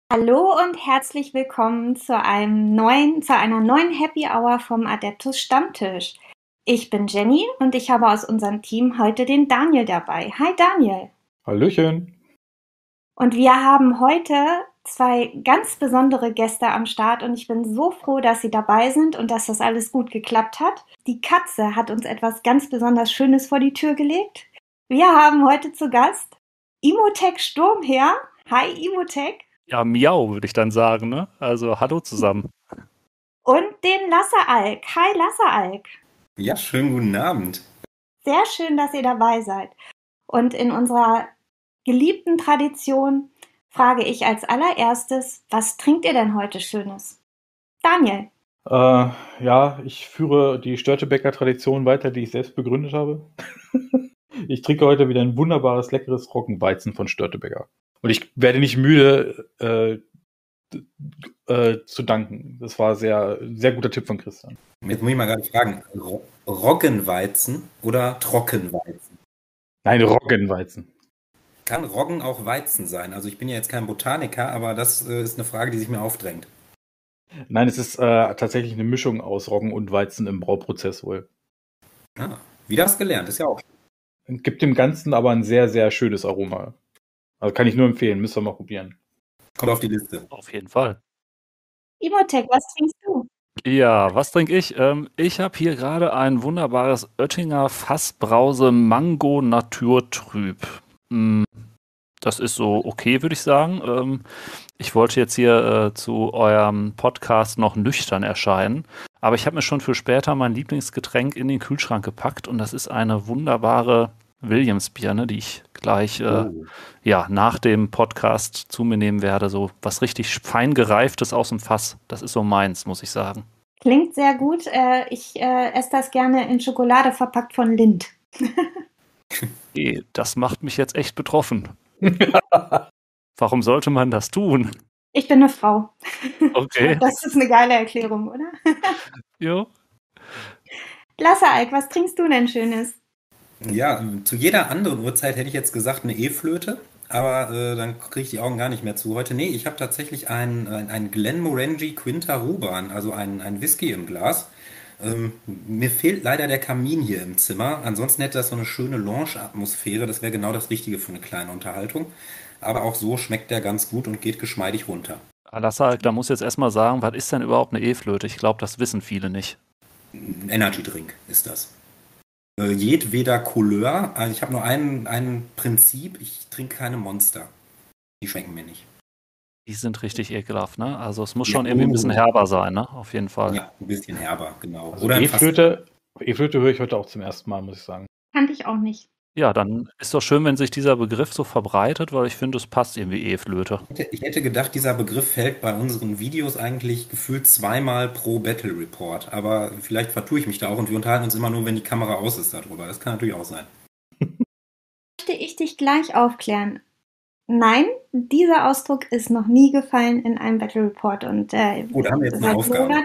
Hallo und herzlich willkommen zu einer neuen Happy Hour vom Adeptus Stammtisch. Ich bin Jenny und ich habe aus unserem Team heute den Daniel dabei. Hi Daniel. Hallöchen. Und wir haben heute zwei ganz besondere Gäste am Start und ich bin so froh, dass sie dabei sind und dass das alles gut geklappt hat. Die Katze hat uns etwas ganz besonders Schönes vor die Tür gelegt. Wir haben heute zu Gast Imhotep Sturmherr. Hi Imhotep. Ja, miau, würde ich dann sagen, ne? Also, hallo zusammen. Und den Lassealk. Hi Lassealk. Ja, schönen guten Abend. Sehr schön, dass ihr dabei seid. Und in unserer geliebten Tradition frage ich als allererstes, was trinkt ihr denn heute Schönes? Daniel. Ja, ich führe die Störtebeker-Tradition weiter, die ich selbst begründet habe. Ich trinke heute wieder ein wunderbares, leckeres Roggenweizen von Störtebeker. Und ich werde nicht müde zu danken. Das war sehr, sehr guter Tipp von Christian. Jetzt muss ich mal gerade fragen, Roggenweizen oder Trockenweizen? Nein, Roggenweizen. Kann Roggen auch Weizen sein? Also ich bin ja jetzt kein Botaniker, aber das ist eine Frage, die sich mir aufdrängt. Nein, es ist tatsächlich eine Mischung aus Roggen und Weizen im Brauprozess wohl. Ah, wieder was gelernt, ist ja auch. Gibt dem Ganzen aber ein sehr, sehr schönes Aroma. Also kann ich nur empfehlen, müsst ihr mal probieren. Kommt auf die Liste. Auf jeden Fall. Imhotep, was trinkst du? Ja, was trinke ich? Ich habe hier gerade ein wunderbares Oettinger Fassbrause Mango Naturtrüb. Das ist so okay, würde ich sagen. Ich wollte jetzt hier zu eurem Podcast noch nüchtern erscheinen, aber ich habe mir schon für später mein Lieblingsgetränk in den Kühlschrank gepackt und das ist eine wunderbare Williams-Birne, die ich gleich nach dem Podcast zu mir nehmen werde. So was richtig fein gereiftes aus dem Fass. Das ist so meins, muss ich sagen. Klingt sehr gut. Ich esse das gerne in Schokolade verpackt von Lindt. Das macht mich jetzt echt betroffen. Warum sollte man das tun? Ich bin eine Frau. Okay. Das ist eine geile Erklärung, oder? Jo. Lassealk, was trinkst du denn Schönes? Ja, zu jeder anderen Uhrzeit hätte ich jetzt gesagt eine E-Flöte, aber dann kriege ich die Augen gar nicht mehr zu heute. Nee, ich habe tatsächlich ein Glenmorangie Quinta Ruban, also ein Whisky im Glas. Mir fehlt leider der Kamin hier im Zimmer. Ansonsten hätte das so eine schöne Lounge-Atmosphäre. Das wäre genau das Richtige für eine kleine Unterhaltung. Aber auch so schmeckt der ganz gut und geht geschmeidig runter. Lassealk, da muss jetzt erstmal sagen, was ist denn überhaupt eine E-Flöte? Ich glaube, das wissen viele nicht. Ein Energy Drink ist das. Jedweder Couleur. Also ich habe nur ein Prinzip. Ich trinke keine Monster. Die schmecken mir nicht. Die sind richtig ekelhaft, ne? Also es muss schon irgendwie ein bisschen herber sein, ne? Auf jeden Fall. Ja, ein bisschen herber, genau. Also E-Flöte höre ich heute auch zum ersten Mal, muss ich sagen. Kannte ich auch nicht. Ja, dann ist doch schön, wenn sich dieser Begriff so verbreitet, weil ich finde, es passt irgendwie E-Flöte. Ich hätte gedacht, dieser Begriff fällt bei unseren Videos eigentlich gefühlt zweimal pro Battle Report. Aber vielleicht vertue ich mich da auch und wir unterhalten uns immer nur, wenn die Kamera aus ist darüber. Das kann natürlich auch sein. Möchte ich dich gleich aufklären. Nein, dieser Ausdruck ist noch nie gefallen in einem Battle Report. Und, da haben wir jetzt eine Aufgabe.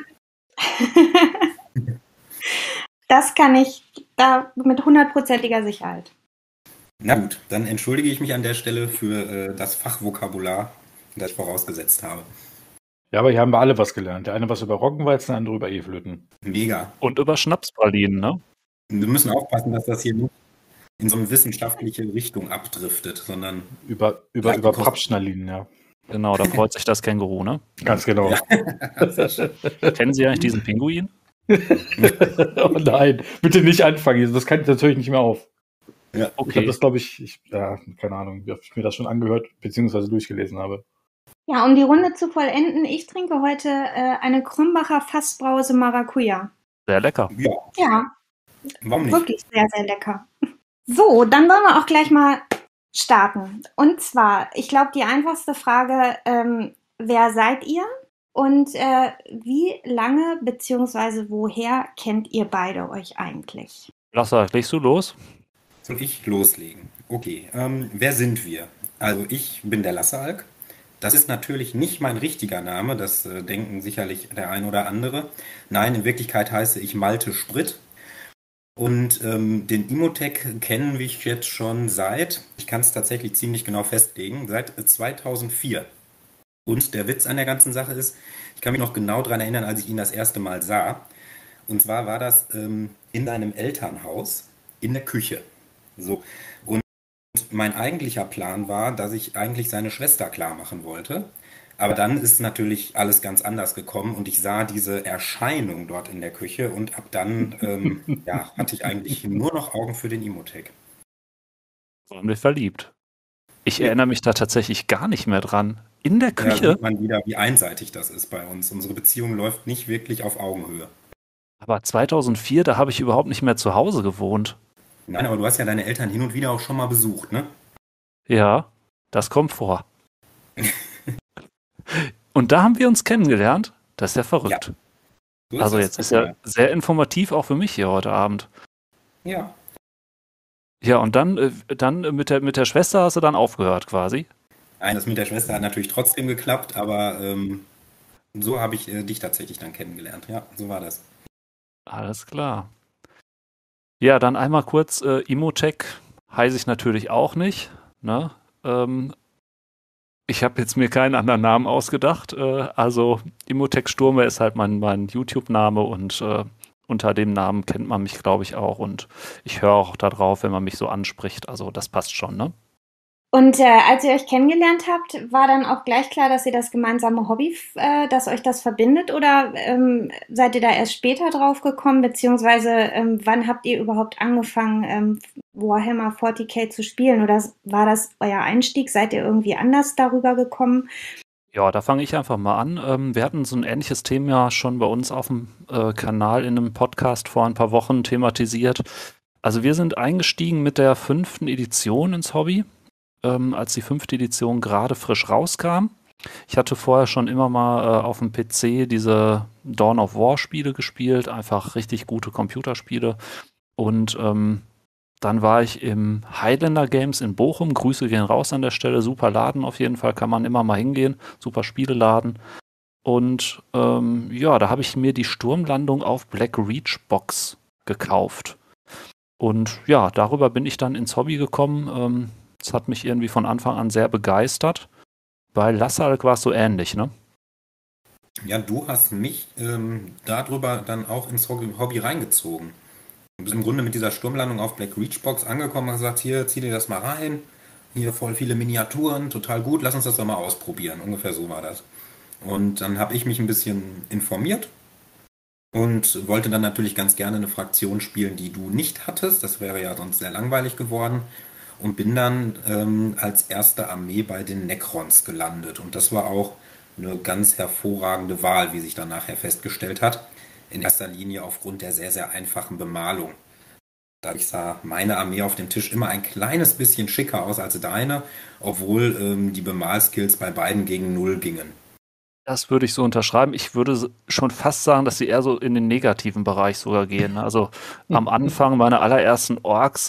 Das kann ich da mit 100%iger Sicherheit. Na gut, dann entschuldige ich mich an der Stelle für das Fachvokabular, das ich vorausgesetzt habe. Ja, aber hier haben wir alle was gelernt. Der eine was über Roggenweizen, der andere über E-Flöten. Mega. Und über Schnapspralinen, ne? Wir müssen aufpassen, dass das hier nicht in so eine wissenschaftliche Richtung abdriftet, sondern über Pappschnallinen, ja. Genau, da freut sich das Känguru, ne? Ganz genau. Ja. Kennen Sie eigentlich diesen Pinguin? Oh nein, bitte nicht anfangen. Das kann ich natürlich nicht mehr auf. Ja, okay. Das glaube ich, keine Ahnung, wie oft ich mir das schon angehört bzw. durchgelesen habe. Ja, um die Runde zu vollenden, ich trinke heute eine Krümbacher Fassbrause Maracuja. Sehr lecker. Ja, warum nicht? Wirklich sehr, sehr lecker. So, dann wollen wir auch gleich mal starten. Und zwar, ich glaube, die einfachste Frage, wer seid ihr und wie lange bzw. woher kennt ihr beide euch eigentlich? Lasse, legst du los? Soll ich loslegen? Okay, wer sind wir? Also ich bin der Lassealk. Das ist natürlich nicht mein richtiger Name, das denken sicherlich der ein oder andere. Nein, in Wirklichkeit heiße ich Malte Spritt. Und den Imhotep kennen wir jetzt schon ich kann es tatsächlich ziemlich genau festlegen, seit 2004. Und der Witz an der ganzen Sache ist, ich kann mich noch genau daran erinnern, als ich ihn das erste Mal sah. Und zwar war das in seinem Elternhaus in der Küche. So. Und mein eigentlicher Plan war, dass ich eigentlich seine Schwester klar machen wollte. Aber dann ist natürlich alles ganz anders gekommen und ich sah diese Erscheinung dort in der Küche und ab dann ja, hatte ich eigentlich nur noch Augen für den Imhotep. Waren wir verliebt. Ich Ja. erinnere mich da tatsächlich gar nicht mehr dran. In der Ja, Küche? sieht man wieder, wie einseitig das ist bei uns. Unsere Beziehung läuft nicht wirklich auf Augenhöhe. Aber 2004, da habe ich überhaupt nicht mehr zu Hause gewohnt. Nein, aber du hast ja deine Eltern hin und wieder auch schon mal besucht, ne? Ja, das kommt vor. Und da haben wir uns kennengelernt. Das ist ja verrückt. So Also das. jetzt ist ja sehr informativ auch für mich hier heute Abend. Ja. Ja, und dann mit der Schwester hast du dann aufgehört quasi. Nein, das mit der Schwester hat natürlich trotzdem geklappt, aber so habe ich dich tatsächlich dann kennengelernt. Ja, so war das. Alles klar. Ja, dann einmal kurz, Imhotep heiße ich natürlich auch nicht. Ne? Ich habe jetzt mir keinen anderen Namen ausgedacht. Also Imhotep Sturme ist halt mein YouTube-Name und unter dem Namen kennt man mich, glaube ich, auch. Und ich höre auch da drauf, wenn man mich so anspricht. Also das passt schon, ne? Und als ihr euch kennengelernt habt, war dann auch gleich klar, dass ihr das gemeinsame Hobby, dass euch das verbindet? Oder seid ihr da erst später drauf gekommen? Beziehungsweise wann habt ihr überhaupt angefangen, Warhammer 40k zu spielen? Oder war das euer Einstieg? Seid ihr irgendwie anders darüber gekommen? Ja, da fange ich einfach mal an. Wir hatten so ein ähnliches Thema ja schon bei uns auf dem Kanal in einem Podcast vor ein paar Wochen thematisiert. Also wir sind eingestiegen mit der 5. Edition ins Hobby, als die 5. Edition gerade frisch rauskam. Ich hatte vorher schon immer mal auf dem PC diese Dawn of War Spiele gespielt, einfach richtig gute Computerspiele. Und dann war ich im Highlander Games in Bochum. Grüße gehen raus an der Stelle. Super Laden auf jeden Fall, kann man immer mal hingehen. Super Spieleladen. Und ja, da habe ich mir die Sturmlandung auf Black Reach Box gekauft. Und ja, darüber bin ich dann ins Hobby gekommen. Das hat mich irgendwie von Anfang an sehr begeistert. Bei Lassalk war es so ähnlich, ne? Ja, du hast mich darüber dann auch ins Hobby reingezogen. Du bist im Grunde mit dieser Sturmlandung auf Black Reach Box angekommen und gesagt, hier, zieh dir das mal rein. Hier voll viele Miniaturen, total gut, lass uns das doch mal ausprobieren. Ungefähr so war das. Und dann habe ich mich ein bisschen informiert und wollte dann natürlich ganz gerne eine Fraktion spielen, die du nicht hattest. Das wäre ja sonst sehr langweilig geworden. Und bin dann als erste Armee bei den Necrons gelandet. Und das war auch eine ganz hervorragende Wahl, wie sich dann nachher festgestellt hat. In erster Linie aufgrund der sehr, sehr einfachen Bemalung. Dadurch sah meine Armee auf dem Tisch immer ein kleines bisschen schicker aus als deine, obwohl die Bemalskills bei beiden gegen 0 gingen. Das würde ich so unterschreiben. Ich würde schon fast sagen, dass sie eher so in den negativen Bereich sogar gehen. Ne? Also am Anfang meine allerersten Orks,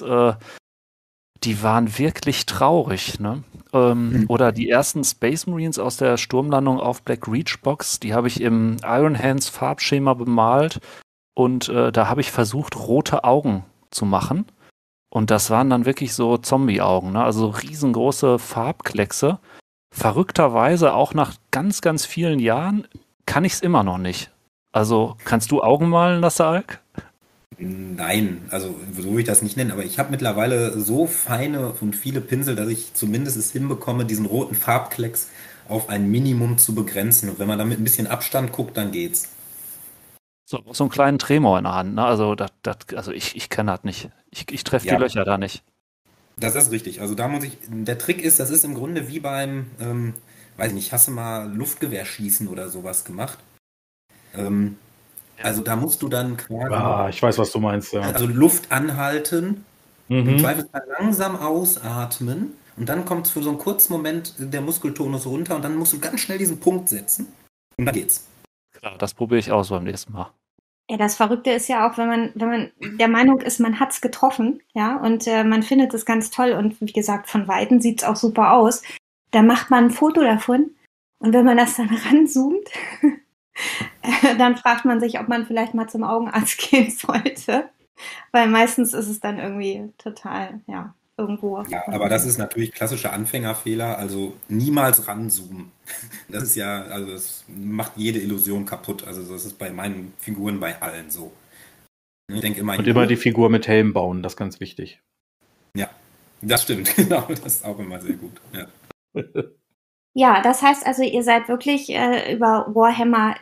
die waren wirklich traurig, ne? Oder die ersten Space Marines aus der Sturmlandung auf Black Reach Box, die habe ich im Iron Hands Farbschema bemalt und da habe ich versucht, rote Augen zu machen. Und das waren dann wirklich so Zombie-Augen, ne? Also riesengroße Farbkleckse. Verrückterweise auch nach ganz, ganz vielen Jahren kann ich es immer noch nicht. Also kannst du Augen malen, Lassalk? Nein, also so will ich das nicht nennen, aber ich habe mittlerweile so feine und viele Pinsel, dass ich zumindest es hinbekomme, diesen roten Farbklecks auf ein Minimum zu begrenzen. Und wenn man da mit ein bisschen Abstand guckt, dann geht's. So einen kleinen Tremor in der Hand, ne? Also, also ich kann das nicht. Ich treffe die Ja, Löcher da nicht. das ist richtig. Also da muss ich, der Trick ist, das ist im Grunde wie beim, weiß ich nicht, hast du mal Luftgewehrschießen oder sowas gemacht? Ähm, also da musst du dann quasi, Ah, ich weiß, was du meinst, ja. also Luft anhalten, im Mhm. Zweifelsfall langsam ausatmen und dann kommt für so einen kurzen Moment der Muskeltonus runter und dann musst du ganz schnell diesen Punkt setzen und dann geht's. Klar, das probiere ich aus beim nächsten Mal. Ja, das Verrückte ist ja auch, wenn man der Meinung ist, man hat's getroffen, ja, und man findet es ganz toll und wie gesagt, von Weitem sieht's auch super aus. Da macht man ein Foto davon und wenn man das dann ranzoomt, dann fragt man sich, ob man vielleicht mal zum Augenarzt gehen sollte, weil meistens ist es dann irgendwie total, ja, irgendwo. Ja, aber das ist natürlich klassischer Anfängerfehler, also niemals ranzoomen. Das ist ja, also das macht jede Illusion kaputt. Also das ist bei meinen Figuren bei allen so. Ich denke immer, Und immer die Figur mit Helm bauen, das ist ganz wichtig. ja, das stimmt, genau, das ist auch immer sehr gut. Ja. Ja, das heißt also, ihr seid wirklich über Warhammer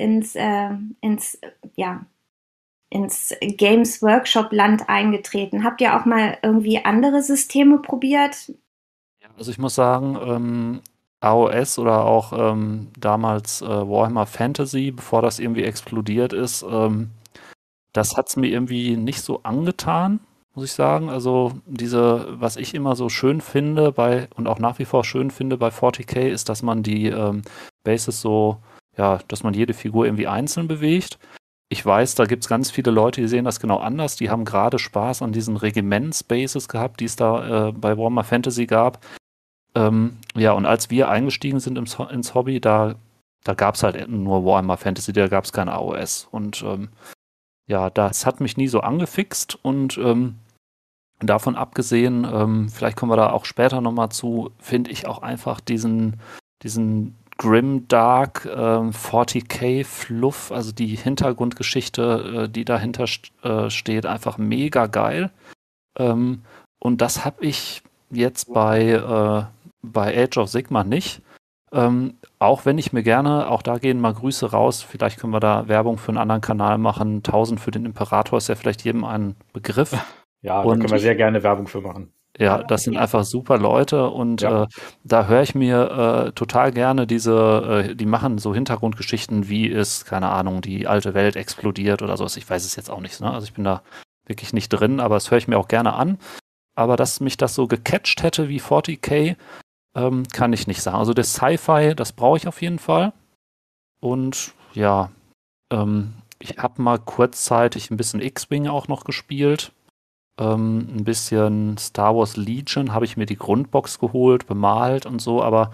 ins Games Workshop Land eingetreten. Habt ihr auch mal irgendwie andere Systeme probiert? Ja, also ich muss sagen, AOS oder auch damals Warhammer Fantasy, bevor das irgendwie explodiert ist, das hat es mir irgendwie nicht so angetan, muss ich sagen. Also was ich immer so schön finde und auch nach wie vor schön finde bei 40k, ist, dass man die Bases so, ja, dass man jede Figur irgendwie einzeln bewegt. Ich weiß, da gibt es ganz viele Leute, die sehen das genau anders. Die haben gerade Spaß an diesen Regiments-Bases gehabt, die es da bei Warhammer Fantasy gab. Ja, und als wir eingestiegen sind ins Hobby, da gab es halt nur Warhammer Fantasy, da gab es kein AOS. Und ja, das hat mich nie so angefixt. Und davon abgesehen, vielleicht kommen wir da auch später nochmal zu, finde ich auch einfach diesen Grimdark 40k Fluff, also die Hintergrundgeschichte, die dahinter steht, einfach mega geil. Und das habe ich jetzt bei Age of Sigmar nicht. Auch wenn ich mir gerne, auch da gehen mal Grüße raus, vielleicht können wir da Werbung für einen anderen Kanal machen. 1000 für den Imperator ist ja vielleicht jedem ein Begriff. Ja, da können wir sehr gerne Werbung für machen. Ja, das sind einfach super Leute und Ja. da höre ich mir total gerne die machen so Hintergrundgeschichten, wie ist, keine Ahnung, die alte Welt explodiert oder sowas. Ich weiß es jetzt auch nicht, ne? Also ich bin da wirklich nicht drin, aber das höre ich mir auch gerne an. Aber dass mich das so gecatcht hätte wie 40k, kann ich nicht sagen. Also das Sci-Fi, das brauche ich auf jeden Fall. Und ja, ich habe mal kurzzeitig ein bisschen X-Wing auch noch gespielt. Ein bisschen Star Wars Legion habe ich mir die Grundbox geholt, bemalt und so, aber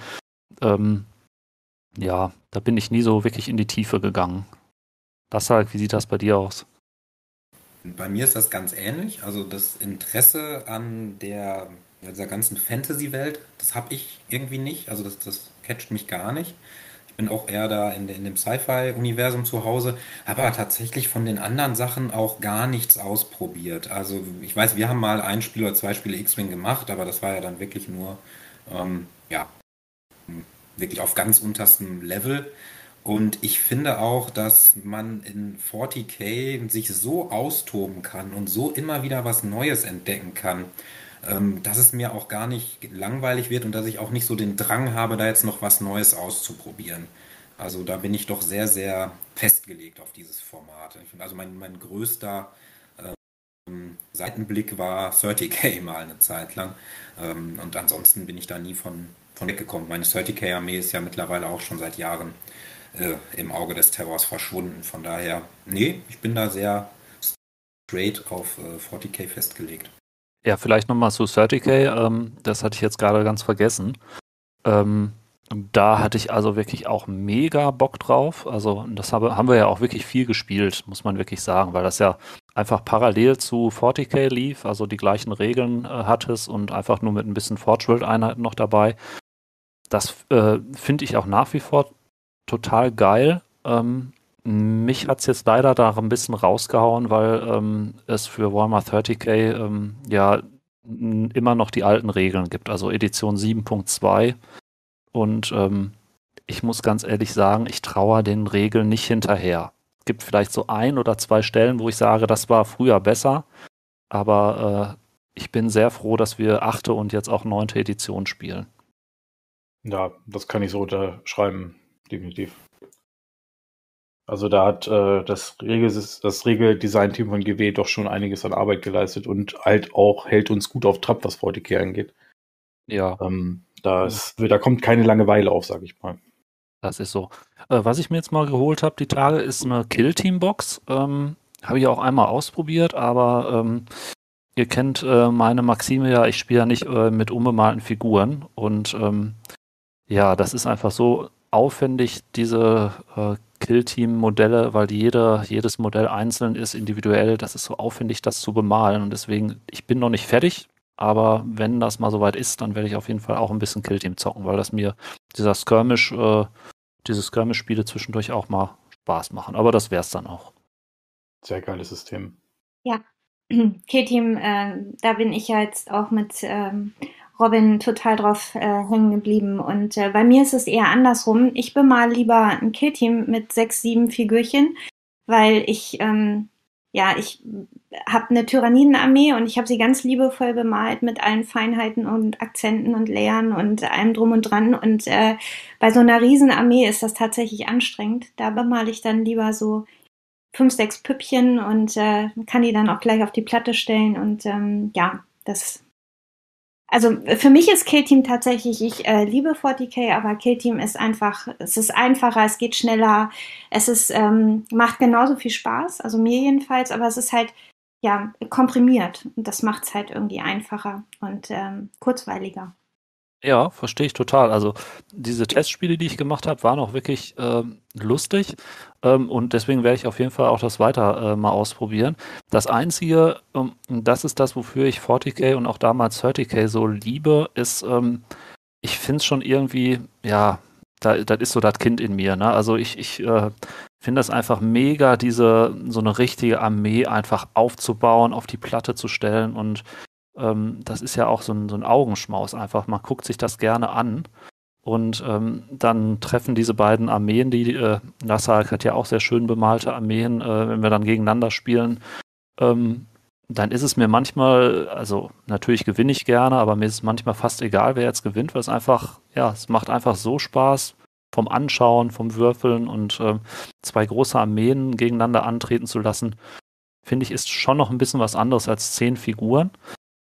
ja, da bin ich nie so wirklich in die Tiefe gegangen. Wie sieht das bei dir aus? Bei mir ist das ganz ähnlich. Also das Interesse an dieser ganzen Fantasy-Welt, das habe ich irgendwie nicht. Also das catcht mich gar nicht. Ich bin auch eher da in dem Sci-Fi-Universum zu Hause, habe aber tatsächlich von den anderen Sachen auch gar nichts ausprobiert. Also ich weiß, wir haben mal ein Spiel oder zwei Spiele X-Wing gemacht, aber das war ja dann wirklich nur, ja, wirklich auf ganz unterstem Level. Und ich finde auch, dass man in 40k sich so austoben kann und so immer wieder was Neues entdecken kann, dass es mir auch gar nicht langweilig wird und dass ich auch nicht so den Drang habe, da jetzt noch was Neues auszuprobieren. Also da bin ich doch sehr, sehr festgelegt auf dieses Format. Ich finde, also mein größter Seitenblick war 30k mal eine Zeit lang. Und ansonsten bin ich da nie von weggekommen. Meine 30k-Armee ist ja mittlerweile auch schon seit Jahren im Auge des Terrors verschwunden. Von daher, nee, ich bin da sehr straight auf 40k festgelegt. Ja, vielleicht nochmal zu 30k, das hatte ich jetzt gerade ganz vergessen. Da hatte ich also wirklich auch mega Bock drauf. Also das haben wir ja auch wirklich viel gespielt, muss man wirklich sagen, weil das ja einfach parallel zu 40k lief, also die gleichen Regeln hat es und einfach nur mit ein bisschen Forge World Einheiten noch dabei. Das finde ich auch nach wie vor total geil. Mich hat es jetzt leider da ein bisschen rausgehauen, weil es für Warhammer 30k ja immer noch die alten Regeln gibt, also Edition 7.2. Und ich muss ganz ehrlich sagen, ich traue den Regeln nicht hinterher. Es gibt vielleicht so 1 oder 2 Stellen, wo ich sage, das war früher besser, aber ich bin sehr froh, dass wir 8. und jetzt auch 9. Edition spielen. Ja, das kann ich so unterschreiben, definitiv. Also da hat das Regeldesign-Team von GW doch schon einiges an Arbeit geleistet und halt auch hält uns gut auf Trab, was 40k angeht. Ja. Da kommt keine Langeweile auf, sag ich mal. Das ist so. Was ich mir jetzt mal geholt habe, die Tage, ist eine Kill-Team-Box. Habe ich auch einmal ausprobiert, aber ihr kennt meine Maxime ja, ich spiele ja nicht mit unbemalten Figuren. Und ja, das ist einfach so aufwendig, diese Kill-Team-Modelle, weil jedes Modell einzeln ist, individuell. Das ist so aufwendig, das zu bemalen. Und deswegen, ich bin noch nicht fertig, Aber wenn das mal soweit ist, dann werde ich auf jeden Fall auch ein bisschen Killteam zocken, weil das mir dieser Skirmish, diese Skirmish-Spiele zwischendurch auch mal Spaß machen. Aber das wäre es dann auch. Sehr geiles System. Ja, K-Team, da bin ich ja jetzt auch mit Robin total drauf hängen geblieben. Und bei mir ist es eher andersrum. Ich bemal lieber ein Kill-Team mit 6, 7 Figürchen, weil ich habe eine Tyrannidenarmee und ich habe sie ganz liebevoll bemalt mit allen Feinheiten und Akzenten und Layern und allem drum und dran. Und bei so einer Riesenarmee ist das tatsächlich anstrengend. Da bemale ich dann lieber so 5, 6 Püppchen und kann die dann auch gleich auf die Platte stellen. Und also für mich ist Kill-Team tatsächlich, ich liebe 40k, aber Kill-Team ist einfach, es ist einfacher, es geht schneller, es ist, macht genauso viel Spaß, also mir jedenfalls, aber es ist halt, ja, komprimiert und das macht es halt irgendwie einfacher und kurzweiliger. Ja, verstehe ich total. Also diese Testspiele, die ich gemacht habe, waren auch wirklich lustig und deswegen werde ich auf jeden Fall auch das weiter mal ausprobieren. Das Einzige, das ist das, wofür ich 40k und auch damals 30k so liebe, ist, ich finde es schon irgendwie, ja, das ist so das Kind in mir, ne? Also ich finde das einfach mega, so eine richtige Armee einfach aufzubauen, auf die Platte zu stellen und das ist ja auch so ein Augenschmaus einfach. Man guckt sich das gerne an und dann treffen diese beiden Armeen, Nassak hat ja auch sehr schön bemalte Armeen, wenn wir dann gegeneinander spielen, dann ist es mir manchmal, also natürlich gewinne ich gerne, aber mir ist es manchmal fast egal, wer jetzt gewinnt, weil es einfach, ja, es macht einfach so Spaß vom Anschauen, vom Würfeln und zwei große Armeen gegeneinander antreten zu lassen, finde ich, ist schon noch ein bisschen was anderes als 10 Figuren.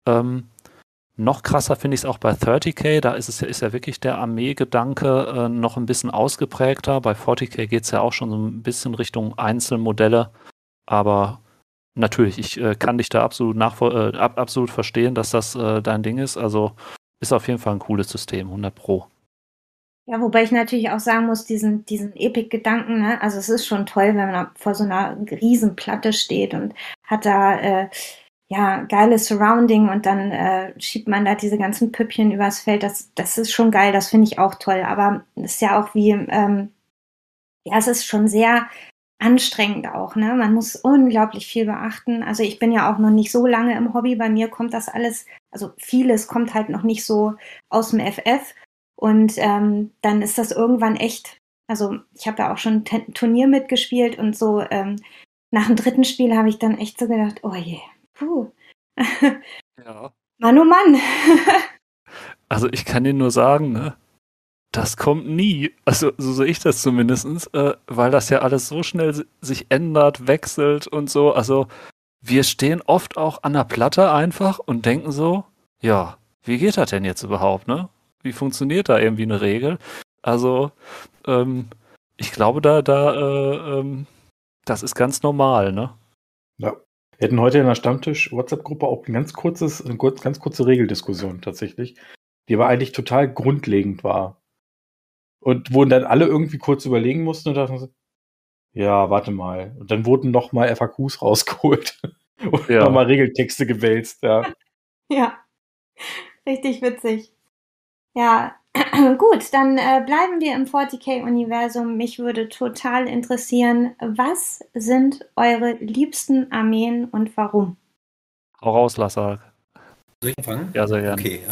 Noch krasser finde ich es auch bei 30k, da ist ja wirklich der Armeegedanke noch ein bisschen ausgeprägter. Bei 40k geht es ja auch schon so ein bisschen Richtung Einzelmodelle, aber natürlich, ich kann dich da absolut verstehen, dass das dein Ding ist. Also ist auf jeden Fall ein cooles System, 100 Pro. Ja, wobei ich natürlich auch sagen muss, diesen Epic-Gedanken, ne? Also es ist schon toll, wenn man vor so einer Riesenplatte steht und hat da geiles Surrounding und dann schiebt man da diese ganzen Püppchen übers Feld. Das ist schon geil, das finde ich auch toll. Aber es ist ja auch wie, es ist schon sehr anstrengend auch, ne? Man muss unglaublich viel beachten. Also ich bin ja auch noch nicht so lange im Hobby. Bei mir kommt das alles, also vieles kommt halt noch nicht so aus dem FF. Und dann ist das irgendwann echt, also ich habe da auch schon ein Turnier mitgespielt und so nach dem 3. Spiel habe ich dann echt so gedacht, oh je, puh. Ja. Mann, oh Mann. Also ich kann dir nur sagen, ne, das kommt nie. Also so sehe ich das zumindest, weil das ja alles so schnell sich ändert, wechselt und so. Also wir stehen oft auch an der Platte einfach und denken so, ja, wie geht das denn jetzt überhaupt, ne? Wie funktioniert da irgendwie eine Regel? Also ich glaube, das ist ganz normal, ne? Ja. Wir hatten heute in der Stammtisch-WhatsApp-Gruppe auch eine ganz kurze Regeldiskussion tatsächlich, die aber eigentlich total grundlegend war. Und wo dann alle irgendwie kurz überlegen mussten und dachten so, ja, warte mal. Und dann wurden nochmal FAQs rausgeholt und nochmal Regeltexte gewälzt, ja. Ja, richtig witzig. Ja, gut, dann bleiben wir im 40k-Universum. Mich würde total interessieren, was sind eure liebsten Armeen und warum? Hau raus, Lassak. Soll ich anfangen? Ja, sehr gerne. Okay,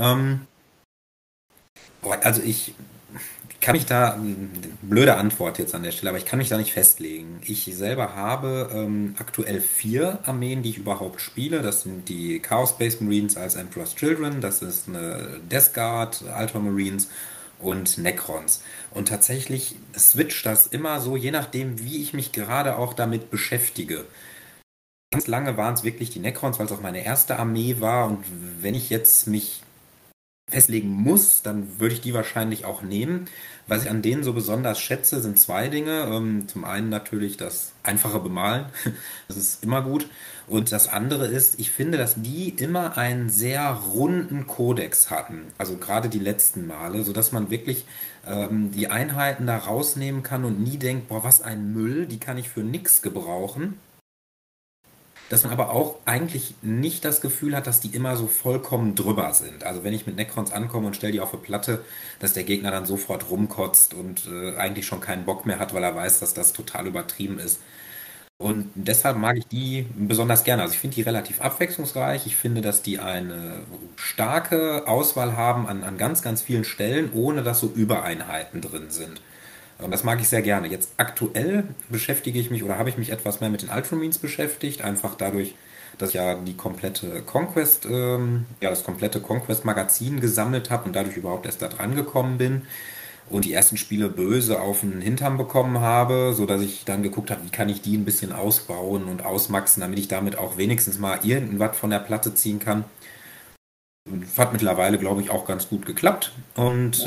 also ich kann mich da, blöde Antwort jetzt an der Stelle, aber ich kann mich da nicht festlegen. Ich selber habe aktuell 4 Armeen, die ich überhaupt spiele. Das sind die Chaos Space Marines als Emperor's Children, das ist eine Death Guard, Ultramarines und Necrons. Und tatsächlich switcht das immer so, je nachdem, wie ich mich gerade auch damit beschäftige. Ganz lange waren es wirklich die Necrons, weil es auch meine erste Armee war. Und wenn ich jetzt mich festlegen muss, dann würde ich die wahrscheinlich auch nehmen. Was ich an denen so besonders schätze, sind 2 Dinge. Zum einen natürlich das einfache Bemalen. Das ist immer gut. Und das andere ist, ich finde, dass die immer einen sehr runden Kodex hatten. Also gerade die letzten Male, sodass man wirklich die Einheiten da rausnehmen kann und nie denkt, boah, was ein Müll, die kann ich für nix gebrauchen. dass man aber auch eigentlich nicht das Gefühl hat, dass die immer so vollkommen drüber sind. Also wenn ich mit Necrons ankomme und stelle die auf eine Platte, dass der Gegner dann sofort rumkotzt und eigentlich schon keinen Bock mehr hat, weil er weiß, dass das total übertrieben ist. Und deshalb mag ich die besonders gerne. Also ich finde die relativ abwechslungsreich. Ich finde, dass die eine starke Auswahl haben an ganz, ganz vielen Stellen, ohne dass so Übereinheiten drin sind. Und das mag ich sehr gerne. Jetzt aktuell beschäftige ich mich oder habe ich mich etwas mehr mit den Ultramarines beschäftigt, einfach dadurch, dass ich ja die komplette Conquest, das komplette Conquest-Magazin gesammelt habe und dadurch überhaupt erst da dran gekommen bin und die ersten Spiele böse auf den Hintern bekommen habe, so dass ich dann geguckt habe, wie kann ich die ein bisschen ausbauen und ausmaxen, damit ich damit auch wenigstens mal irgendwas von der Platte ziehen kann. Hat mittlerweile, glaube ich, auch ganz gut geklappt. Und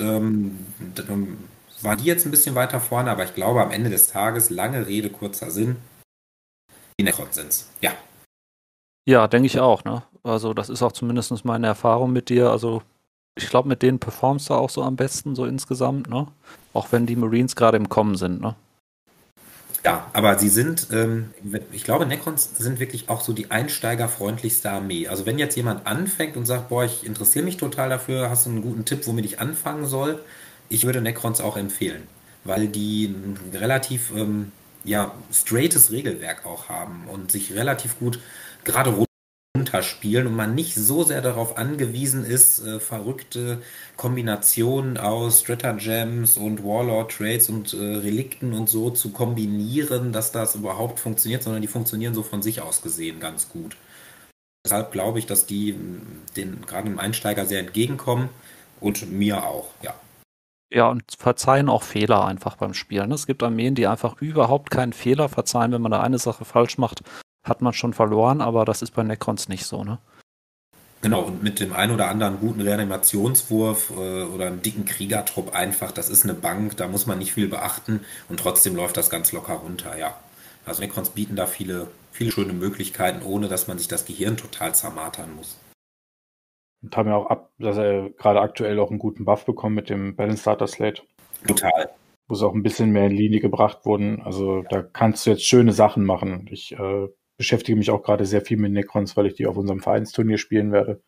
war die jetzt ein bisschen weiter vorne, aber ich glaube, am Ende des Tages, lange Rede, kurzer Sinn, die Necrons sind's. Ja. Ja, denke ich auch, ne? Also das ist auch zumindest meine Erfahrung mit dir. Also ich glaube, mit denen performst du auch so am besten, so insgesamt, ne? Auch wenn die Marines gerade im Kommen sind, ne? Ja, aber sie sind, ich glaube, Necrons sind wirklich auch so die einsteigerfreundlichste Armee. Also wenn jetzt jemand anfängt und sagt, boah, ich interessiere mich total dafür, hast du einen guten Tipp, womit ich anfangen soll? Ich würde Necrons auch empfehlen, weil die ein relativ, straightes Regelwerk auch haben und sich relativ gut gerade runterspielen und man nicht so sehr darauf angewiesen ist, verrückte Kombinationen aus Stratagems und Warlord-Trades und Relikten und so zu kombinieren, dass das überhaupt funktioniert, sondern die funktionieren so von sich aus gesehen ganz gut. Deshalb glaube ich, dass die den gerade dem Einsteiger sehr entgegenkommen und mir auch, ja. Ja, und verzeihen auch Fehler einfach beim Spielen. Es gibt Armeen, die einfach überhaupt keinen Fehler verzeihen. Wenn man da eine Sache falsch macht, hat man schon verloren, aber das ist bei Necrons nicht so, ne? Genau, und mit dem einen oder anderen guten Reanimationswurf oder einem dicken Kriegertrupp einfach, das ist eine Bank, da muss man nicht viel beachten und trotzdem läuft das ganz locker runter, ja. Also Necrons bieten da viele, viele schöne Möglichkeiten, ohne dass man sich das Gehirn total zermartern muss. Und haben ja auch dass er gerade aktuell auch einen guten Buff bekommen mit dem Balance Starter Slate. Total. Wo sie auch ein bisschen mehr in Linie gebracht wurden. Also da kannst du jetzt schöne Sachen machen. Ich beschäftige mich auch gerade sehr viel mit Necrons, weil ich die auf unserem Vereinsturnier spielen werde.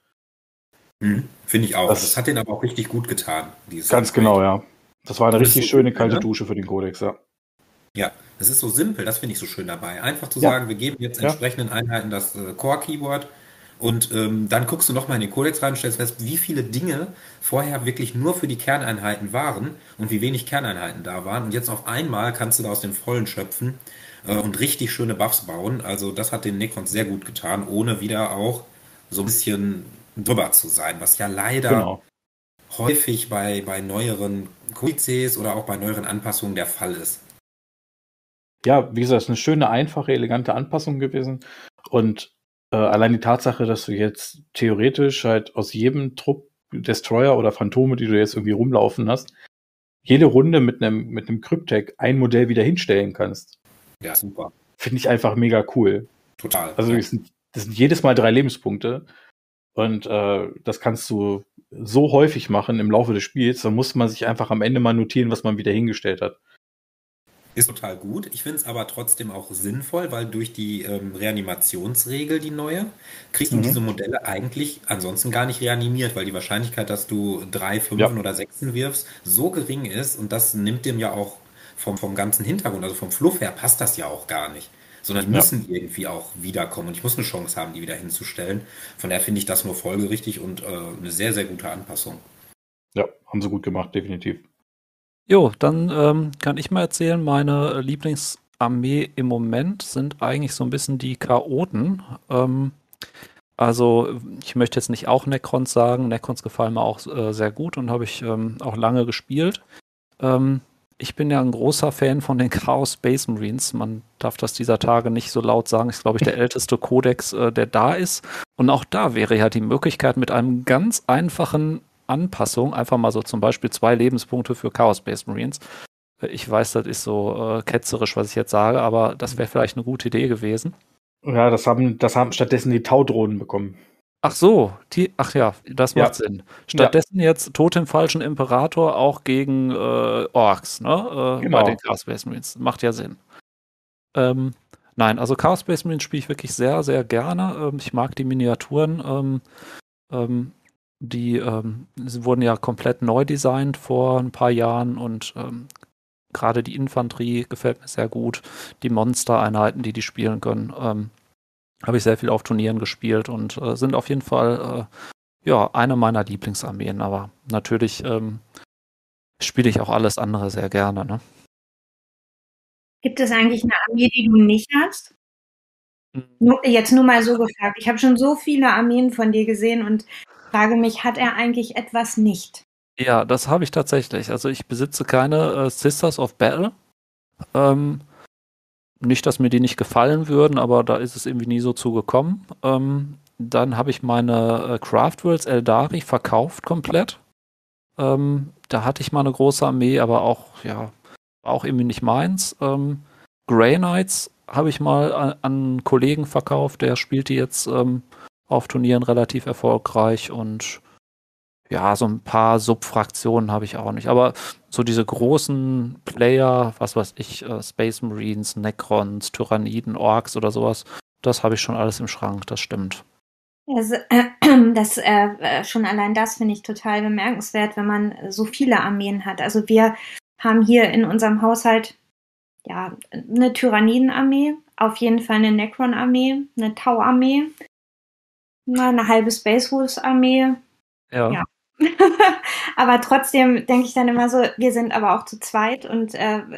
Finde ich auch. Das hat denen aber auch richtig gut getan. Ganz Upgrade. genau, ja. Das war eine Das ist richtig so schöne simpel, kalte ne? Dusche für den Kodex, ja. Ja, das ist so simpel, das finde ich so schön dabei. Einfach zu Ja. sagen, wir geben jetzt Ja. entsprechenden Einheiten das Core-Keyword und dann guckst du nochmal in den Kodex rein und stellst fest, wie viele Dinge vorher wirklich nur für die Kerneinheiten waren und wie wenig Kerneinheiten da waren. Und jetzt auf einmal kannst du da aus dem Vollen schöpfen und richtig schöne Buffs bauen. Also das hat den Necrons sehr gut getan, ohne wieder auch so ein bisschen drüber zu sein, was ja leider Genau. häufig bei neueren Kodizes oder auch bei neueren Anpassungen der Fall ist. Ja, wie gesagt, es ist eine schöne, einfache, elegante Anpassung gewesen. Und allein die Tatsache, dass du jetzt theoretisch halt aus jedem Trupp Destroyer oder Phantome, die du jetzt irgendwie rumlaufen hast, jede Runde mit einem Cryptek ein Modell wieder hinstellen kannst. Ja, super. Finde ich einfach mega cool. Total. Also ja. das sind jedes Mal 3 Lebenspunkte. Und das kannst du so häufig machen im Laufe des Spiels, da muss man sich einfach am Ende mal notieren, was man wieder hingestellt hat. Ist total gut. Ich finde es aber trotzdem auch sinnvoll, weil durch die Reanimationsregel, die neue, kriegst du diese Modelle eigentlich ansonsten gar nicht reanimiert, weil die Wahrscheinlichkeit, dass du 3, 5 oder 6 wirfst, so gering ist und das nimmt dem ja auch vom ganzen Hintergrund, also vom Fluff her, passt das ja auch gar nicht. Sondern die müssen irgendwie auch wiederkommen und ich muss eine Chance haben, die wieder hinzustellen. Von daher finde ich das nur folgerichtig und eine sehr, sehr gute Anpassung. Ja, haben sie gut gemacht, definitiv. Jo, dann kann ich mal erzählen, meine Lieblingsarmee im Moment sind eigentlich so ein bisschen die Chaoten. Also ich möchte jetzt nicht auch Necrons sagen. Necrons gefallen mir auch sehr gut und habe ich auch lange gespielt. Ich bin ja ein großer Fan von den Chaos Space Marines. Man darf das dieser Tage nicht so laut sagen. Ist, glaube ich, der älteste Kodex, der da ist. Und auch da wäre ja die Möglichkeit mit einem ganz einfachen Anpassung, einfach mal so zum Beispiel 2 Lebenspunkte für Chaos Space Marines. Ich weiß, das ist so ketzerisch, was ich jetzt sage, aber das wäre vielleicht eine gute Idee gewesen. Ja, das haben stattdessen die Taudrohnen bekommen. Ach so, das macht Sinn. Stattdessen jetzt Totemfalschen Imperator auch gegen Orks, ne? Genau. Bei den Chaos Space Marines. Macht ja Sinn. Nein, also Chaos Space Marine spiele ich wirklich sehr, sehr gerne. Ich mag die Miniaturen. Sie wurden ja komplett neu designt vor ein paar Jahren und gerade die Infanterie gefällt mir sehr gut. Die Monstereinheiten, die spielen können, habe ich sehr viel auf Turnieren gespielt und sind auf jeden Fall ja, eine meiner Lieblingsarmeen. Aber natürlich spiele ich auch alles andere sehr gerne. Ne? Gibt es eigentlich eine Armee, die du nicht hast? Mhm. Jetzt nur mal so gefragt. Ich habe schon so viele Armeen von dir gesehen und frage mich, hat er eigentlich etwas nicht? Ja, das habe ich tatsächlich. Also ich besitze keine Sisters of Battle. Ähm, Nicht, dass mir die nicht gefallen würden, aber da ist es irgendwie nie so zugekommen. Dann habe ich meine Craftworlds Eldari verkauft komplett. Da hatte ich mal eine große Armee, aber auch, ja, auch irgendwie nicht meins. Grey Knights habe ich mal an einen Kollegen verkauft, der spielt die jetzt auf Turnieren relativ erfolgreich und ja, so ein paar Subfraktionen habe ich auch nicht. Aber so diese großen Player, was weiß ich, Space Marines, Necrons, Tyranniden, Orks oder sowas, das habe ich schon alles im Schrank, das stimmt. Also, schon allein das finde ich total bemerkenswert, wenn man so viele Armeen hat. Also wir haben hier in unserem Haushalt ja eine Tyrannidenarmee, auf jeden Fall eine Necron-Armee, eine Tau-Armee, eine halbe Space Wolves-Armee. Ja. Ja. Aber trotzdem denke ich dann immer so, wir sind aber auch zu zweit und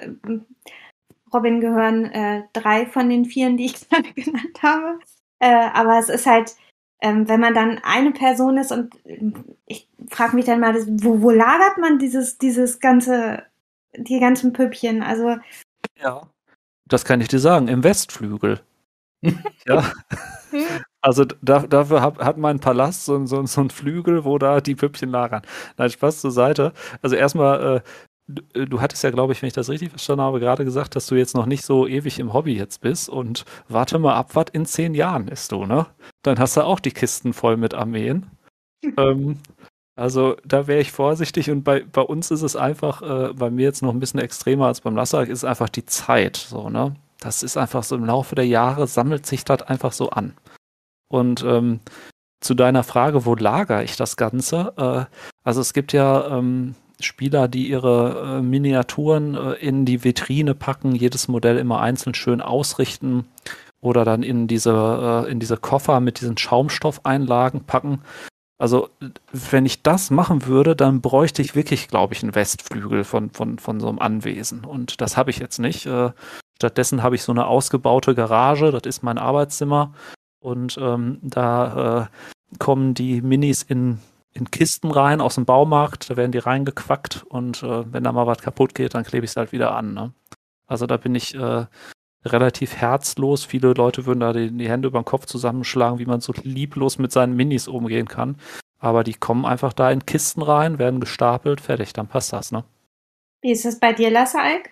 Robin gehören 3 von den 4, die ich gerade genannt habe. Aber es ist halt, wenn man dann eine Person ist und ich frage mich dann mal, wo lagert man dieses ganze, die ganzen Püppchen? Also Ja. Das kann ich dir sagen, im Westflügel. Ja. Also dafür hat mein Palast so ein Flügel, wo da die Püppchen lagern. Nein, Spaß zur Seite. Also erstmal, du hattest ja, glaube ich, wenn ich das richtig verstanden habe, gerade gesagt, dass du jetzt noch nicht so ewig im Hobby jetzt bist und warte mal ab, was in 10 Jahren ist du, ne? Dann hast du auch die Kisten voll mit Armeen. Ähm, also da wäre ich vorsichtig und bei uns ist es einfach, bei mir jetzt noch ein bisschen extremer als beim Lassack, ist einfach die Zeit, so, ne? Das ist einfach so im Laufe der Jahre sammelt sich das einfach so an. Und zu deiner Frage, wo lagere ich das Ganze? Also es gibt ja Spieler, die ihre Miniaturen in die Vitrine packen, jedes Modell immer einzeln schön ausrichten oder dann in diese Koffer mit diesen Schaumstoffeinlagen packen. Also wenn ich das machen würde, dann bräuchte ich wirklich, glaube ich, einen Westflügel von so einem Anwesen. Und das habe ich jetzt nicht. Stattdessen habe ich so eine ausgebaute Garage, das ist mein Arbeitszimmer. Und da kommen die Minis in Kisten rein aus dem Baumarkt, da werden die reingequackt und wenn da mal was kaputt geht, dann klebe ich es halt wieder an. Ne? Also da bin ich relativ herzlos. Viele Leute würden da die Hände über den Kopf zusammenschlagen, wie man so lieblos mit seinen Minis umgehen kann. Aber die kommen einfach da in Kisten rein, werden gestapelt, fertig, dann passt das, ne? wie ist es bei dir, Lassaik?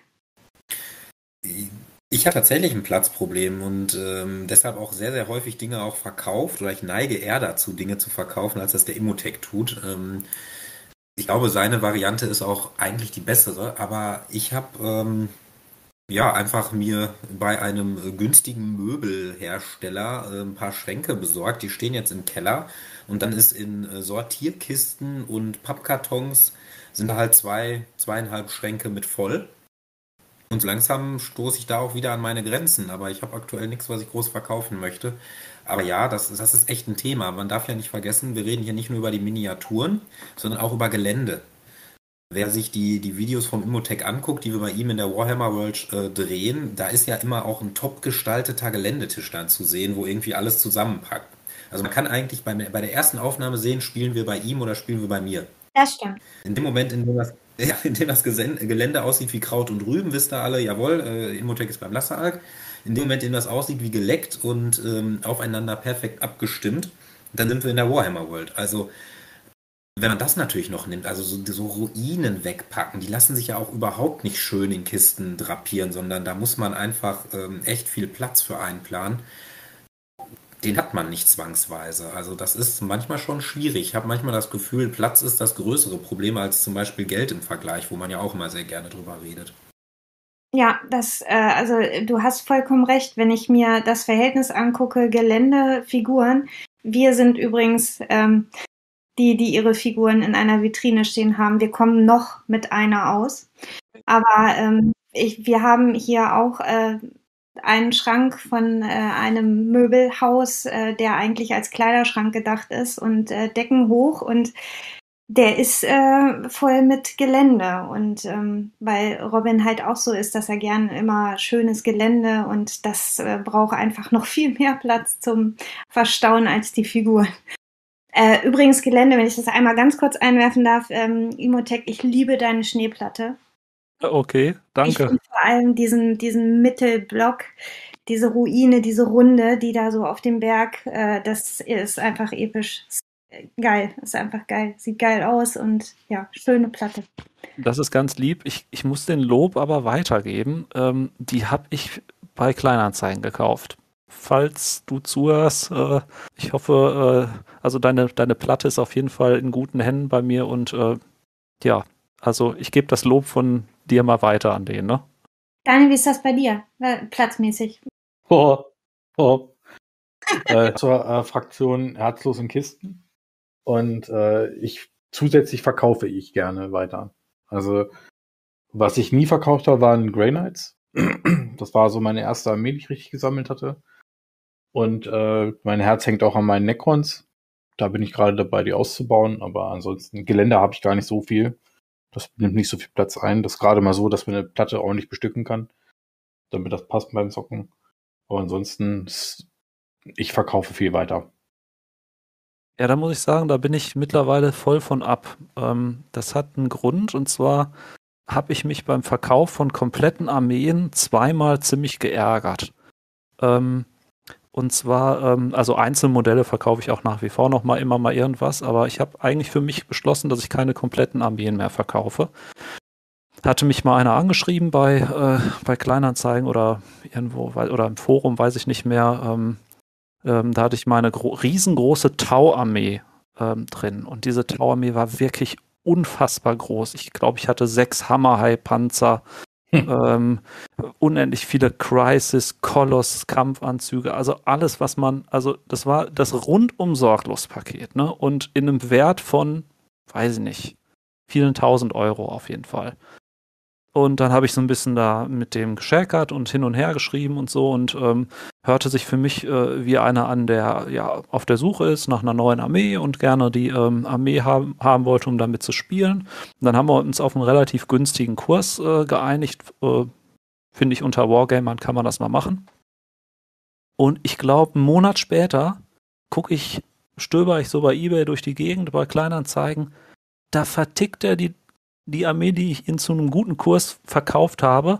Ich habe tatsächlich ein Platzproblem und deshalb auch sehr, sehr häufig Dinge auch verkauft oder ich neige eher dazu, Dinge zu verkaufen, als das der Immotech tut. Ich glaube, seine Variante ist auch eigentlich die bessere, aber ich habe ja einfach mir bei einem günstigen Möbelhersteller ein paar Schränke besorgt. Die stehen jetzt im Keller und dann ist in Sortierkisten und Pappkartons sind da halt zweieinhalb Schränke mit voll. Und so langsam stoße ich da auch wieder an meine Grenzen, aber ich habe aktuell nichts, was ich groß verkaufen möchte. Aber ja, das ist echt ein Thema. Man darf ja nicht vergessen, wir reden hier nicht nur über die Miniaturen, sondern auch über Gelände. Wer sich die Videos vom Immotech anguckt, die wir bei ihm in der Warhammer World drehen, da ist ja immer auch ein top gestalteter Geländetisch dann zu sehen, wo irgendwie alles zusammenpackt. Also man kann eigentlich bei der ersten Aufnahme sehen, spielen wir bei ihm oder spielen wir bei mir. Das stimmt. In dem Moment, in dem das Gelände aussieht wie Kraut und Rüben, wisst ihr alle, jawohl, Immotech ist beim Lasseralk. In dem Moment, in dem das aussieht wie geleckt und aufeinander perfekt abgestimmt, dann sind wir in der Warhammer World. Also wenn man das natürlich noch nimmt, also so Ruinen wegpacken, die lassen sich ja auch überhaupt nicht schön in Kisten drapieren, sondern da muss man einfach echt viel Platz für einplanen. Den hat man nicht zwangsweise. Also das ist manchmal schon schwierig. Ich habe manchmal das Gefühl, Platz ist das größere Problem als zum Beispiel Geld im Vergleich, wo man ja auch immer sehr gerne drüber redet. Ja, also du hast vollkommen recht, wenn ich mir das Verhältnis angucke, Gelände, Figuren. Wir sind übrigens die ihre Figuren in einer Vitrine stehen haben. Wir kommen noch mit einer aus. Aber wir haben hier auch einen Schrank von einem Möbelhaus, der eigentlich als Kleiderschrank gedacht ist und Decken hoch und der ist voll mit Gelände und weil Robin halt auch so ist, dass er gern immer schönes Gelände und das braucht einfach noch viel mehr Platz zum Verstauen als die Figuren. Übrigens Gelände, wenn ich das einmal ganz kurz einwerfen darf, Imotech, ich liebe deine Schneeplatte. Okay, Ich danke. finde vor allem diesen Mittelblock, diese Ruine, diese Runde, die da so auf dem Berg, das ist einfach episch. Ist geil, ist einfach geil. Sieht geil aus und ja, schöne Platte. Das ist ganz lieb. Ich muss den Lob aber weitergeben. Die habe ich bei Kleinanzeigen gekauft. Falls du zuhörst, ich hoffe, also deine Platte ist auf jeden Fall in guten Händen bei mir und ja, also ich gebe das Lob von dir mal weiter an den, ne? Daniel, wie ist das bei dir? Platzmäßig. Zur Fraktion Herzlos in Kisten. Und zusätzlich verkaufe ich gerne weiter. Also, was ich nie verkauft habe, waren Grey Knights. Das war so meine erste Armee, die ich richtig gesammelt hatte. Und mein Herz hängt auch an meinen Necrons. Da bin ich gerade dabei, die auszubauen. Aber ansonsten, Gelände habe ich gar nicht so viel. Das nimmt nicht so viel Platz ein. Das ist gerade mal so, dass man eine Platte ordentlich bestücken kann, damit das passt beim Zocken. Aber ansonsten, ich verkaufe viel weiter. Ja, da muss ich sagen, da bin ich mittlerweile voll von ab. Das hat einen Grund und zwar habe ich mich beim Verkauf von kompletten Armeen zweimal ziemlich geärgert. Und zwar, also Einzelmodelle verkaufe ich auch nach wie vor noch mal immer mal irgendwas, aber ich habe eigentlich für mich beschlossen, dass ich keine kompletten Armeen mehr verkaufe. Hatte mich mal einer angeschrieben bei Kleinanzeigen oder irgendwo oder im Forum, weiß ich nicht mehr. Da hatte ich meine riesengroße Tau-Armee drin und diese Tau-Armee war wirklich unfassbar groß. Ich glaube, ich hatte 6 Hammerhai-Panzer, unendlich viele Crisis, Koloss, Kampfanzüge, also alles, was man, also das war das rundum Sorglos-Paket, ne? Und in einem Wert von, weiß ich nicht, vielen tausend Euro auf jeden Fall. Und dann habe ich so ein bisschen da mit dem geschäkert und hin und her geschrieben und so und hörte sich für mich wie einer an, der ja auf der Suche ist nach einer neuen Armee und gerne die Armee haben wollte, um damit zu spielen. Und dann haben wir uns auf einen relativ günstigen Kurs geeinigt. Finde ich, unter Wargamern kann man das mal machen. Und ich glaube, einen Monat später stöber ich so bei eBay durch die Gegend, bei Kleinanzeigen, da vertickt er die Armee, die ich ihn zu einem guten Kurs verkauft habe,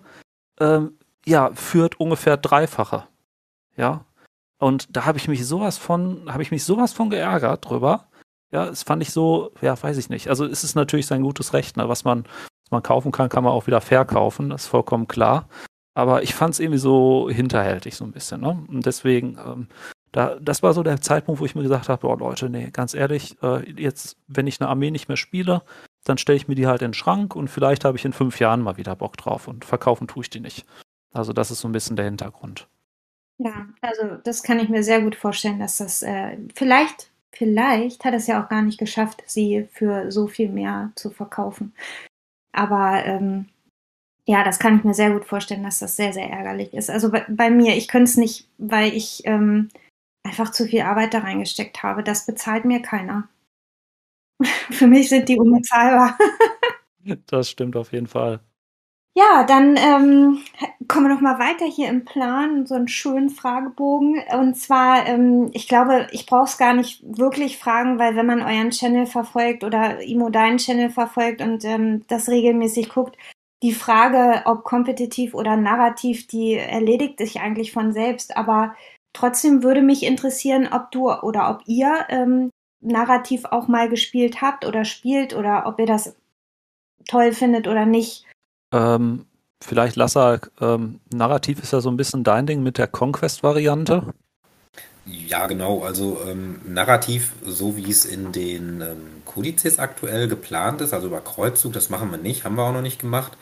führt ungefähr dreifache. Ja. Und da habe ich mich sowas von geärgert drüber. Ja, das fand ich so, ja, weiß ich nicht. Also es ist natürlich sein gutes Recht, ne? Was man kaufen kann, kann man auch wieder verkaufen, das ist vollkommen klar. Aber ich fand es irgendwie so hinterhältig so ein bisschen, ne? Und deswegen, das war so der Zeitpunkt, wo ich mir gesagt habe, oh Leute, nee, ganz ehrlich, jetzt, wenn ich eine Armee nicht mehr spiele, dann stelle ich mir die halt in den Schrank und vielleicht habe ich in 5 Jahren mal wieder Bock drauf und verkaufen tue ich die nicht. Also das ist so ein bisschen der Hintergrund. Ja, also das kann ich mir sehr gut vorstellen, dass das vielleicht hat es ja auch gar nicht geschafft, sie für so viel mehr zu verkaufen. Aber ja, das kann ich mir sehr gut vorstellen, dass das sehr, sehr ärgerlich ist. Also bei mir, ich könnte es nicht, weil ich einfach zu viel Arbeit da reingesteckt habe. Das bezahlt mir keiner. Für mich sind die unbezahlbar. Das stimmt auf jeden Fall. Ja, dann kommen wir noch mal weiter hier im Plan, so einen schönen Fragebogen. Und zwar, ich glaube, ich brauche es gar nicht wirklich fragen, weil wenn man euren Channel verfolgt oder Imo deinen Channel verfolgt und das regelmäßig guckt, die Frage, ob kompetitiv oder narrativ, die erledigt sich eigentlich von selbst. Aber trotzdem würde mich interessieren, ob du oder ob ihr narrativ auch mal gespielt habt oder spielt oder ob ihr das toll findet oder nicht. Vielleicht Lassa, narrativ ist ja so ein bisschen dein Ding mit der Conquest-Variante. Ja, genau. Also narrativ, so wie es in den Kodizes aktuell geplant ist, also über Kreuzzug, das machen wir nicht, haben wir auch noch nicht gemacht.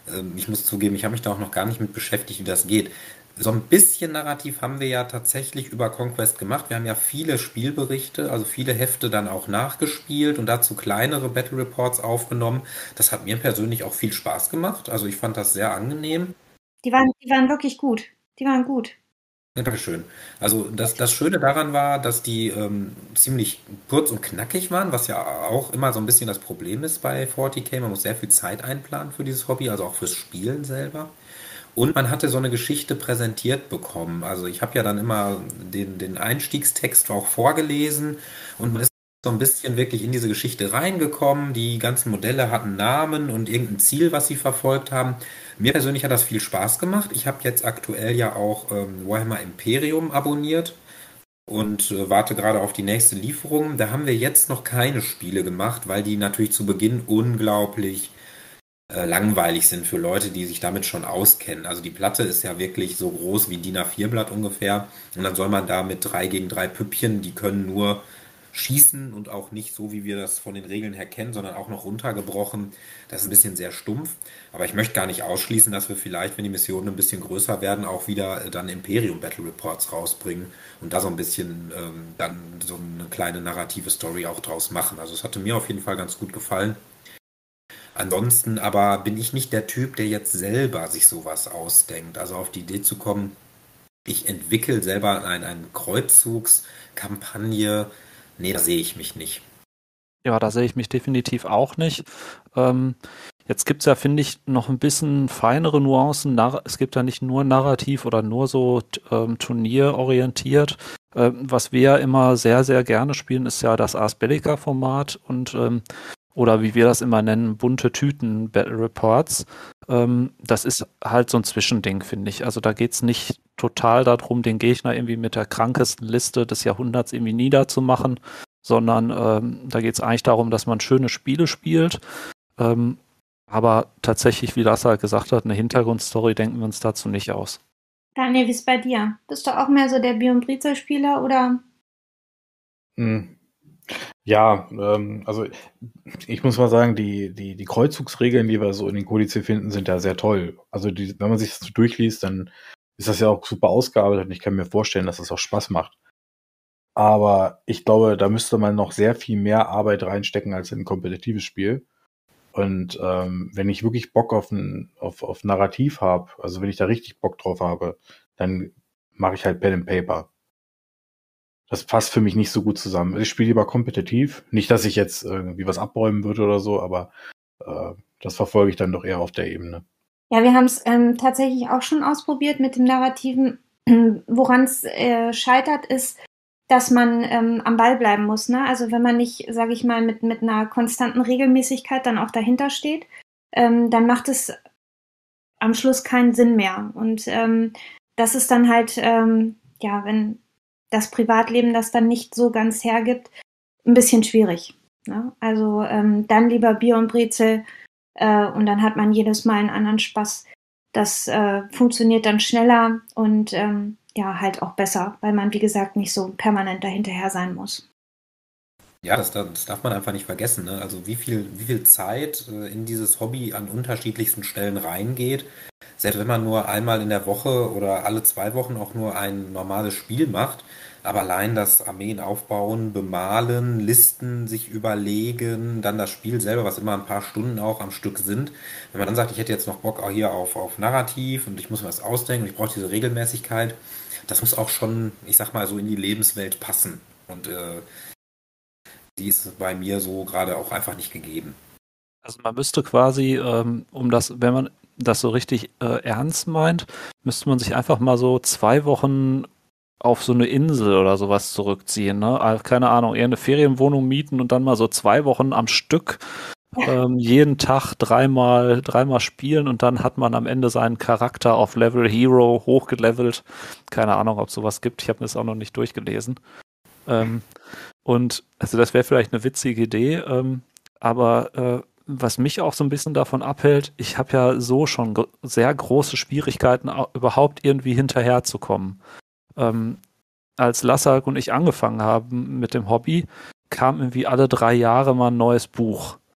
Ich muss zugeben, ich habe mich da auch noch gar nicht mit beschäftigt, wie das geht. So ein bisschen Narrativ haben wir ja tatsächlich über Conquest gemacht. Wir haben ja viele Spielberichte, also viele Hefte dann auch nachgespielt und dazu kleinere Battle Reports aufgenommen. Das hat mir persönlich auch viel Spaß gemacht. Also ich fand das sehr angenehm. Die waren wirklich gut. Die waren gut. Ja, Dankeschön. Also das Schöne daran war, dass die ziemlich kurz und knackig waren, was ja auch immer so ein bisschen das Problem ist bei 40k. Man muss sehr viel Zeit einplanen für dieses Hobby, also auch fürs Spielen selber. Und man hatte so eine Geschichte präsentiert bekommen. Also ich habe ja dann immer den Einstiegstext auch vorgelesen und man ist so ein bisschen wirklich in diese Geschichte reingekommen. Die ganzen Modelle hatten Namen und irgendein Ziel, was sie verfolgt haben. Mir persönlich hat das viel Spaß gemacht. Ich habe jetzt aktuell ja auch Warhammer Imperium abonniert und warte gerade auf die nächste Lieferung. Da haben wir jetzt noch keine Spiele gemacht, weil die natürlich zu Beginn unglaublich langweilig sind für Leute, die sich damit schon auskennen. Also die Platte ist ja wirklich so groß wie DIN A4-Blatt ungefähr. Und dann soll man da mit 3 gegen 3 Püppchen, die können nur schießen und auch nicht so, wie wir das von den Regeln her kennen, sondern auch noch runtergebrochen. Das ist ein bisschen sehr stumpf. Aber ich möchte gar nicht ausschließen, dass wir vielleicht, wenn die Missionen ein bisschen größer werden, auch wieder dann Imperium Battle Reports rausbringen und da so ein bisschen dann so eine kleine narrative Story auch draus machen. Also es hatte mir auf jeden Fall ganz gut gefallen. Ansonsten aber bin ich nicht der Typ, der jetzt selber sich sowas ausdenkt. Also auf die Idee zu kommen, ich entwickle selber eine Kreuzzugskampagne. Nee, da sehe ich mich nicht. Ja, da sehe ich mich definitiv auch nicht. Ähm, Jetzt gibt es ja, finde ich, noch ein bisschen feinere Nuancen. Es gibt ja nicht nur narrativ oder nur so turnierorientiert. Was wir ja immer sehr, sehr gerne spielen, ist ja das Ars Bellica-Format und oder wie wir das immer nennen, bunte Tüten Battle Reports. Das ist halt so ein Zwischending, finde ich. Also da geht es nicht total darum, den Gegner irgendwie mit der krankesten Liste des Jahrhunderts irgendwie niederzumachen, sondern da geht es eigentlich darum, dass man schöne Spiele spielt. Aber tatsächlich, wie Lasse halt gesagt hat, eine Hintergrundstory denken wir uns dazu nicht aus. Daniel, wie ist bei dir? Bist du auch mehr so der Björn Brizel-Spieler oder? Ja, also ich muss mal sagen, die Kreuzzugsregeln, die wir so in den Kodizen finden, sind ja sehr toll. Also wenn man sich das so durchliest, dann ist das ja auch super ausgearbeitet und ich kann mir vorstellen, dass das auch Spaß macht. Aber ich glaube, da müsste man noch sehr viel mehr Arbeit reinstecken als in ein kompetitives Spiel. Und wenn ich wirklich Bock auf Narrativ habe, also wenn ich da richtig Bock drauf habe, dann mache ich halt Pen and Paper. Das passt für mich nicht so gut zusammen. Ich spiele lieber kompetitiv. Nicht, dass ich jetzt irgendwie was abräumen würde oder so, aber das verfolge ich dann doch eher auf der Ebene. Ja, wir haben es tatsächlich auch schon ausprobiert mit dem Narrativen. Woran es scheitert, ist, dass man am Ball bleiben muss. Ne? Also wenn man nicht, sage ich mal, mit einer konstanten Regelmäßigkeit dann auch dahinter steht, dann macht es am Schluss keinen Sinn mehr. Und das ist dann halt, ja, wenn das Privatleben das dann nicht so ganz hergibt, ein bisschen schwierig. Ne? Also dann lieber Bier und Brezel und dann hat man jedes Mal einen anderen Spaß. Das funktioniert dann schneller und ja, halt auch besser, weil man, wie gesagt, nicht so permanent dahinterher sein muss. Ja, das darf man einfach nicht vergessen. Ne? Also wie viel Zeit in dieses Hobby an unterschiedlichsten Stellen reingeht. Selbst wenn man nur einmal in der Woche oder alle 2 Wochen auch nur ein normales Spiel macht, aber allein das Armeen aufbauen, bemalen, Listen sich überlegen, dann das Spiel selber, was immer ein paar Stunden auch am Stück sind. Wenn man dann sagt, ich hätte jetzt noch Bock auch hier auf Narrativ und ich muss mir was ausdenken und ich brauche diese Regelmäßigkeit, das muss auch schon, ich sag mal, so in die Lebenswelt passen. Und die ist bei mir so gerade auch einfach nicht gegeben. Also man müsste quasi, wenn man das so richtig ernst meint, müsste man sich einfach mal so 2 Wochen auf so eine Insel oder sowas zurückziehen, ne? Keine Ahnung, eher eine Ferienwohnung mieten und dann mal so 2 Wochen am Stück jeden Tag dreimal spielen und dann hat man am Ende seinen Charakter auf Level Hero hochgelevelt. Keine Ahnung, ob es sowas gibt. Ich habe mir das auch noch nicht durchgelesen. Und also das wäre vielleicht eine witzige Idee, aber was mich auch so ein bisschen davon abhält, ich habe ja so schon sehr große Schwierigkeiten, überhaupt irgendwie hinterherzukommen. Als Lassak und ich angefangen haben mit dem Hobby, kam irgendwie alle 3 Jahre mal ein neues Buch.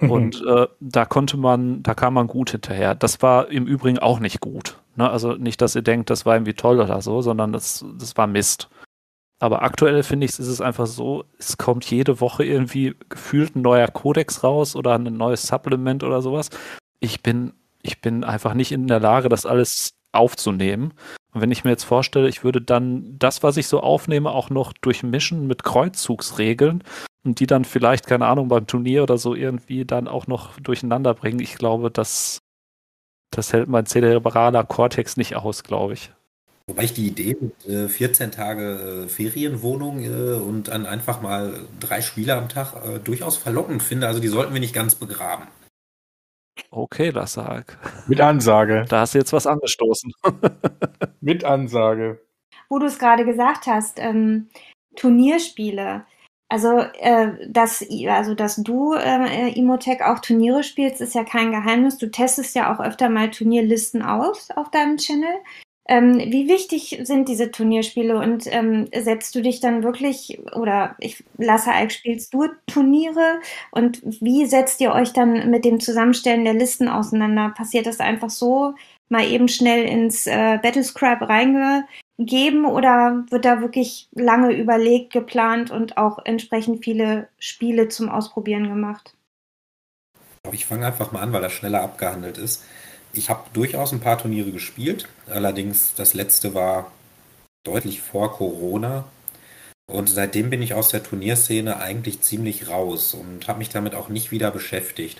Und da kam man gut hinterher. Das war im Übrigen auch nicht gut. Ne? Also nicht, dass ihr denkt, das war irgendwie toll oder so, sondern das war Mist. Aber aktuell finde ich, ist es einfach so, es kommt jede Woche irgendwie gefühlt ein neuer Kodex raus oder ein neues Supplement oder sowas. Ich bin einfach nicht in der Lage, das alles aufzunehmen. Und wenn ich mir jetzt vorstelle, ich würde dann das, was ich so aufnehme, auch noch durchmischen mit Kreuzzugsregeln und die dann vielleicht, keine Ahnung, beim Turnier oder so irgendwie dann auch noch durcheinander bringen, ich glaube, das hält mein zerebraler Kortex nicht aus, glaube ich. Wobei ich die Idee mit 14 Tage Ferienwohnung und dann einfach mal 3 Spiele am Tag durchaus verlockend finde. Also die sollten wir nicht ganz begraben. Okay, Lassak. Mit Ansage. Da hast du jetzt was angestoßen. Mit Ansage. Wo du es gerade gesagt hast, Turnierspiele. Also, dass du, Imotech, auch Turniere spielst, ist ja kein Geheimnis. Du testest ja auch öfter mal Turnierlisten aus auf deinem Channel. Wie wichtig sind diese Turnierspiele und setzt du dich dann wirklich, oder Lassaik, spielst du Turniere und wie setzt ihr euch dann mit dem Zusammenstellen der Listen auseinander? Passiert das einfach so, mal eben schnell ins Battlescribe reingegeben oder wird da wirklich lange überlegt, geplant und auch entsprechend viele Spiele zum Ausprobieren gemacht? Ich fange einfach mal an, weil das schneller abgehandelt ist. Ich habe durchaus ein paar Turniere gespielt. Allerdings das letzte war deutlich vor Corona. Und seitdem bin ich aus der Turnierszene eigentlich ziemlich raus und habe mich damit auch nicht wieder beschäftigt.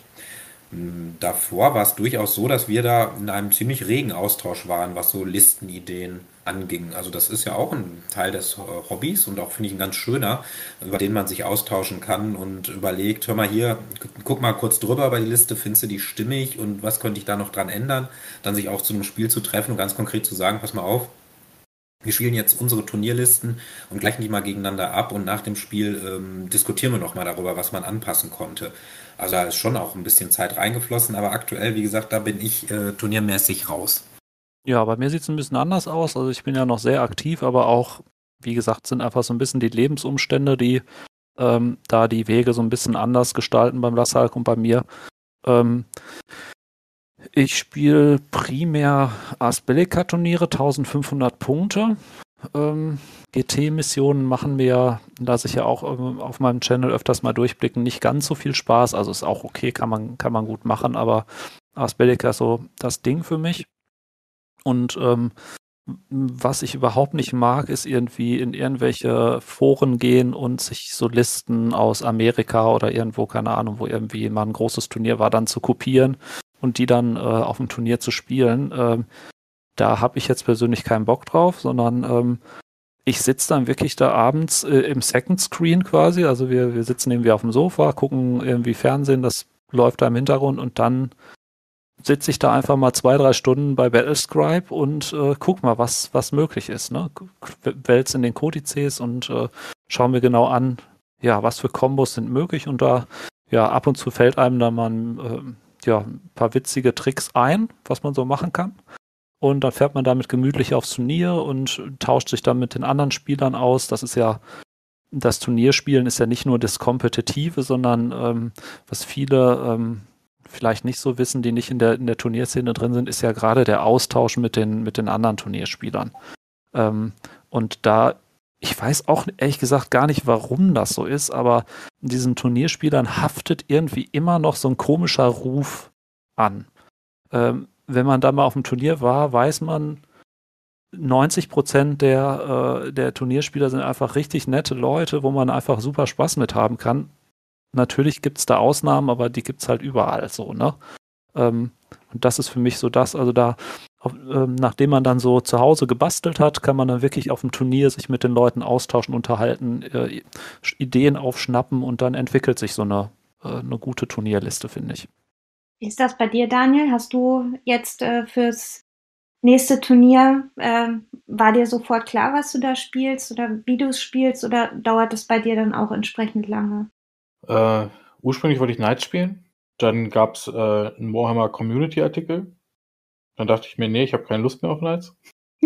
Davor war es durchaus so, dass wir da in einem ziemlich regen Austausch waren, was so Listenideen anging. Also das ist ja auch ein Teil des Hobbys und auch, finde ich, ein ganz schöner, über den man sich austauschen kann und überlegt, hör mal hier, guck mal kurz drüber bei die Liste, findest du die stimmig und was könnte ich da noch dran ändern? Dann sich auch zu einem Spiel zu treffen und ganz konkret zu sagen, pass mal auf, wir spielen jetzt unsere Turnierlisten und gleichen die mal gegeneinander ab und nach dem Spiel diskutieren wir nochmal darüber, was man anpassen konnte. Also da ist schon auch ein bisschen Zeit reingeflossen, aber aktuell, wie gesagt, da bin ich turniermäßig raus. Ja, bei mir sieht es ein bisschen anders aus. Also ich bin ja noch sehr aktiv, aber auch, wie gesagt, sind einfach so ein bisschen die Lebensumstände, die da die Wege so ein bisschen anders gestalten beim Lassalk und bei mir. Ähm, Ich spiele primär Asbellica-Turniere, 1500 Punkte. GT-Missionen machen mir, lasse ich ja auch auf meinem Channel öfters mal durchblicken, nicht ganz so viel Spaß. Also ist auch okay, kann man gut machen, aber Asbellica ist so das Ding für mich. Und was ich überhaupt nicht mag, ist irgendwie in irgendwelche Foren gehen und sich so Listen aus Amerika oder irgendwo, keine Ahnung, wo irgendwie mal ein großes Turnier war, dann zu kopieren und die dann auf dem Turnier zu spielen. Da habe ich jetzt persönlich keinen Bock drauf, sondern ich sitze dann wirklich da abends im Second Screen quasi. Also wir sitzen irgendwie auf dem Sofa, gucken irgendwie Fernsehen, das läuft da im Hintergrund und dann sitze ich da einfach mal 2, 3 Stunden bei Battlescribe und guck mal, was möglich ist. Ne? Wälz in den Kodizes und schau mir genau an, ja, was für Kombos sind möglich und da, ja, ab und zu fällt einem da mal ein paar witzige Tricks ein, was man so machen kann. Und dann fährt man damit gemütlich aufs Turnier und tauscht sich dann mit den anderen Spielern aus. Das Turnierspielen ist ja nicht nur das Kompetitive, sondern was viele vielleicht nicht so wissen, die nicht in der Turnierszene drin sind, ist ja gerade der Austausch mit den anderen Turnierspielern. Und da, ich weiß auch ehrlich gesagt gar nicht, warum das so ist, aber diesen Turnierspielern haftet irgendwie immer noch so ein komischer Ruf an. Wenn man da mal auf dem Turnier war, weiß man, 90% der Turnierspieler sind einfach richtig nette Leute, wo man einfach super Spaß mit haben kann. Natürlich gibt es da Ausnahmen, aber die gibt es halt überall so, ne? Und das ist für mich so das, also da, nachdem man dann so zu Hause gebastelt hat, kann man dann wirklich auf dem Turnier sich mit den Leuten austauschen, unterhalten, Ideen aufschnappen und dann entwickelt sich so eine gute Turnierliste, finde ich. Wie ist das bei dir, Daniel? Hast du jetzt fürs nächste Turnier, war dir sofort klar, was du da spielst oder wie du es spielst oder dauert es bei dir dann auch entsprechend lange? Ursprünglich wollte ich Knights spielen. Dann gab es einen Warhammer Community Artikel. Dann dachte ich mir, nee, ich habe keine Lust mehr auf Knights.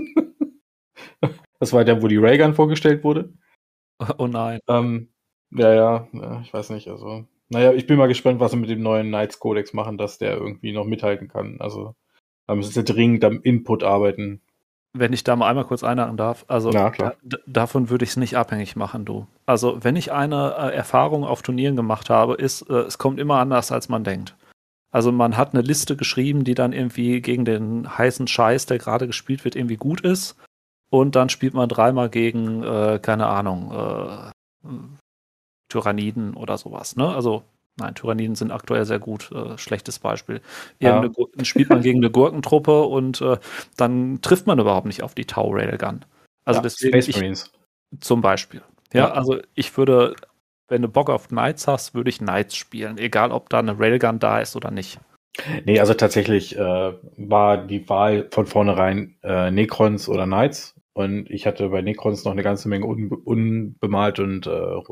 Das war der, wo die Raygun vorgestellt wurde. Oh nein. Ja, ich weiß nicht, also Naja, ich bin mal gespannt, was sie mit dem neuen Knights Codex machen, dass der irgendwie noch mithalten kann. Also, da müssen sie dringend am Input arbeiten. Wenn ich da mal einmal kurz einhaken darf, also Ja, klar. davon würde ich es nicht abhängig machen, du. Also wenn ich eine Erfahrung auf Turnieren gemacht habe, ist, es kommt immer anders, als man denkt. Also man hat eine Liste geschrieben, die dann irgendwie gegen den heißen Scheiß, der gerade gespielt wird, irgendwie gut ist. Und dann spielt man dreimal gegen, keine Ahnung, Tyranniden oder sowas. Ne? Also, nein, Tyranniden sind aktuell sehr gut. Schlechtes Beispiel. Ja. Spielt man gegen eine Gurkentruppe und dann trifft man überhaupt nicht auf die Tau Railgun. Also Ja, deswegen Space Marines. zum Beispiel. Ja, Ja. also ich würde, wenn du Bock auf Knights hast, würde ich Knights spielen. Egal, ob da eine Railgun da ist oder nicht. Nee, also tatsächlich war die Wahl von vornherein Necrons oder Knights. Und ich hatte bei Necrons noch eine ganze Menge unbemalt und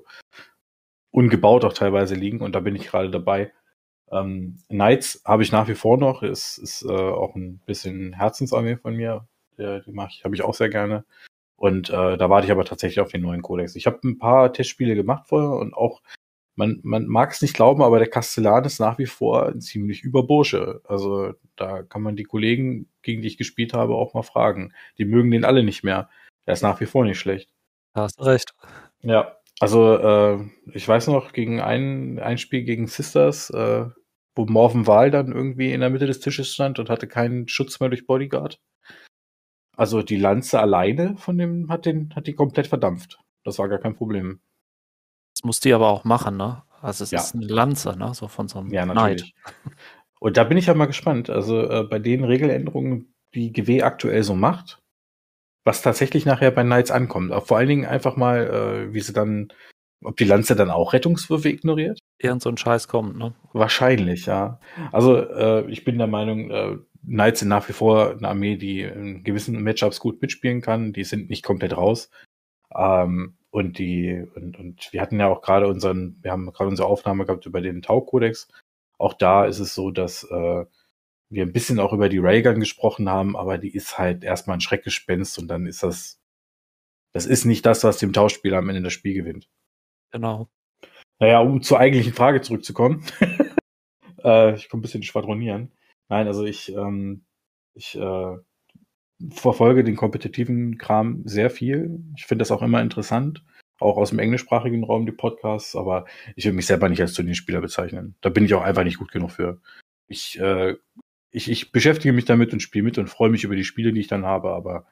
ungebaut auch teilweise liegen. Und da bin ich gerade dabei. Knights habe ich nach wie vor noch. Ist auch ein bisschen Herzensarmee von mir. Die habe ich auch sehr gerne. Und da warte ich aber tatsächlich auf den neuen Codex. Ich habe ein paar Testspiele gemacht vorher und auch, man mag es nicht glauben, aber der Kastellan ist nach wie vor ein ziemlich Überbursche. Also da kann man die Kollegen, gegen die ich gespielt habe, auch mal fragen. Die mögen den alle nicht mehr. Der ist nach wie vor nicht schlecht. Da hast du recht. Ja, also ich weiß noch, gegen ein Spiel gegen Sisters, wo Morven Wahl dann irgendwie in der Mitte des Tisches stand und hatte keinen Schutz mehr durch Bodyguard. Also die Lanze alleine von dem hat die komplett verdampft. Das war gar kein Problem. Das muss die aber auch machen, ne? Also es Ja. ist eine Lanze, ne? So von so einem Ja, Knight. natürlich. Und da bin ich ja mal gespannt. Also bei den Regeländerungen, die GW aktuell so macht, was tatsächlich nachher bei Knights ankommt. Auch vor allen Dingen einfach mal, wie sie dann, ob die Lanze dann auch Rettungswürfe ignoriert? Irgend so ein Scheiß kommt, ne? Wahrscheinlich, ja. Also ich bin der Meinung, Knights sind nach wie vor eine Armee, die in gewissen Matchups gut mitspielen kann. Die sind nicht komplett raus. Und wir hatten ja auch gerade wir haben gerade unsere Aufnahme gehabt über den Tau-Kodex. Auch da ist es so, dass wir ein bisschen auch über die Railgun gesprochen haben, aber die ist halt erstmal ein Schreckgespenst und dann ist das ist nicht das, was dem Tauspieler am Ende das Spiel gewinnt. Genau. Naja, um zur eigentlichen Frage zurückzukommen. Ich komme ein bisschen schwadronieren. Nein, also ich verfolge den kompetitiven Kram sehr viel. Ich finde das auch immer interessant. Auch aus dem englischsprachigen Raum, die Podcasts, aber ich würde mich selber nicht als Turnierspieler bezeichnen. Da bin ich auch einfach nicht gut genug für. Ich beschäftige mich damit und spiele mit und freue mich über die Spiele, die ich dann habe, aber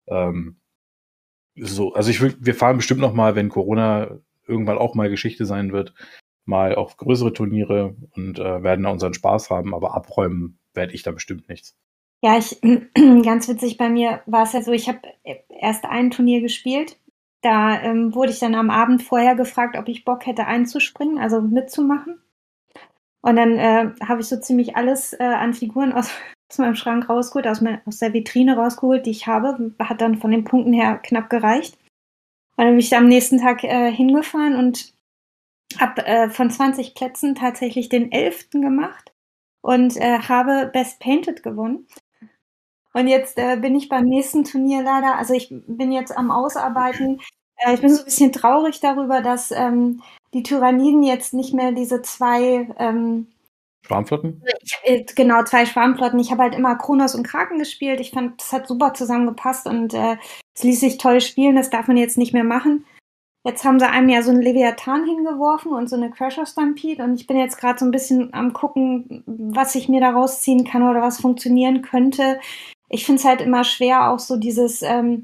so, also wir fahren bestimmt noch mal, wenn Corona irgendwann auch mal Geschichte sein wird, mal auf größere Turniere und werden da unseren Spaß haben, aber abräumen werde ich da bestimmt nichts. Ja, ganz witzig, bei mir war es ja so, ich habe erst ein Turnier gespielt. Da wurde ich dann am Abend vorher gefragt, ob ich Bock hätte einzuspringen, also mitzumachen. Und dann habe ich so ziemlich alles an Figuren aus meinem Schrank rausgeholt, aus der Vitrine rausgeholt, die ich habe. Hat dann von den Punkten her knapp gereicht. Und dann bin ich da am nächsten Tag hingefahren und habe von 20 Plätzen tatsächlich den 11. gemacht und habe Best Painted gewonnen. Und jetzt bin ich beim nächsten Turnier leider, also ich bin jetzt am Ausarbeiten. Ich bin so ein bisschen traurig darüber, dass die Tyranniden jetzt nicht mehr diese zwei Schwarmflotten? Genau, 2 Schwarmflotten. Ich habe halt immer Kronos und Kraken gespielt. Ich fand, das hat super zusammengepasst und es ließ sich toll spielen. Das darf man jetzt nicht mehr machen. Jetzt haben sie einem ja so einen Leviathan hingeworfen und so eine Crusher Stampede und ich bin jetzt gerade so ein bisschen am gucken, was ich mir da rausziehen kann oder was funktionieren könnte. Ich finde es halt immer schwer, auch so dieses,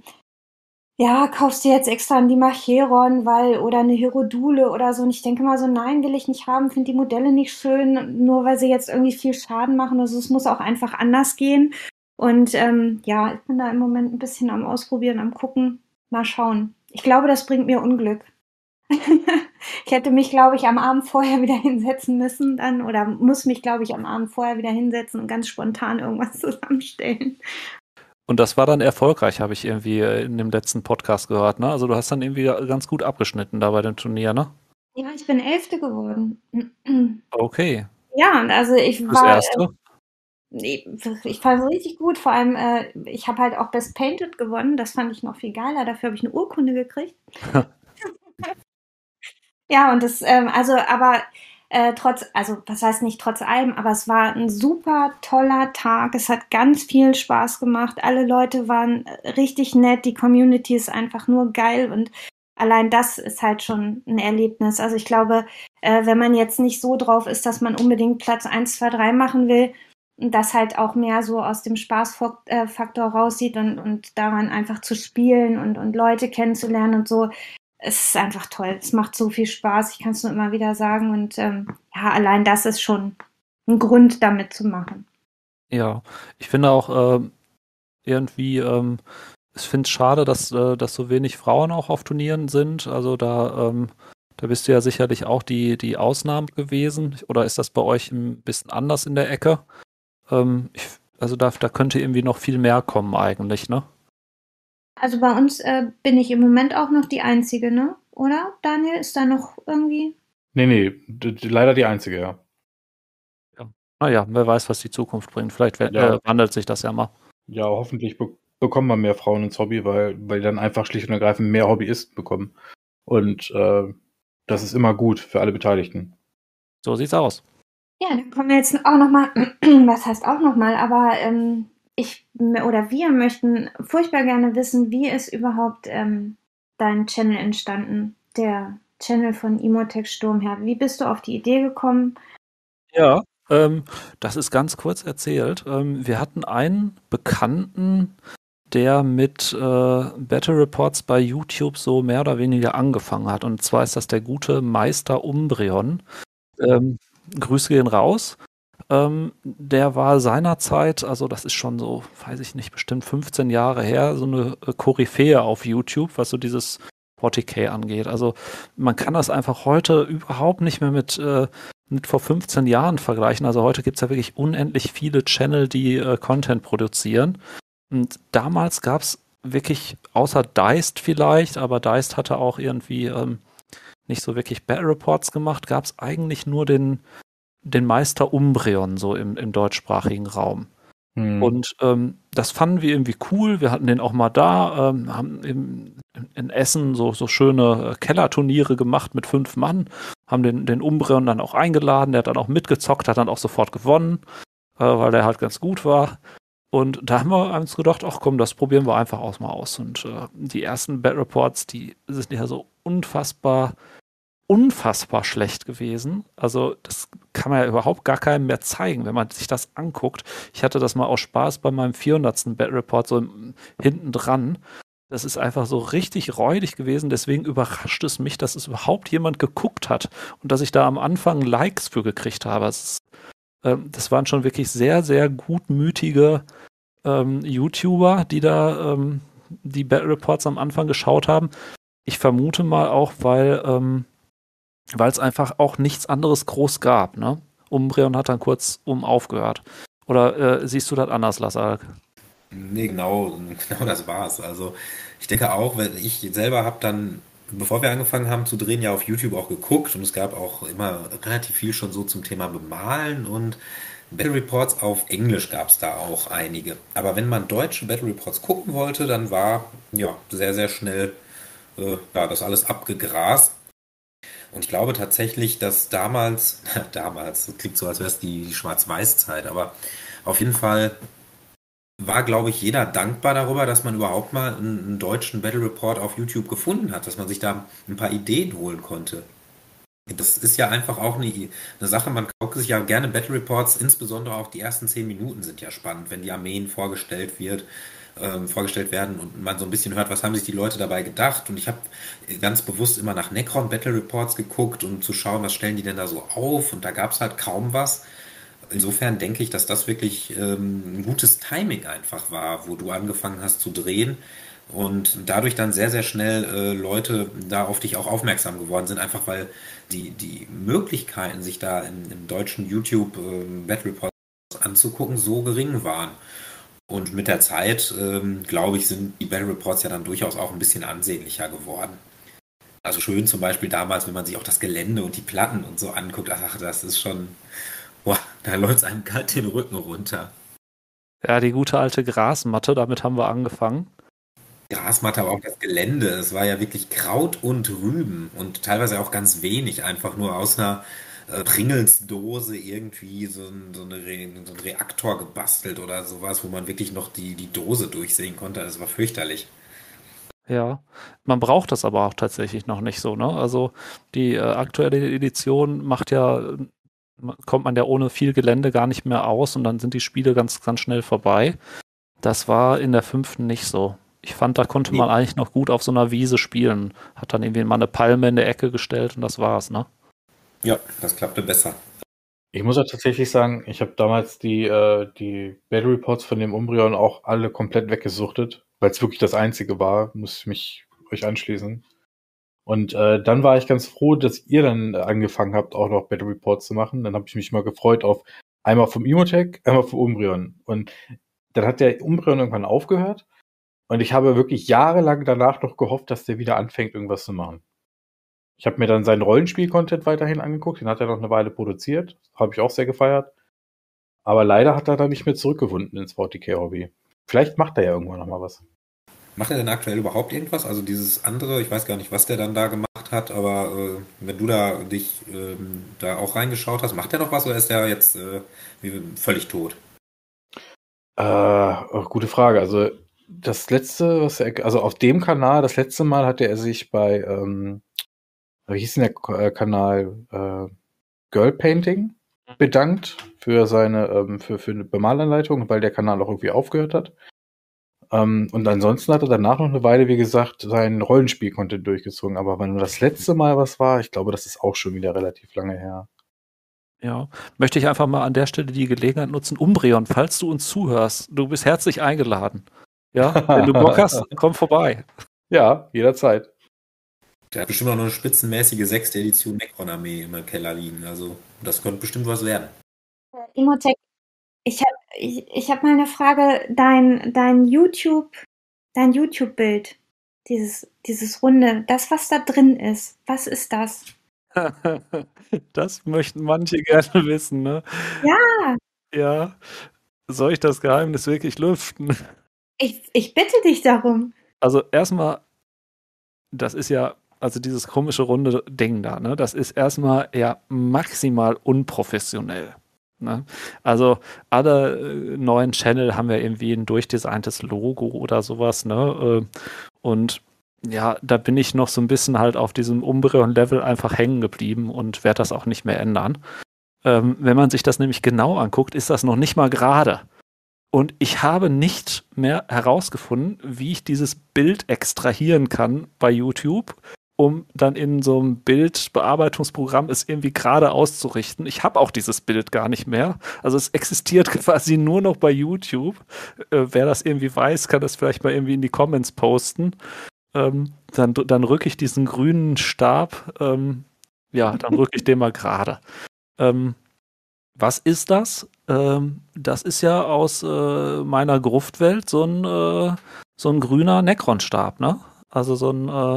ja, kaufst du jetzt extra einen Dimacheron, oder eine Hierodule oder so. Und ich denke mal so, nein, will ich nicht haben, finde die Modelle nicht schön, nur weil sie jetzt irgendwie viel Schaden machen. Also es muss auch einfach anders gehen. Und ja, ich bin da im Moment ein bisschen am Ausprobieren, am Gucken. Mal schauen. Ich glaube, das bringt mir Unglück. Ich hätte mich, glaube ich, am Abend vorher wieder hinsetzen müssen dann oder muss mich, glaube ich, am Abend vorher wieder hinsetzen und ganz spontan irgendwas zusammenstellen. Und das war dann erfolgreich, habe ich irgendwie in dem letzten Podcast gehört, ne? Also du hast dann irgendwie ganz gut abgeschnitten da bei dem Turnier, ne? Ja, ich bin 11. geworden. Okay. Ja, und also ich Das war, erste? ich fand es richtig gut. Vor allem, ich habe halt auch Best Painted gewonnen. Das fand ich noch viel geiler. Dafür habe ich eine Urkunde gekriegt. Ja, und das, also, aber also was heißt nicht trotz allem, aber es war ein super toller Tag. Es hat ganz viel Spaß gemacht. Alle Leute waren richtig nett. Die Community ist einfach nur geil und allein das ist halt schon ein Erlebnis. Also ich glaube, wenn man jetzt nicht so drauf ist, dass man unbedingt Platz 1, 2, 3 machen will, das halt auch mehr so aus dem Spaßfaktor raussieht und daran einfach zu spielen und Leute kennenzulernen und so. Es ist einfach toll. Es macht so viel Spaß. Ich kann es nur immer wieder sagen. Und ja, allein das ist schon ein Grund, damit zu machen. Ja, ich finde auch irgendwie, ich finde es schade, dass so wenig Frauen auch auf Turnieren sind. Also da bist du ja sicherlich auch die Ausnahme gewesen. Oder ist das bei euch ein bisschen anders in der Ecke? Also da könnte irgendwie noch viel mehr kommen eigentlich, ne? Also bei uns bin ich im Moment auch noch die Einzige, ne? Oder, Daniel? Ist da noch irgendwie? Nee, leider die einzige, ja. Naja, wer weiß, was die Zukunft bringt. Vielleicht wandelt sich das ja mal. Ja, hoffentlich bekommen wir mehr Frauen ins Hobby, weil dann einfach schlicht und ergreifend mehr Hobbyisten bekommen. Und das ist immer gut für alle Beteiligten. So sieht's aus. Ja, dann kommen wir jetzt auch nochmal, was heißt auch nochmal, aber wir möchten furchtbar gerne wissen, wie ist überhaupt dein Channel entstanden, der Channel von Imhotep Sturmherr. Wie bist du auf die Idee gekommen? Ja, das ist ganz kurz erzählt. Wir hatten einen Bekannten, der mit Battle Reports bei YouTube so mehr oder weniger angefangen hat. Und zwar ist das der gute Meister Umbreon. Grüße gehen raus. Der war seinerzeit, also das ist schon so, weiß ich nicht, bestimmt 15 Jahre her, so eine Koryphäe auf YouTube, was so dieses 40k angeht. Also man kann das einfach heute überhaupt nicht mehr mit vor 15 Jahren vergleichen. Also heute gibt es ja wirklich unendlich viele Channel, die Content produzieren. Und damals gab es wirklich, außer Deist vielleicht, aber Deist hatte auch irgendwie nicht so wirklich Battle Reports gemacht, gab es eigentlich nur den Meister Umbreon so im deutschsprachigen Raum. Und das fanden wir irgendwie cool. Wir hatten den auch mal da, haben in Essen so schöne Kellerturniere gemacht mit 5 Mann, haben den Umbreon dann auch eingeladen, der hat dann auch mitgezockt, hat dann auch sofort gewonnen, weil der halt ganz gut war. Und da haben wir uns gedacht, ach komm, das probieren wir einfach mal aus. Und die ersten Battle Reports, die sind ja so unfassbar schlecht gewesen. Also das kann man ja überhaupt gar keinem mehr zeigen, wenn man sich das anguckt. Ich hatte das mal aus Spaß bei meinem 400. Battle Report so hinten dran. Das ist einfach so richtig räudig gewesen. Deswegen überrascht es mich, dass es überhaupt jemand geguckt hat und dass ich da am Anfang Likes für gekriegt habe. Das waren schon wirklich sehr, sehr gutmütige YouTuber, die da die Battle Reports am Anfang geschaut haben. Ich vermute mal auch, weil es einfach auch nichts anderes groß gab, ne? Umbreon hat dann kurz aufgehört. Oder siehst du das anders, Lassalk? Nee, genau das war's. Also ich denke auch, weil ich selber habe dann, bevor wir angefangen haben zu drehen, ja auf YouTube auch geguckt und es gab auch immer relativ viel schon so zum Thema Bemalen und Battle Reports auf Englisch gab es da auch einige. Aber wenn man deutsche Battle Reports gucken wollte, dann war ja sehr, sehr schnell das alles abgegrast. Und ich glaube tatsächlich, dass damals, das klingt so, als wäre es die Schwarz-Weiß-Zeit, aber auf jeden Fall war, glaube ich, jeder dankbar darüber, dass man überhaupt mal einen deutschen Battle Report auf YouTube gefunden hat, dass man sich da ein paar Ideen holen konnte. Das ist ja einfach auch eine Sache, man guckt sich ja gerne Battle Reports, insbesondere auch die ersten 10 Minuten sind ja spannend, wenn die Armeen vorgestellt werden und man so ein bisschen hört, was haben sich die Leute dabei gedacht. Und ich habe ganz bewusst immer nach Necron Battle Reports geguckt, um zu schauen, was stellen die denn da so auf. Und da gab es halt kaum was. Insofern denke ich, dass das wirklich ein gutes Timing einfach war, wo du angefangen hast zu drehen. Und dadurch dann sehr, sehr schnell Leute da auf dich auch aufmerksam geworden sind, einfach weil die Möglichkeiten, sich da im deutschen YouTube Battle Reports anzugucken, so gering waren. Und mit der Zeit, glaube ich, sind die Battle Reports ja dann durchaus auch ein bisschen ansehnlicher geworden. Also schön zum Beispiel damals, wenn man sich auch das Gelände und die Platten und so anguckt, ach, das ist schon, boah, da läuft einem kalt den Rücken runter. Ja, die gute alte Grasmatte, damit haben wir angefangen. Grasmatte, aber auch das Gelände, es war ja wirklich Kraut und Rüben und teilweise auch ganz wenig, einfach nur aus einer Pringles-Dose irgendwie so ein Reaktor gebastelt oder sowas, wo man wirklich noch die Dose durchsehen konnte. Das war fürchterlich. Ja, man braucht das aber auch tatsächlich noch nicht so, ne? Also die aktuelle Edition kommt man ja ohne viel Gelände gar nicht mehr aus und dann sind die Spiele ganz, ganz schnell vorbei. Das war in der 5. nicht so. Ich fand, da konnte man Nee. eigentlich noch gut auf so einer Wiese spielen. Hat dann irgendwie mal eine Palme in der Ecke gestellt und das war's, ne? Ja, das klappte besser. Ich muss auch tatsächlich sagen, ich habe damals die Battle Reports von dem Umbreon auch alle komplett weggesuchtet, weil es wirklich das einzige war, muss ich mich euch anschließen. Und dann war ich ganz froh, dass ihr dann angefangen habt, auch noch Battle Reports zu machen. Dann habe ich mich mal gefreut auf einmal vom Imotech, einmal vom Umbreon. Und dann hat der Umbreon irgendwann aufgehört. Und ich habe wirklich jahrelang danach noch gehofft, dass der wieder anfängt, irgendwas zu machen. Ich habe mir dann seinen Rollenspiel-Content weiterhin angeguckt. Den hat er noch eine Weile produziert. Habe ich auch sehr gefeiert. Aber leider hat er da nicht mehr zurückgefunden ins 40k-Hobby. Vielleicht macht er ja irgendwann noch mal was. Macht er denn aktuell überhaupt irgendwas? Also dieses andere, ich weiß gar nicht, was der dann da gemacht hat, aber wenn du dich da auch reingeschaut hast, macht er noch was oder ist er jetzt völlig tot? Gute Frage. Also das letzte, also auf dem Kanal, das letzte Mal hatte er sich bei, wie hieß denn der Kanal, Girl Painting bedankt für seine, für eine Bemalanleitung, weil der Kanal auch irgendwie aufgehört hat. Und ansonsten hat er danach noch eine Weile, wie gesagt, sein Rollenspiel-Content durchgezogen. Aber wenn das letzte Mal was war, ich glaube, das ist auch schon wieder relativ lange her. Ja, möchte ich einfach mal an der Stelle die Gelegenheit nutzen. Umbreon, falls du uns zuhörst, du bist herzlich eingeladen. Ja, wenn du Bock hast, komm vorbei. Ja, jederzeit. Der hat bestimmt auch noch eine spitzenmäßige 6. Edition Necron-Armee im Keller liegen. Also das könnte bestimmt was werden. Imotech, ich hab mal eine Frage. Dein YouTube-Bild, dieses Runde, das, was da drin ist, was ist das? Das möchten manche gerne wissen, ne? Ja, Ja. Soll ich das Geheimnis wirklich lüften? ich bitte dich darum. Also erstmal, das ist ja, also dieses komische runde Ding da, ne? Das ist erstmal ja maximal unprofessionell. Ne? Also alle neuen Channel haben ja irgendwie ein durchdesigntes Logo oder sowas, ne? Und ja, da bin ich noch so ein bisschen halt auf diesem Umbreon-Level einfach hängen geblieben und werde das auch nicht mehr ändern. Wenn man sich das nämlich genau anguckt, ist das noch nicht mal gerade. Und ich habe nicht mehr herausgefunden, wie ich dieses Bild extrahieren kann bei YouTube, um dann in so einem Bildbearbeitungsprogramm es irgendwie gerade auszurichten. Ich habe auch dieses Bild gar nicht mehr. Also es existiert quasi nur noch bei YouTube. Wer das irgendwie weiß, kann das vielleicht mal irgendwie in die Comments posten. Dann rücke ich diesen grünen Stab, dann rücke ich den mal gerade. Was ist das? Das ist ja aus meiner Gruftwelt so ein grüner Necron-Stab, ne? Also so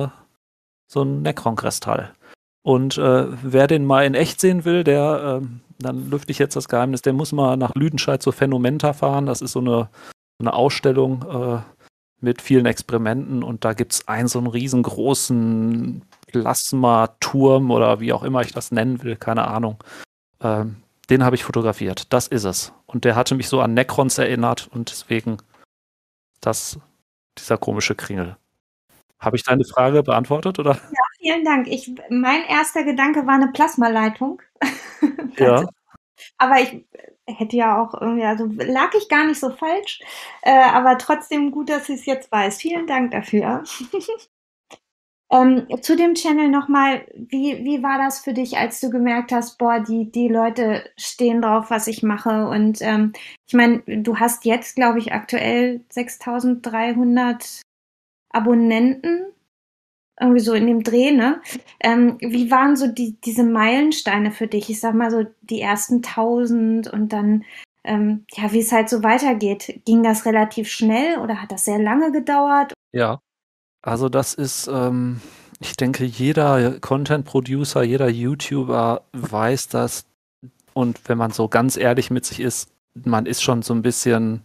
ein Necron-Kristall. Und wer den mal in echt sehen will, dann lüfte ich jetzt das Geheimnis, der muss mal nach Lüdenscheid zur Phänomenta fahren. Das ist so eine Ausstellung mit vielen Experimenten und da gibt es so einen riesengroßen Plasmaturm oder wie auch immer ich das nennen will, keine Ahnung. Den habe ich fotografiert. Das ist es. Und der hatte mich so an Necrons erinnert und deswegen dieser komische Kringel. Habe ich deine Frage beantwortet, oder? Ja, vielen Dank. Mein erster Gedanke war eine Plasmaleitung. Ja. Aber ich hätte ja auch irgendwie, also lag ich gar nicht so falsch, aber trotzdem gut, dass ich es jetzt weiß. Vielen Dank dafür. Zu dem Channel nochmal, wie war das für dich, als du gemerkt hast, boah, die Leute stehen drauf, was ich mache? Und ich meine, du hast jetzt, glaube ich, aktuell 6.300 Abonnenten, irgendwie so in dem Dreh, ne? Wie waren so diese Meilensteine für dich? Ich sag mal so die ersten 1.000 und dann, wie es halt so weitergeht. Ging das relativ schnell oder hat das sehr lange gedauert? Ja. Also das ist, ich denke, jeder Content-Producer, jeder YouTuber weiß das. Und wenn man so ganz ehrlich mit sich ist, man ist schon so ein bisschen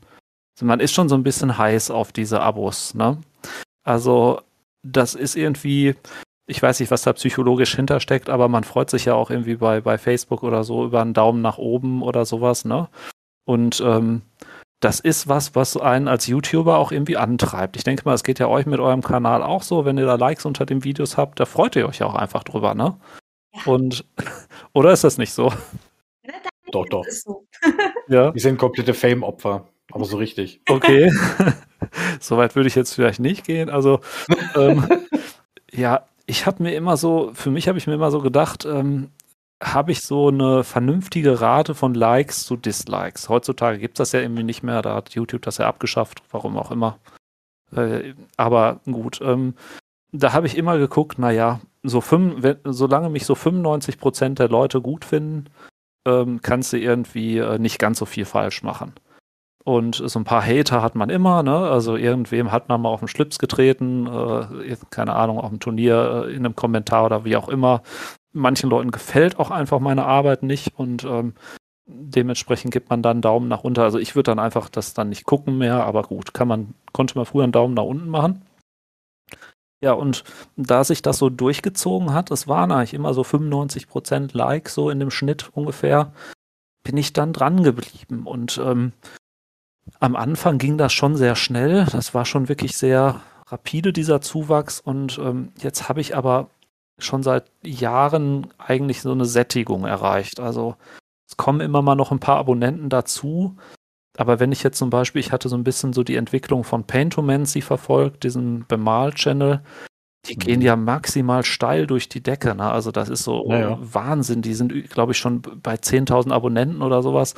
heiß auf diese Abos, ne? Also das ist irgendwie, ich weiß nicht, was da psychologisch hintersteckt, aber man freut sich ja auch irgendwie bei Facebook oder so über einen Daumen nach oben oder sowas, ne? Und das ist was einen als YouTuber auch irgendwie antreibt. Ich denke mal, es geht ja euch mit eurem Kanal auch so, wenn ihr da Likes unter den Videos habt, da freut ihr euch ja auch einfach drüber, ne? Ja. Und, oder ist das nicht so? Doch, doch. Das ist so. Ja, Wir sind komplette Fame-Opfer, aber so richtig. okay. Soweit würde ich jetzt vielleicht nicht gehen. Also, ja, für mich habe ich mir immer so gedacht, habe ich so eine vernünftige Rate von Likes zu Dislikes. Heutzutage gibt es das ja irgendwie nicht mehr, da hat YouTube das ja abgeschafft, warum auch immer. Aber gut, da habe ich immer geguckt, naja, solange mich so 95% der Leute gut finden, kannst du irgendwie nicht ganz so viel falsch machen. Und so ein paar Hater hat man immer, ne? Also irgendwem hat man mal auf den Schlips getreten, keine Ahnung, auf dem Turnier, in einem Kommentar oder wie auch immer. Manchen Leuten gefällt auch einfach meine Arbeit nicht und dementsprechend gibt man dann einen Daumen nach unten. Also ich würde dann einfach das dann nicht gucken mehr, aber gut, konnte man früher einen Daumen nach unten machen. Ja, und da sich das so durchgezogen hat, es waren eigentlich immer so 95% Like, so in dem Schnitt ungefähr, bin ich dann dran geblieben. Und am Anfang ging das schon sehr schnell. Das war schon wirklich sehr rapide, dieser Zuwachs. Und jetzt habe ich aber schon seit Jahren eigentlich so eine Sättigung erreicht. Also es kommen immer mal noch ein paar Abonnenten dazu. Aber wenn ich jetzt zum Beispiel, ich hatte so ein bisschen so die Entwicklung von Paintomancy verfolgt, diesen Bemal-Channel, die gehen ja maximal steil durch die Decke. Ne? Also das ist so Ja. Wahnsinn. Die sind, glaube ich, schon bei 10.000 Abonnenten oder sowas.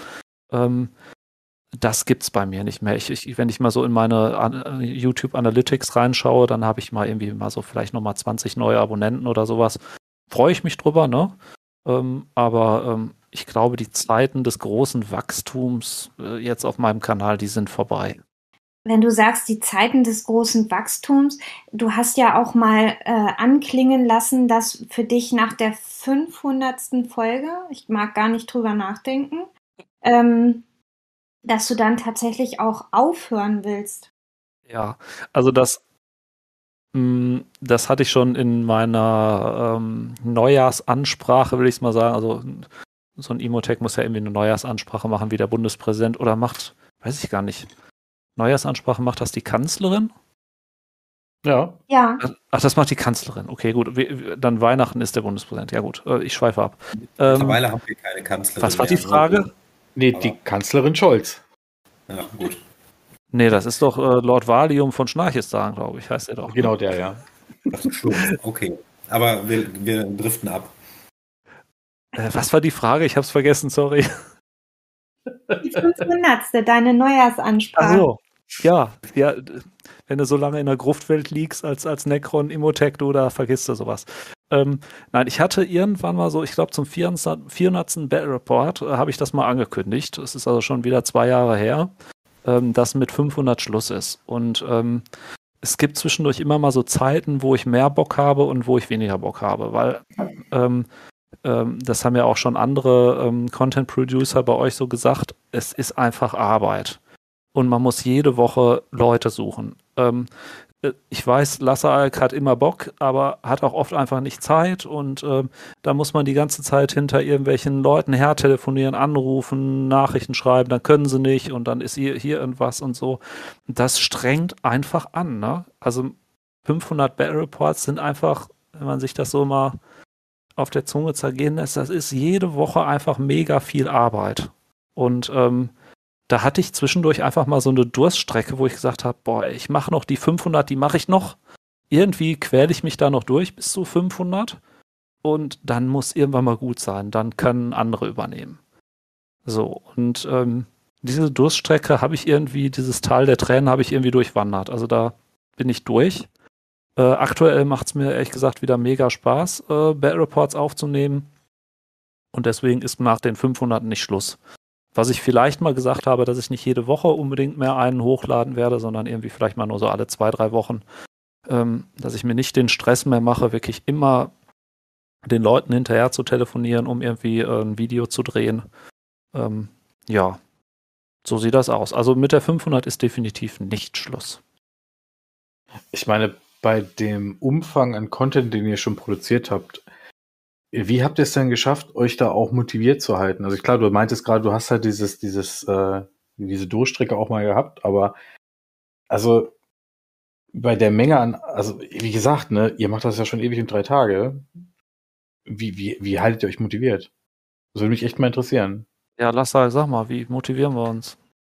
Das gibt's bei mir nicht mehr. Wenn ich mal so in meine YouTube Analytics reinschaue, dann habe ich mal irgendwie mal so vielleicht nochmal 20 neue Abonnenten oder sowas. Freue ich mich drüber, ne? Aber ich glaube, die Zeiten des großen Wachstums jetzt auf meinem Kanal, die sind vorbei. Wenn du sagst, die Zeiten des großen Wachstums, du hast ja auch mal anklingen lassen, dass für dich nach der 500. Folge, ich mag gar nicht drüber nachdenken, dass du dann tatsächlich auch aufhören willst. Ja, also das hatte ich schon in meiner Neujahrsansprache, will ich es mal sagen. Also so ein Imotech muss ja irgendwie eine Neujahrsansprache machen wie der Bundespräsident oder weiß ich gar nicht. Neujahrsansprache macht das die Kanzlerin? Ja. Ja. Ach, das macht die Kanzlerin. Okay, gut. Dann Weihnachten ist der Bundespräsident. Ja gut, ich schweife ab. Mittlerweile haben wir keine Kanzlerin Was war die mehr. Frage? Nee, die Kanzlerin Scholz. Ja, gut. Nee, das ist doch Lord Valium von Schnarchistan, glaube ich, heißt er doch. Genau der, ja. Ach, okay. Aber wir driften ab. Was war die Frage? Ich habe es vergessen, sorry. Die 500. Deine Neujahrsansprache. Ach so. Ja, wenn du so lange in der Gruftwelt liegst als Necron Imotech, du, da vergisst du sowas. Nein, ich hatte irgendwann mal so, ich glaube zum 400. Battle Report habe ich das mal angekündigt. Das ist also schon wieder 2 Jahre her, dass mit 500 Schluss ist. Und es gibt zwischendurch immer mal so Zeiten, wo ich mehr Bock habe und wo ich weniger Bock habe, weil das haben ja auch schon andere Content Producer bei euch so gesagt, es ist einfach Arbeit. Und man muss jede Woche Leute suchen. Ich weiß, Lassealk hat immer Bock, aber hat auch oft einfach nicht Zeit und da muss man die ganze Zeit hinter irgendwelchen Leuten hertelefonieren, anrufen, Nachrichten schreiben, dann können sie nicht und dann ist hier irgendwas und so. Das strengt einfach an, ne? Also 500 Battle Reports sind einfach, wenn man sich das so mal auf der Zunge zergehen lässt, das ist jede Woche einfach mega viel Arbeit. Und da hatte ich zwischendurch einfach mal so eine Durststrecke, wo ich gesagt habe, boah, ich mache noch die 500, die mache ich noch. Irgendwie quäle ich mich da noch durch bis zu 500 und dann muss irgendwann mal gut sein. Dann können andere übernehmen. So, und diese Durststrecke habe ich irgendwie, dieses Tal der Tränen habe ich irgendwie durchwandert. Also da bin ich durch. Aktuell macht es mir ehrlich gesagt wieder mega Spaß, Battle Reports aufzunehmen. Und deswegen ist nach den 500 nicht Schluss. Was ich vielleicht mal gesagt habe, dass ich nicht jede Woche unbedingt mehr einen hochladen werde, sondern irgendwie vielleicht mal nur so alle 2, 3 Wochen. Dass ich mir nicht den Stress mehr mache, wirklich immer den Leuten hinterher zu telefonieren, um irgendwie ein Video zu drehen. Ja, so sieht das aus. Also mit der 500 ist definitiv nicht Schluss. Ich meine, bei dem Umfang an Content, den ihr schon produziert habt, wie habt ihr es denn geschafft, euch da auch motiviert zu halten? Also klar, du meintest gerade, du hast halt diese Durchstrecke auch mal gehabt, aber also bei der Menge an, also wie gesagt, ne, ihr macht das ja schon ewig in 3 Tage. Wie haltet ihr euch motiviert? Das würde mich echt mal interessieren. Ja, Lasse, sag mal, wie motivieren wir uns?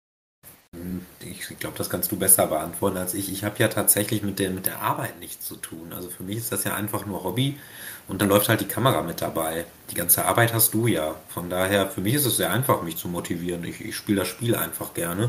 Ich glaube, das kannst du besser beantworten als ich. Ich habe ja tatsächlich mit der Arbeit nichts zu tun. Also für mich ist das ja einfach nur Hobby und dann läuft halt die Kamera mit dabei. Die ganze Arbeit hast du ja. Von daher, für mich ist es sehr einfach, mich zu motivieren. Ich spiele das Spiel einfach gerne.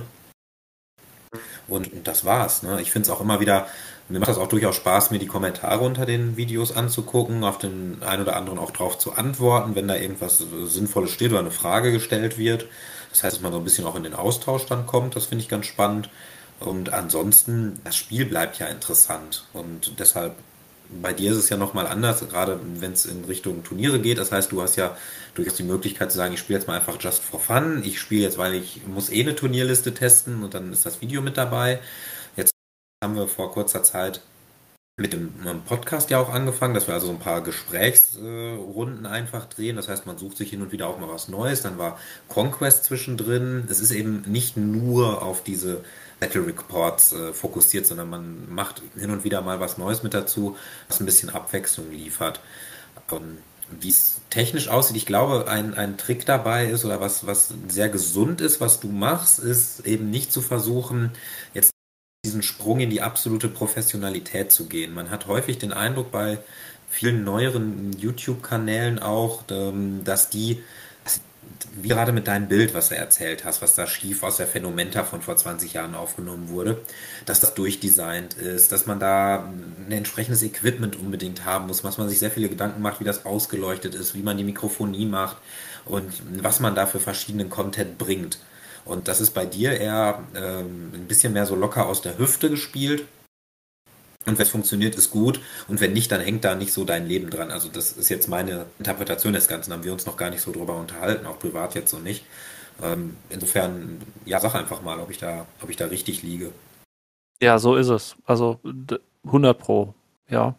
Und das war's. Ne? Ich finde es auch immer wieder, mir macht das auch durchaus Spaß, mir die Kommentare unter den Videos anzugucken, auf den einen oder anderen auch drauf zu antworten, wenn da irgendwas Sinnvolles steht oder eine Frage gestellt wird. Das heißt, dass man so ein bisschen auch in den Austausch dann kommt, das finde ich ganz spannend. Und ansonsten, das Spiel bleibt ja interessant. Und deshalb, bei dir ist es ja nochmal anders, gerade wenn es in Richtung Turniere geht. Das heißt, du hast ja durchaus die Möglichkeit zu sagen, ich spiele jetzt mal einfach just for fun. Ich spiele jetzt, weil ich muss eine Turnierliste testen und dann ist das Video mit dabei. Jetzt haben wir vor kurzer Zeit mit dem Podcast ja auch angefangen, dass wir also so ein paar Gesprächsrunden einfach drehen. Das heißt, man sucht sich hin und wieder auch mal was Neues. Dann war Conquest zwischendrin. Es ist eben nicht nur auf diese Battle Reports fokussiert, sondern man macht hin und wieder mal was Neues mit dazu, was ein bisschen Abwechslung liefert. Wie es technisch aussieht, ich glaube, ein Trick dabei ist oder was sehr gesund ist, was du machst, ist eben nicht zu versuchen, jetzt diesen Sprung in die absolute Professionalität zu gehen. Man hat häufig den Eindruck bei vielen neueren YouTube-Kanälen auch, dass die, wie gerade mit deinem Bild, was du erzählt hast, was da schief aus der Phänomenta von vor 20 Jahren aufgenommen wurde, dass das durchdesignt ist, dass man da ein entsprechendes Equipment unbedingt haben muss, was man sich sehr viele Gedanken macht, wie das ausgeleuchtet ist, wie man die Mikrofonie macht und was man da für verschiedenen Content bringt. Und das ist bei dir eher ein bisschen mehr so locker aus der Hüfte gespielt. Und wenn es funktioniert, ist gut. Und wenn nicht, dann hängt da nicht so dein Leben dran. Also das ist jetzt meine Interpretation des Ganzen. Haben wir uns noch gar nicht so drüber unterhalten, auch privat jetzt so nicht. Insofern, ja, sag einfach mal, ob ich da richtig liege. Ja, so ist es. Also 100 Pro, ja.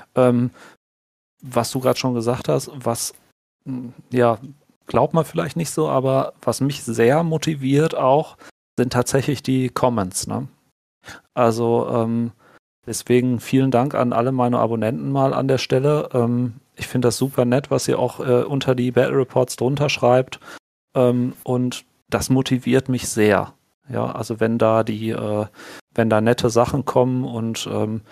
Was du gerade schon gesagt hast, ja, glaubt man vielleicht nicht so, aber was mich sehr motiviert auch, sind tatsächlich die Comments, ne? Also deswegen vielen Dank an alle meine Abonnenten mal an der Stelle. Ich finde das super nett, was ihr auch unter die Battle Reports drunter schreibt. Und das motiviert mich sehr. Ja, also wenn da nette Sachen kommen und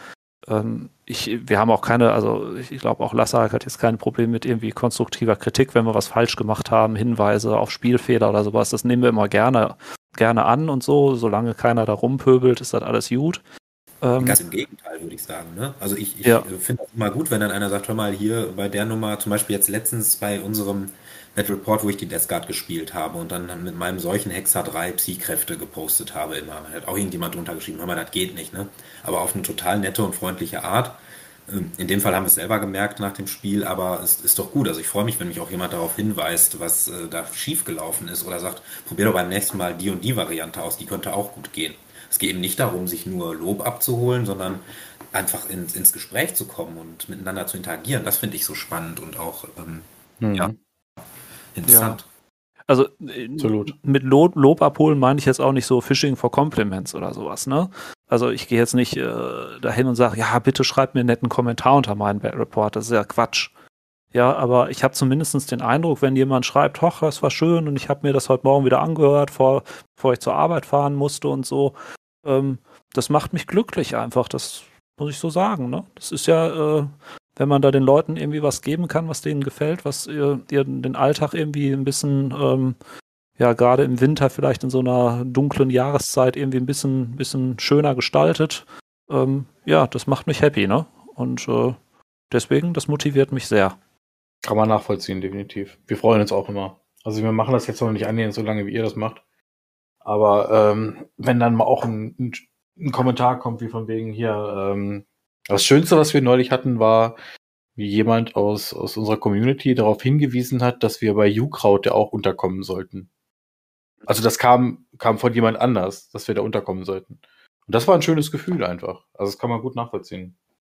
wir haben auch keine, also ich glaube auch Lassak hat jetzt kein Problem mit irgendwie konstruktiver Kritik, wenn wir was falsch gemacht haben, Hinweise auf Spielfehler oder sowas, das nehmen wir immer gerne an und so, solange keiner da rumpöbelt, ist das alles gut. Ganz im Gegenteil, würde ich sagen. Ne? Also ich finde das immer gut, wenn dann einer sagt, hör mal, hier bei der Nummer, zum Beispiel jetzt letztens bei unserem Battle Report, wo ich die Death Guard gespielt habe und dann mit meinem solchen Hexa 3 Psy-Kräfte gepostet habe immer. Da hat auch irgendjemand drunter geschrieben, hör mal, das geht nicht, ne? Aber auf eine total nette und freundliche Art. In dem Fall haben wir es selber gemerkt nach dem Spiel, aber es ist doch gut. Also ich freue mich, wenn mich auch jemand darauf hinweist, was da schiefgelaufen ist oder sagt, probier doch beim nächsten Mal die und die Variante aus, die könnte auch gut gehen. Es geht eben nicht darum, sich nur Lob abzuholen, sondern einfach ins Gespräch zu kommen und miteinander zu interagieren. Das finde ich so spannend und auch ja, interessant. Ja. Also Absolut. mit Lob abholen meine ich jetzt auch nicht so Fishing for Compliments oder sowas, ne? Also ich gehe jetzt nicht dahin und sage, ja, bitte schreibt mir einen netten Kommentar unter meinen Battle Report, das ist ja Quatsch. Ja, aber ich habe zumindest den Eindruck, wenn jemand schreibt, hoch, das war schön und ich habe mir das heute Morgen wieder angehört, bevor ich zur Arbeit fahren musste und so, das macht mich glücklich einfach, das muss ich so sagen, ne? Das ist ja, wenn man da den Leuten irgendwie was geben kann, was denen gefällt, was ihr den Alltag irgendwie ein bisschen, ja, gerade im Winter vielleicht in so einer dunklen Jahreszeit irgendwie ein bisschen schöner gestaltet, ja, das macht mich happy, ne? Und deswegen, das motiviert mich sehr. Kann man nachvollziehen, definitiv. Wir freuen uns auch immer. Also wir machen das jetzt noch nicht annähernd so lange, wie ihr das macht. Aber wenn dann mal auch ein Kommentar kommt, wie von wegen hier, das Schönste, was wir neulich hatten, war, wie jemand aus unserer Community darauf hingewiesen hat, dass wir bei Ukraut ja auch unterkommen sollten. Also das kam von jemand anders, dass wir da unterkommen sollten. Und das war ein schönes Gefühl einfach. Also das kann man gut nachvollziehen.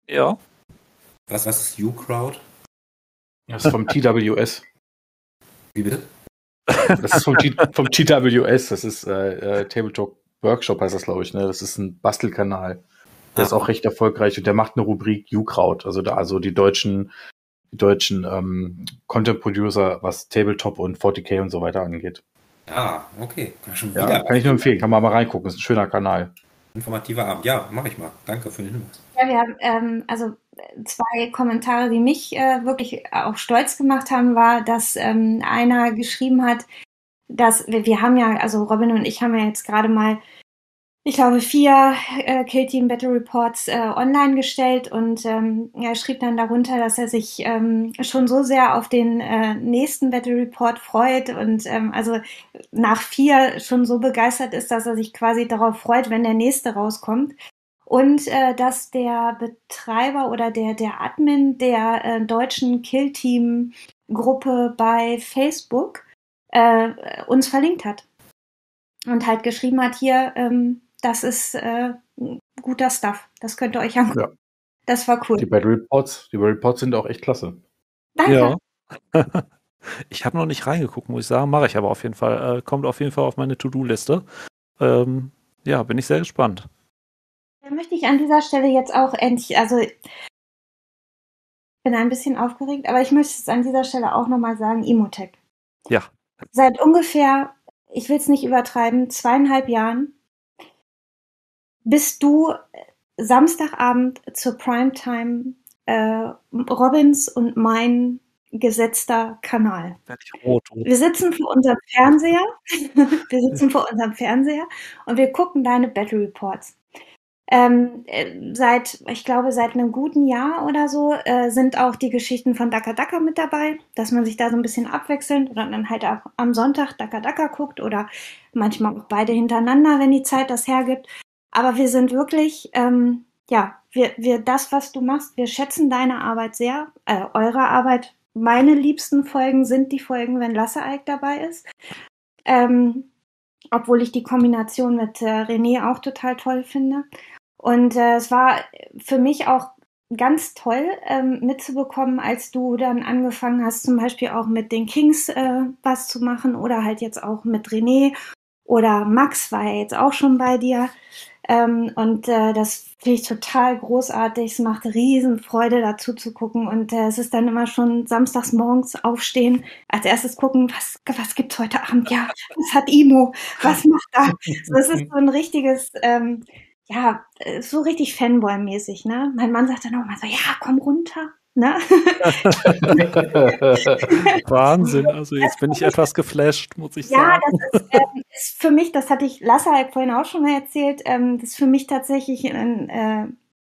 Ja. Was ist U-Crowd? Das ist vom TWS. Wie bitte? Das ist vom TWS. Das ist Tabletop Workshop heißt das, glaube ich. Ne? Das ist ein Bastelkanal. Der ist auch recht erfolgreich und der macht eine Rubrik U-Crowd. Also die deutschen Content Producer, was Tabletop und 40k und so weiter angeht. Ah, okay. Schon Ja, wieder kann ich nur empfehlen. Kann man mal reingucken. Ist ein schöner Kanal. informativer Abend. Ja, mache ich mal. Danke für den Hinweis. Ja, wir haben also 2 Kommentare, die mich wirklich auch stolz gemacht haben, war, dass einer geschrieben hat, dass wir haben ja, also Robin und ich haben ja jetzt gerade mal, ich glaube, 4 Kill Team Battle Reports online gestellt und er schrieb dann darunter, dass er sich schon so sehr auf den nächsten Battle Report freut und also nach 4 schon so begeistert ist, dass er sich quasi darauf freut, wenn der nächste rauskommt. Und dass der Betreiber oder der Admin der deutschen Kill Team Gruppe bei Facebook uns verlinkt hat und halt geschrieben hat, hier, das ist guter Stuff. Das könnt ihr euch angucken. Ja. Das war cool. Die Battle Reports sind auch echt klasse. Danke. Ja. Ich habe noch nicht reingeguckt, muss ich sagen. Mache ich aber auf jeden Fall. Kommt auf jeden Fall auf meine To-Do-Liste. Ja, bin ich sehr gespannt. Da möchte ich an dieser Stelle jetzt auch endlich, also ich bin ein bisschen aufgeregt, aber ich möchte es an dieser Stelle auch nochmal sagen, Imotech. Ja. Seit ungefähr, ich will es nicht übertreiben, 2,5 Jahren bist du Samstagabend zur Primetime Robins und mein gesetzter Kanal. Werd ich rot. Wir sitzen vor unserem Fernseher, und wir gucken deine Battle Reports. Ich glaube, seit einem guten Jahr oder so sind auch die Geschichten von Daka Daka mit dabei, dass man sich da so ein bisschen abwechselnd oder dann halt auch am Sonntag Daka Daka guckt oder manchmal auch beide hintereinander, wenn die Zeit das hergibt. Aber wir sind wirklich, wir das, was du machst, wir schätzen deine Arbeit sehr, eure Arbeit. Meine liebsten Folgen sind die Folgen, wenn Lasse Eick dabei ist. Obwohl ich die Kombination mit René auch total toll finde. Und es war für mich auch ganz toll mitzubekommen, als du dann angefangen hast, zum Beispiel auch mit den Kings was zu machen oder halt jetzt auch mit René oder Max war ja jetzt auch schon bei dir. Das finde ich total großartig. Es macht riesen Freude, dazu zu gucken. Und es ist dann immer schon samstags morgens aufstehen, als erstes gucken, was gibt's heute Abend? Ja, was hat Imo? Was macht da? So, es ist so ein richtiges, so richtig Fanboy-mäßig, ne? Mein Mann sagt dann auch mal so, ja, komm runter, ne? Wahnsinn, also jetzt bin ich etwas geflasht, muss ich sagen. Ja, das ist für mich, das hatte ich Lasse halt vorhin auch schon mal erzählt, das ist für mich tatsächlich ein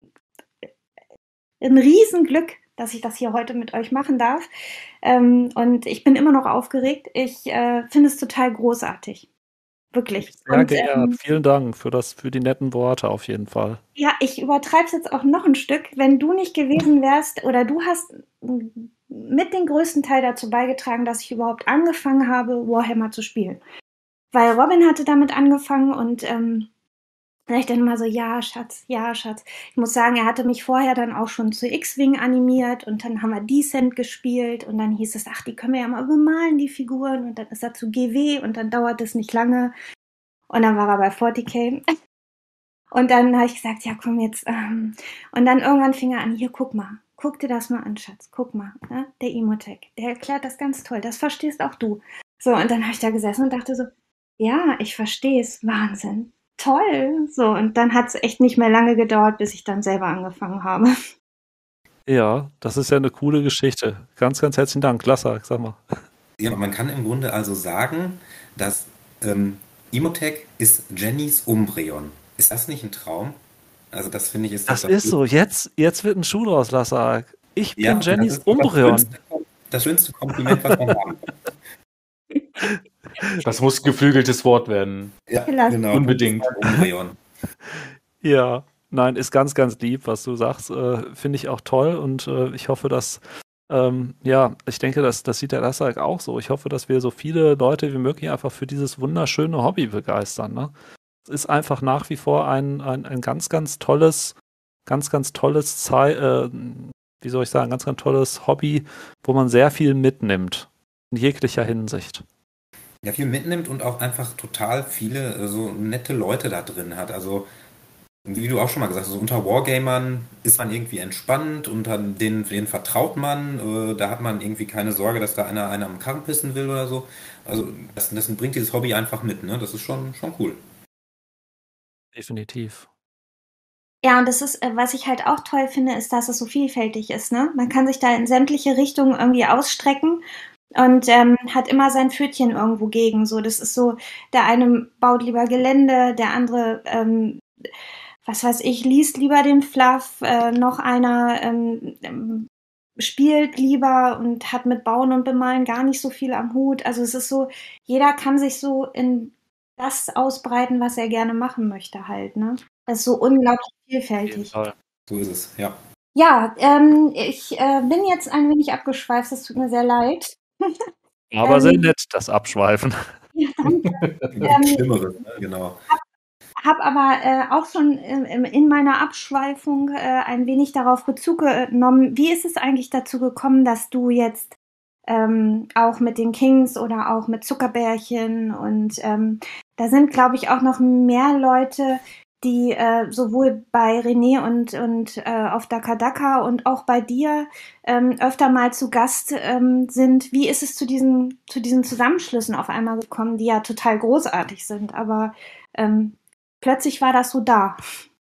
Riesenglück, dass ich das hier heute mit euch machen darf. Und ich bin immer noch aufgeregt. Ich finde es total großartig. Wirklich. Sehr geehrt. Vielen Dank für die netten Worte auf jeden Fall. Ja, ich übertreibe es jetzt auch noch ein Stück. Wenn du nicht gewesen wärst oder du hast mit den größten Teil dazu beigetragen, dass ich überhaupt angefangen habe, Warhammer zu spielen. Weil Robin hatte damit angefangen und da ich dann immer so, ja, Schatz. Ich muss sagen, er hatte mich vorher dann auch schon zu X-Wing animiert und dann haben wir Descent gespielt und dann hieß es, ach, die können wir ja mal bemalen, die Figuren, und dann ist er zu GW und dann dauert es nicht lange und dann war er bei 40k und dann habe ich gesagt, ja, komm jetzt und dann irgendwann fing er an, hier, guck dir das mal an, Schatz, guck mal, ne? Der Imotech, der erklärt das ganz toll, das verstehst auch du. So, und dann habe ich da gesessen und dachte so, ja, ich verstehe es, Wahnsinn. Toll. So, und dann hat es echt nicht mehr lange gedauert, bis ich dann selber angefangen habe. Ja, das ist ja eine coole Geschichte. Ganz, ganz herzlichen Dank. Klasse, sag mal. Ja, man kann im Grunde also sagen, dass Imotech ist Jennys Umbreon. Ist das nicht ein Traum? Also das finde ich ist das ist so. Jetzt wird ein Schuh draus, Lasse. Ich bin Jennys Umbreon. Das schönste Kompliment, was man haben kann. Das muss geflügeltes Wort werden. Ja, genau. Unbedingt. Ja, nein, ist ganz, ganz lieb, was du sagst. Finde ich auch toll und ich hoffe, dass, ich denke, das sieht der Lassak auch so. Ich hoffe, dass wir so viele Leute wie möglich einfach für dieses wunderschöne Hobby begeistern. Ne? Es ist einfach nach wie vor ein ganz, ganz tolles ganz, ganz tolles wie soll ich sagen, ganz, ganz tolles Hobby, wo man sehr viel mitnimmt. In jeglicher Hinsicht. Ja, viel mitnimmt und auch einfach total viele so nette Leute da drin hat. Also, wie du auch schon mal gesagt hast, so unter Wargamern ist man irgendwie entspannt und denen vertraut man. Da hat man irgendwie keine Sorge, dass da einer am Karren pissen will oder so. Also, das bringt dieses Hobby einfach mit, ne? Das ist schon cool. Definitiv. Ja, und das ist, was ich halt auch toll finde, ist, dass es so vielfältig ist, ne? Man kann sich da in sämtliche Richtungen irgendwie ausstrecken und hat immer sein Pfötchen irgendwo gegen. So, das ist so, der eine baut lieber Gelände, der andere, was weiß ich, liest lieber den Fluff, noch einer spielt lieber und hat mit Bauen und Bemalen gar nicht so viel am Hut. Also es ist so, jeder kann sich so in das ausbreiten, was er gerne machen möchte halt, ne? Das ist so unglaublich vielfältig. So ist es, ja. Ja, ich bin jetzt ein wenig abgeschweift, es tut mir sehr leid. Aber sehr nett, das Abschweifen. Ja, danke. Schlimmeres, ne? Genau. Habe aber auch schon in meiner Abschweifung ein wenig darauf Bezug genommen. Wie ist es eigentlich dazu gekommen, dass du jetzt auch mit den Kings oder auch mit Zuckerbärchen und da sind, glaube ich, auch noch mehr Leute, die sowohl bei René und auf Daka Daka und auch bei dir öfter mal zu Gast sind. Wie ist es zu diesen Zusammenschlüssen auf einmal gekommen, die ja total großartig sind, aber plötzlich war das so da.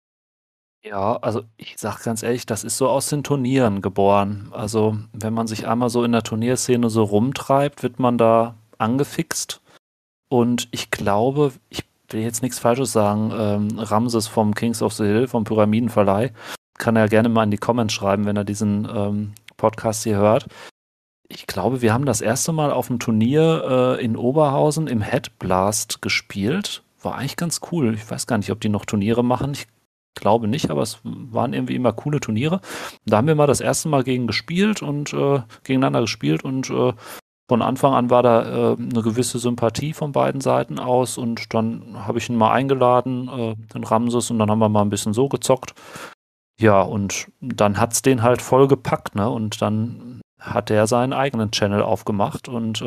Ja, also ich sag ganz ehrlich, das ist so aus den Turnieren geboren. Also wenn man sich einmal so in der Turnierszene so rumtreibt, wird man da angefixt. Und ich glaube, ich will jetzt nichts Falsches sagen, Ramses vom Kings of the Hill, vom Pyramidenverleih, kann er gerne mal in die Comments schreiben, wenn er diesen Podcast hier hört. Ich glaube, wir haben das erste Mal auf dem Turnier in Oberhausen im Headblast gespielt. War eigentlich ganz cool. Ich weiß gar nicht, ob die noch Turniere machen. Ich glaube nicht, aber es waren irgendwie immer coole Turniere. Da haben wir mal das erste Mal gegeneinander gespielt und von Anfang an war da eine gewisse Sympathie von beiden Seiten aus und dann habe ich ihn mal eingeladen, den Ramses, und dann haben wir mal ein bisschen so gezockt. Ja, und dann hat's den halt voll gepackt, ne? Und dann hat er seinen eigenen Channel aufgemacht und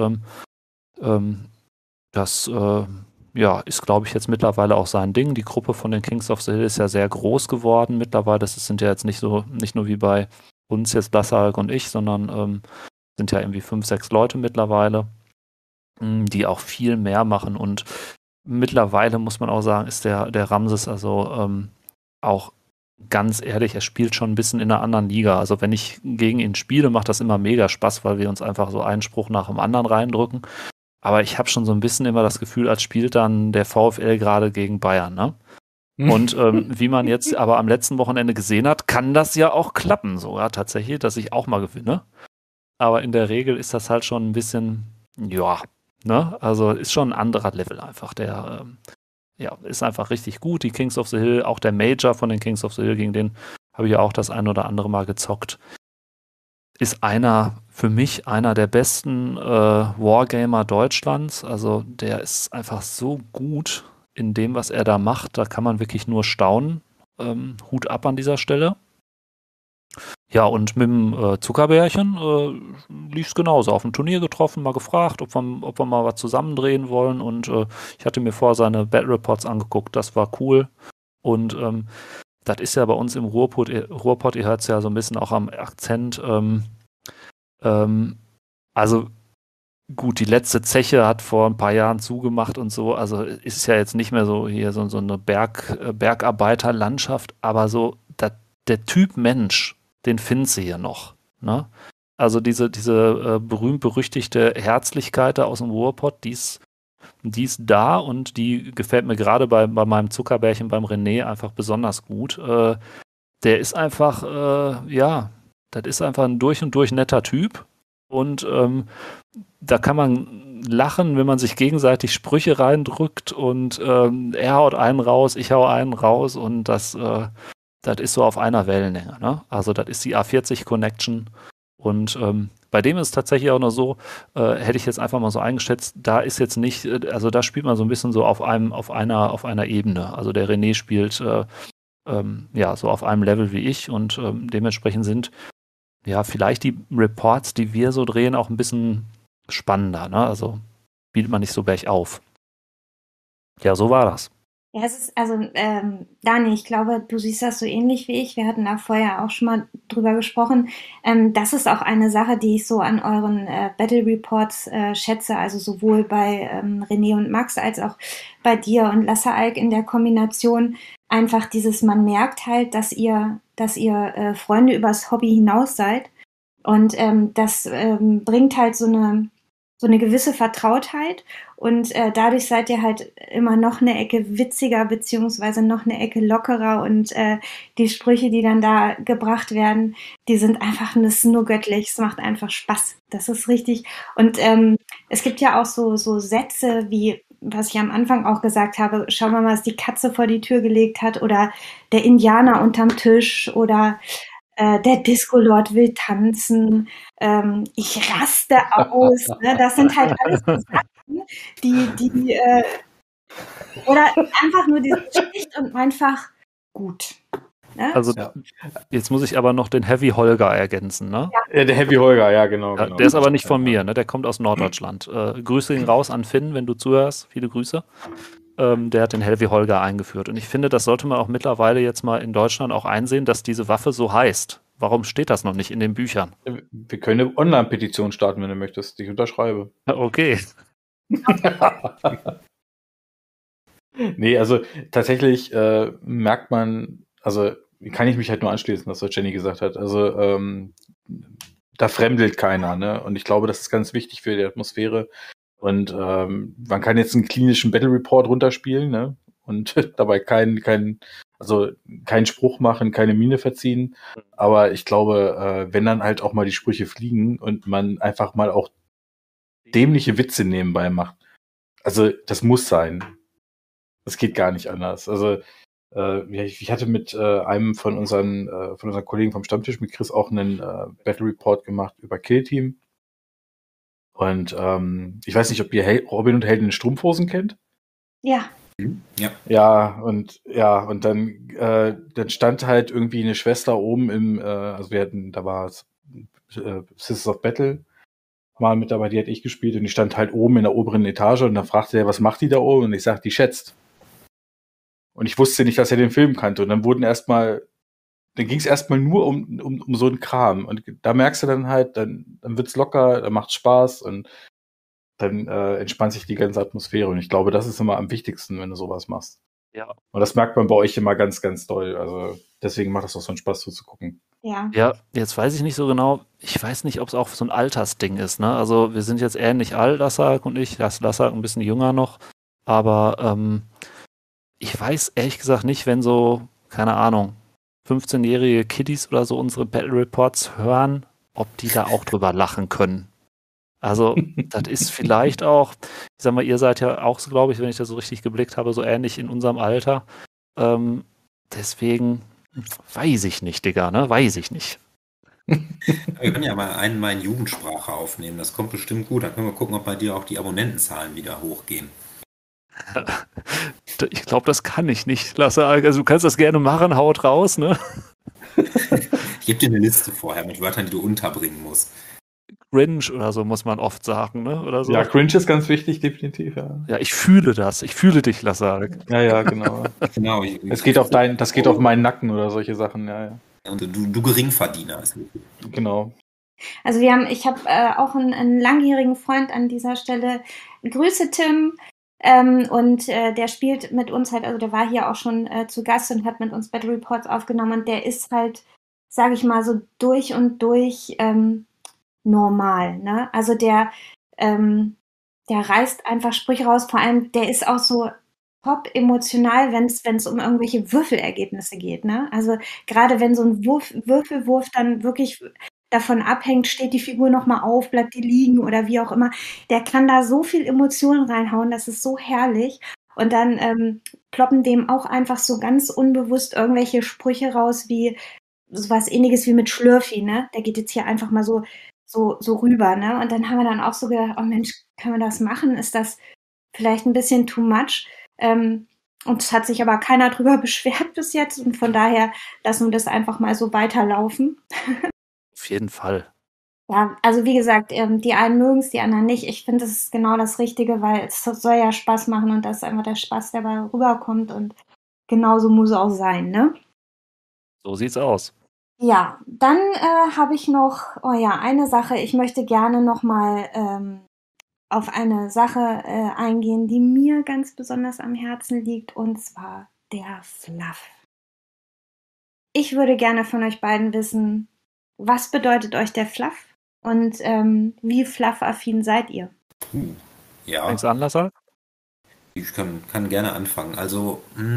das ja, ist, glaube ich, jetzt mittlerweile auch sein Ding. Die Gruppe von den Kings of the Hill ist ja sehr groß geworden mittlerweile. Das sind ja jetzt nicht nur wie bei uns jetzt Lassalk und ich, sondern sind ja irgendwie 5, 6 Leute mittlerweile, die auch viel mehr machen. Und mittlerweile muss man auch sagen, ist der Ramses also auch ganz ehrlich, er spielt schon ein bisschen in einer anderen Liga. Also wenn ich gegen ihn spiele, macht das immer mega Spaß, weil wir uns einfach so einen Spruch nach dem anderen reindrücken. Aber ich habe schon so ein bisschen immer das Gefühl, als spielt dann der VfL gerade gegen Bayern, ne? Und wie man jetzt aber am letzten Wochenende gesehen hat, kann das ja auch klappen sogar tatsächlich, dass ich auch mal gewinne. Aber in der Regel ist das halt schon ein bisschen, ja, ne? Also ist schon ein anderer Level einfach. Der ja, ist einfach richtig gut. Die Kings of the Hill, auch der Major von den Kings of the Hill, gegen den habe ich ja auch das ein oder andere Mal gezockt. Ist für mich einer der besten Wargamer Deutschlands. Also der ist einfach so gut in dem, was er da macht. Da kann man wirklich nur staunen. Hut ab an dieser Stelle. Ja, und mit dem Zuckerbärchen lief es genauso. Auf dem Turnier getroffen, mal gefragt, ob wir mal was zusammendrehen wollen. Und ich hatte mir vorher seine Battle Reports angeguckt. Das war cool. Und das ist ja bei uns im Ruhrpott, ihr hört es ja so ein bisschen auch am Akzent. Also gut, die letzte Zeche hat vor ein paar Jahren zugemacht und so. Also ist ja jetzt nicht mehr so hier so eine Bergarbeiterlandschaft, aber so der Typ Mensch, den findest du hier noch. Ne? Also diese berühmt-berüchtigte Herzlichkeit da aus dem Ruhrpott, die ist da und die gefällt mir gerade bei meinem Zuckerbärchen beim René einfach besonders gut. Der ist einfach, ja, das ist einfach ein durch und durch netter Typ und da kann man lachen, wenn man sich gegenseitig Sprüche reindrückt und er haut einen raus, ich hau einen raus und das ist so auf einer Wellenlänge. Ne? Also das ist die A40 Connection und bei dem ist es tatsächlich auch noch so, hätte ich jetzt einfach mal so eingeschätzt, da ist jetzt nicht, also da spielt man so ein bisschen so auf einer Ebene. Also der René spielt ja, so auf einem Level wie ich und dementsprechend sind ja vielleicht die Reports, die wir so drehen, auch ein bisschen spannender, ne? Also bietet man nicht so bergauf. Ja, so war das. Ja, es ist, also, Dani, ich glaube, du siehst das so ähnlich wie ich. Wir hatten da vorher auch schon mal drüber gesprochen. Das ist auch eine Sache, die ich so an euren Battle Reports schätze, also sowohl bei René und Max als auch bei dir und Lasse Alk in der Kombination. Einfach dieses, man merkt halt, dass ihr Freunde übers Hobby hinaus seid. Und das bringt halt so eine gewisse Vertrautheit und dadurch seid ihr halt immer noch eine Ecke witziger beziehungsweise noch eine Ecke lockerer und die Sprüche, die dann da gebracht werden, die sind einfach, das ist nur göttlich, es macht einfach Spaß, das ist richtig. Und es gibt ja auch so Sätze wie, was ich am Anfang auch gesagt habe, schauen wir mal, was die Katze vor die Tür gelegt hat oder der Indianer unterm Tisch oder der Disco-Lord will tanzen, ich raste aus, ne? Das sind halt alles so Sachen, die oder einfach nur dieses schlicht und einfach gut. Ne? Also jetzt muss ich aber noch den Heavy Holger ergänzen, ne? Ja, der Heavy Holger, ja, genau. Ja, genau. der ist aber nicht von mir, ne? Der kommt aus Norddeutschland. Grüße ihn raus an Finn, wenn du zuhörst. Viele Grüße. Der hat den Heavy Holger eingeführt. Und ich finde, das sollte man auch mittlerweile jetzt mal in Deutschland auch einsehen, dass diese Waffe so heißt. Warum steht das noch nicht in den Büchern? Wir können eine Online-Petition starten, wenn du möchtest. Ich unterschreibe. Okay. Nee, also tatsächlich merkt man, also kann ich mich halt nur anschließen, was Jenny gesagt hat. Also da fremdelt keiner, ne? Und ich glaube, das ist ganz wichtig für die Atmosphäre. Und man kann jetzt einen klinischen Battle Report runterspielen, ne? Und dabei keinen Spruch machen, keine Miene verziehen. Aber ich glaube, wenn dann halt auch mal die Sprüche fliegen und man einfach mal auch dämliche Witze nebenbei macht. Also das muss sein. Das geht gar nicht anders. Also ich hatte mit einem von unseren Kollegen vom Stammtisch, mit Chris, auch einen Battle Report gemacht über Kill Team. Und ich weiß nicht, ob ihr Robin und Helden in Strumpfhosen kennt. Ja. Ja. Ja, und dann stand halt irgendwie eine Schwester oben da war Sisters of Battle mal mit dabei, die hatte ich gespielt und die stand halt oben in der oberen Etage und dann fragte er, was macht die da oben? Und ich sag, die schätzt. Und ich wusste nicht, dass er den Film kannte. Und dann ging es erstmal nur um so einen Kram. Und da merkst du dann halt, dann wird's locker, dann macht's Spaß und dann entspannt sich die ganze Atmosphäre. Und ich glaube, das ist immer am wichtigsten, wenn du sowas machst. Ja. Und das merkt man bei euch immer ganz, ganz doll. Also deswegen macht das auch so einen Spaß zuzugucken. Ja. Ja, jetzt weiß ich nicht so genau. Ich weiß nicht, ob es auch so ein Altersding ist, ne? Also wir sind jetzt ähnlich alt, Lassak und ich. Lassak ein bisschen jünger noch. Aber ich weiß ehrlich gesagt nicht, wenn so, keine Ahnung, 15-jährige Kiddies oder so unsere Battle Reports hören, ob die da auch drüber lachen können. Also, das ist vielleicht auch, ich sag mal, ihr seid ja auch so, glaube ich, wenn ich das so richtig geblickt habe, so ähnlich in unserem Alter. Deswegen weiß ich nicht, Digga, ne? Weiß ich nicht. Wir können ja mal in Jugendsprache aufnehmen. Das kommt bestimmt gut. Dann können wir gucken, ob bei dir auch die Abonnentenzahlen wieder hochgehen. Ich glaube, das kann ich nicht. Lasse, also du kannst das gerne machen, haut raus, ne? Ich gebe dir eine Liste vorher mit Wörtern, die du unterbringen musst. Cringe oder so muss man oft sagen, ne? Oder so. Ja, Cringe ist ganz wichtig, definitiv, ja. Ja, ich fühle das. Ich fühle dich, Lasse. Ja, genau. Genau. Das geht auf meinen Nacken oder solche Sachen, ja. Und du Geringverdiener. Ist Genau. Also ich habe auch einen langjährigen Freund an dieser Stelle. Grüße Tim. Und der spielt mit uns halt, also der war hier auch schon zu Gast und hat mit uns Battle Reports aufgenommen und der ist halt, sage ich mal, so durch und durch normal, ne? Also der reißt einfach Sprüche raus, vor allem der ist auch so top emotional, wenn es um irgendwelche Würfelergebnisse geht, ne? Also gerade wenn so ein Würfelwurf dann wirklich davon abhängt, steht die Figur nochmal auf, bleibt die liegen oder wie auch immer. Der kann da so viel Emotionen reinhauen, das ist so herrlich. Und dann ploppen dem auch einfach so ganz unbewusst irgendwelche Sprüche raus, wie sowas Ähnliches wie mit Schlürfi, ne? Der geht jetzt hier einfach mal so rüber, ne? Und dann haben wir dann auch so gedacht, oh Mensch, können wir das machen? Ist das vielleicht ein bisschen too much? Und es hat sich aber keiner drüber beschwert bis jetzt. Und von daher lassen wir das einfach mal so weiterlaufen. Auf jeden Fall. Ja, also wie gesagt, die einen mögen es, die anderen nicht. Ich finde, das ist genau das Richtige, weil es soll ja Spaß machen und das ist einfach der Spaß, der dabei rüberkommt. Und genauso muss es auch sein, ne? So sieht's aus. Ja, dann habe ich noch, oh ja, eine Sache. Ich möchte gerne nochmal auf eine Sache eingehen, die mir ganz besonders am Herzen liegt, und zwar der Fluff. Ich würde gerne von euch beiden wissen, was bedeutet euch der Fluff und wie fluffaffin seid ihr? Ja, Fängst du an, Lasse? ich kann gerne anfangen. Also,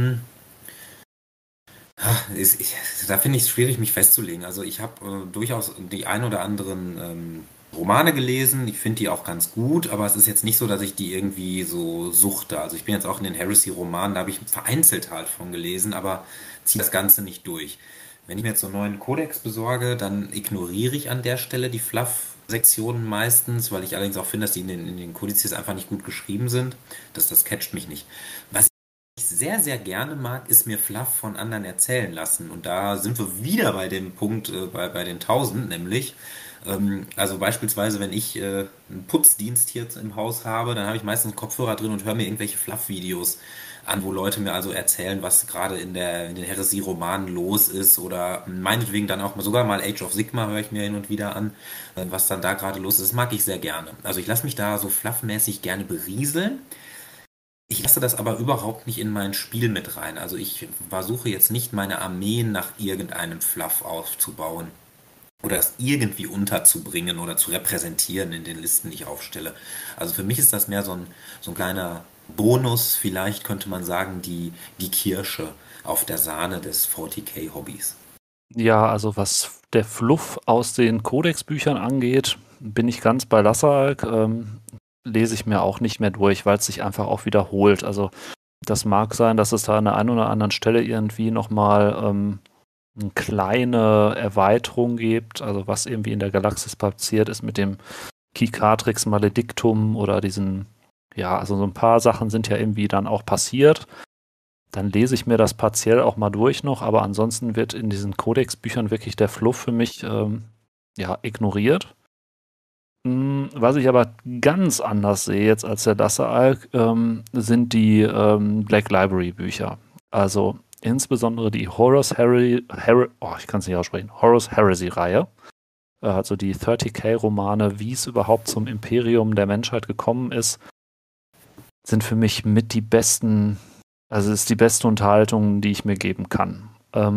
da finde ich es schwierig, mich festzulegen. Also ich habe durchaus die ein oder anderen Romane gelesen. Ich finde die auch ganz gut, aber es ist jetzt nicht so, dass ich die irgendwie so suchte. Also ich bin jetzt auch in den Heresy-Romanen, da habe ich vereinzelt halt von gelesen, aber ziehe das Ganze nicht durch. Wenn ich mir jetzt so einen neuen Kodex besorge, dann ignoriere ich an der Stelle die Fluff-Sektionen meistens, weil ich allerdings auch finde, dass die in den Kodizes einfach nicht gut geschrieben sind. Das catcht mich nicht. Was ich sehr, sehr gerne mag, ist mir Fluff von anderen erzählen lassen. Und da sind wir wieder bei dem Punkt, bei den 1000, nämlich, also beispielsweise, wenn ich einen Putzdienst hier im Haus habe, dann habe ich meistens einen Kopfhörer drin und höre mir irgendwelche Fluff-Videos an, wo Leute mir also erzählen, was gerade in den Heresie-Romanen los ist, oder meinetwegen dann auch sogar mal Age of Sigmar höre ich mir hin und wieder an, was dann da gerade los ist. Das mag ich sehr gerne. Also ich lasse mich da so fluffmäßig gerne berieseln. Ich lasse das aber überhaupt nicht in mein Spiel mit rein. Also ich versuche jetzt nicht meine Armeen nach irgendeinem Fluff aufzubauen oder das irgendwie unterzubringen oder zu repräsentieren in den Listen, die ich aufstelle. Also für mich ist das mehr so ein kleiner Bonus, vielleicht könnte man sagen, die Kirsche auf der Sahne des 40k-Hobbys. Ja, also was der Fluff aus den Codex-Büchern angeht, bin ich ganz bei Lassalk. Lese ich mir auch nicht mehr durch, weil es sich einfach auch wiederholt. Also das mag sein, dass es da an der einen oder anderen Stelle irgendwie nochmal eine kleine Erweiterung gibt, also was irgendwie in der Galaxis passiert ist mit dem Kikatrix Maledictum oder diesen, ja, also so ein paar Sachen sind ja irgendwie dann auch passiert. Dann lese ich mir das partiell auch mal durch noch, aber ansonsten wird in diesen Codex-Büchern wirklich der Fluff für mich ja, ignoriert. Was ich aber ganz anders sehe jetzt als der Lassalk, sind die Black Library Bücher. Also insbesondere die Horus Heresy Reihe. Also die 30k-Romane, wie es überhaupt zum Imperium der Menschheit gekommen ist, sind für mich mit die besten, also ist die beste Unterhaltung, die ich mir geben kann.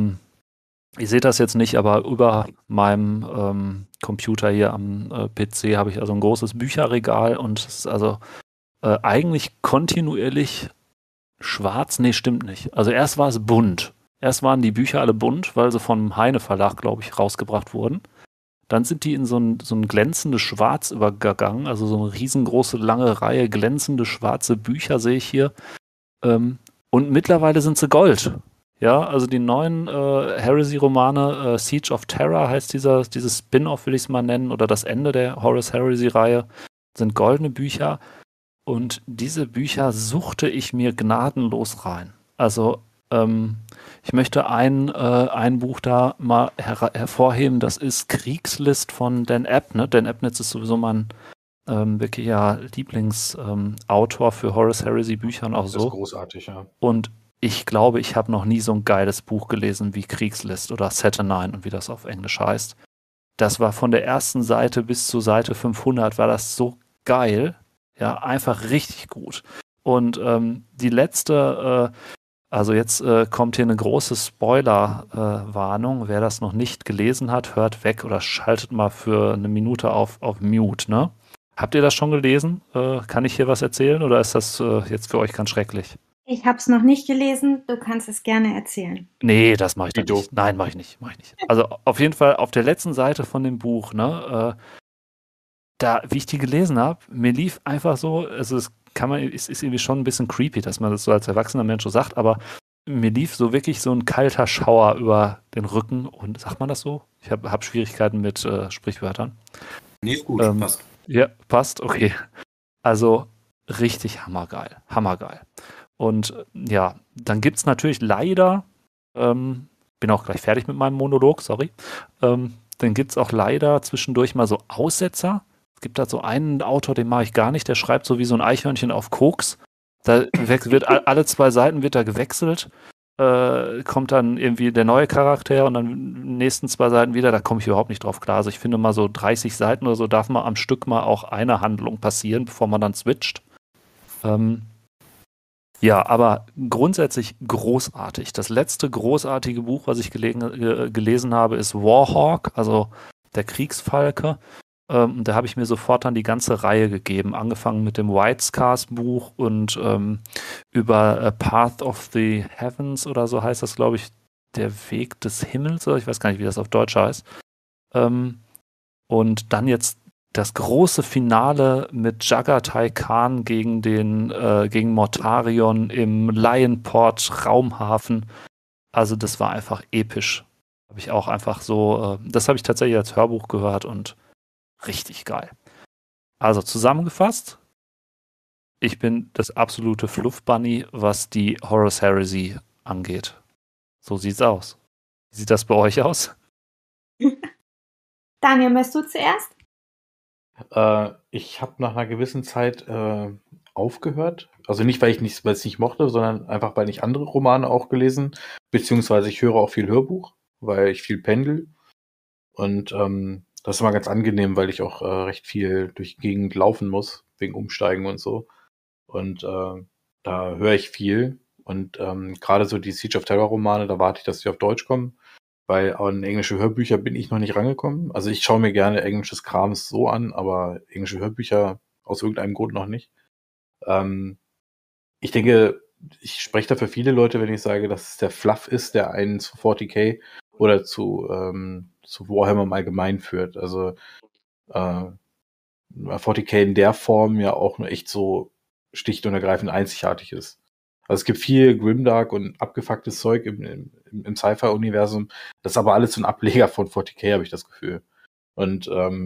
Ich sehe das jetzt nicht, aber über meinem Computer hier am PC habe ich also ein großes Bücherregal und es ist also eigentlich kontinuierlich schwarz. Nee, stimmt nicht. Also erst war es bunt. Erst waren die Bücher alle bunt, weil sie vom Heine Verlag, glaube ich, rausgebracht wurden. Dann sind die in so ein glänzendes Schwarz übergegangen, also so eine riesengroße, lange Reihe glänzende schwarze Bücher sehe ich hier. Und mittlerweile sind sie Gold. Ja, also die neuen Heresy-Romane, Siege of Terror heißt dieses Spin-off, will ich es mal nennen, oder das Ende der Horus Heresy-Reihe, sind goldene Bücher. Und diese Bücher suchte ich mir gnadenlos rein. Also ich möchte ein Buch da mal hervorheben, das ist Kriegslist von Dan Abnett. Dan Abnett ist sowieso mein wirklicher Lieblingsautor für Horus Heresy Bücher und auch so. Das ist großartig, ja. Und ich glaube, ich habe noch nie so ein geiles Buch gelesen wie Kriegslist oder Saturnine und wie das auf Englisch heißt. Das war von der ersten Seite bis zur Seite 500 war das so geil. Ja, einfach richtig gut. Und die letzte, also jetzt kommt hier eine große Spoiler-Warnung. Wer das noch nicht gelesen hat, hört weg oder schaltet mal für eine Minute auf Mute, ne? Habt ihr das schon gelesen? Kann ich hier was erzählen oder ist das jetzt für euch ganz schrecklich? Ich habe es noch nicht gelesen, du kannst es gerne erzählen. Nee, das mache ich nicht. Nein, mache ich nicht. Also auf jeden Fall auf der letzten Seite von dem Buch, ne, da, wie ich die gelesen habe, mir lief einfach so, also es ist irgendwie schon ein bisschen creepy, dass man das so als erwachsener Mensch so sagt, aber mir lief so wirklich so ein kalter Schauer über den Rücken und sagt man das so? Ich hab Schwierigkeiten mit Sprichwörtern. Nee, ist gut, passt. Ja, passt, okay. Also richtig hammergeil. Und ja, dann gibt es natürlich leider, bin auch gleich fertig mit meinem Monolog, sorry, dann gibt es auch leider zwischendurch mal so Aussetzer. Es gibt da so einen Autor, den mag ich gar nicht, der schreibt so wie so ein Eichhörnchen auf Koks. Da wird alle 2 Seiten wird da gewechselt, kommt dann irgendwie der neue Charakter und dann in den nächsten 2 Seiten wieder, da komme ich überhaupt nicht drauf klar. Also ich finde mal so 30 Seiten oder so darf mal am Stück mal auch eine Handlung passieren, bevor man dann switcht. Ja, aber grundsätzlich großartig. Das letzte großartige Buch, was ich gelesen habe, ist Warhawk, also der Kriegsfalke. Da habe ich mir sofort dann die ganze Reihe gegeben, angefangen mit dem White Scars Buch und über Path of the Heavens oder so heißt das, glaube ich, der Weg des Himmels, oder ich weiß gar nicht, wie das auf Deutsch heißt. Und dann jetzt das große Finale mit Jagatai Khan gegen Mortarion im Lionport Raumhafen. Also das war einfach episch. Habe ich auch einfach so, das habe ich tatsächlich als Hörbuch gehört und richtig geil. Also zusammengefasst, ich bin das absolute Fluff-Bunny, was die Horus Heresy angeht. So sieht's aus. Wie sieht das bei euch aus? Daniel, möchtest du zuerst? Ich habe nach einer gewissen Zeit aufgehört. Also nicht, weil ich es nicht mochte, sondern einfach, weil ich andere Romane auch gelesen, beziehungsweise ich höre auch viel Hörbuch, weil ich viel pendel. Und das ist immer ganz angenehm, weil ich auch recht viel durch die Gegend laufen muss, wegen Umsteigen und so. Und da höre ich viel. Und gerade so die Siege of Terror Romane, da warte ich, dass sie auf Deutsch kommen. Weil an englische Hörbücher bin ich noch nicht rangekommen. Also ich schaue mir gerne englisches Krams so an, aber englische Hörbücher aus irgendeinem Grund noch nicht. Ich denke, ich spreche da für viele Leute, wenn ich sage, dass es der Fluff ist, der einen zu 40k oder zu Warhammer im Allgemeinen führt. Also 40k in der Form ja auch nur echt so schlicht und ergreifend einzigartig ist. Also es gibt viel Grimdark und abgefucktes Zeug im Sci-Fi-Universum. Das ist aber alles so ein Ableger von 40k, habe ich das Gefühl. Und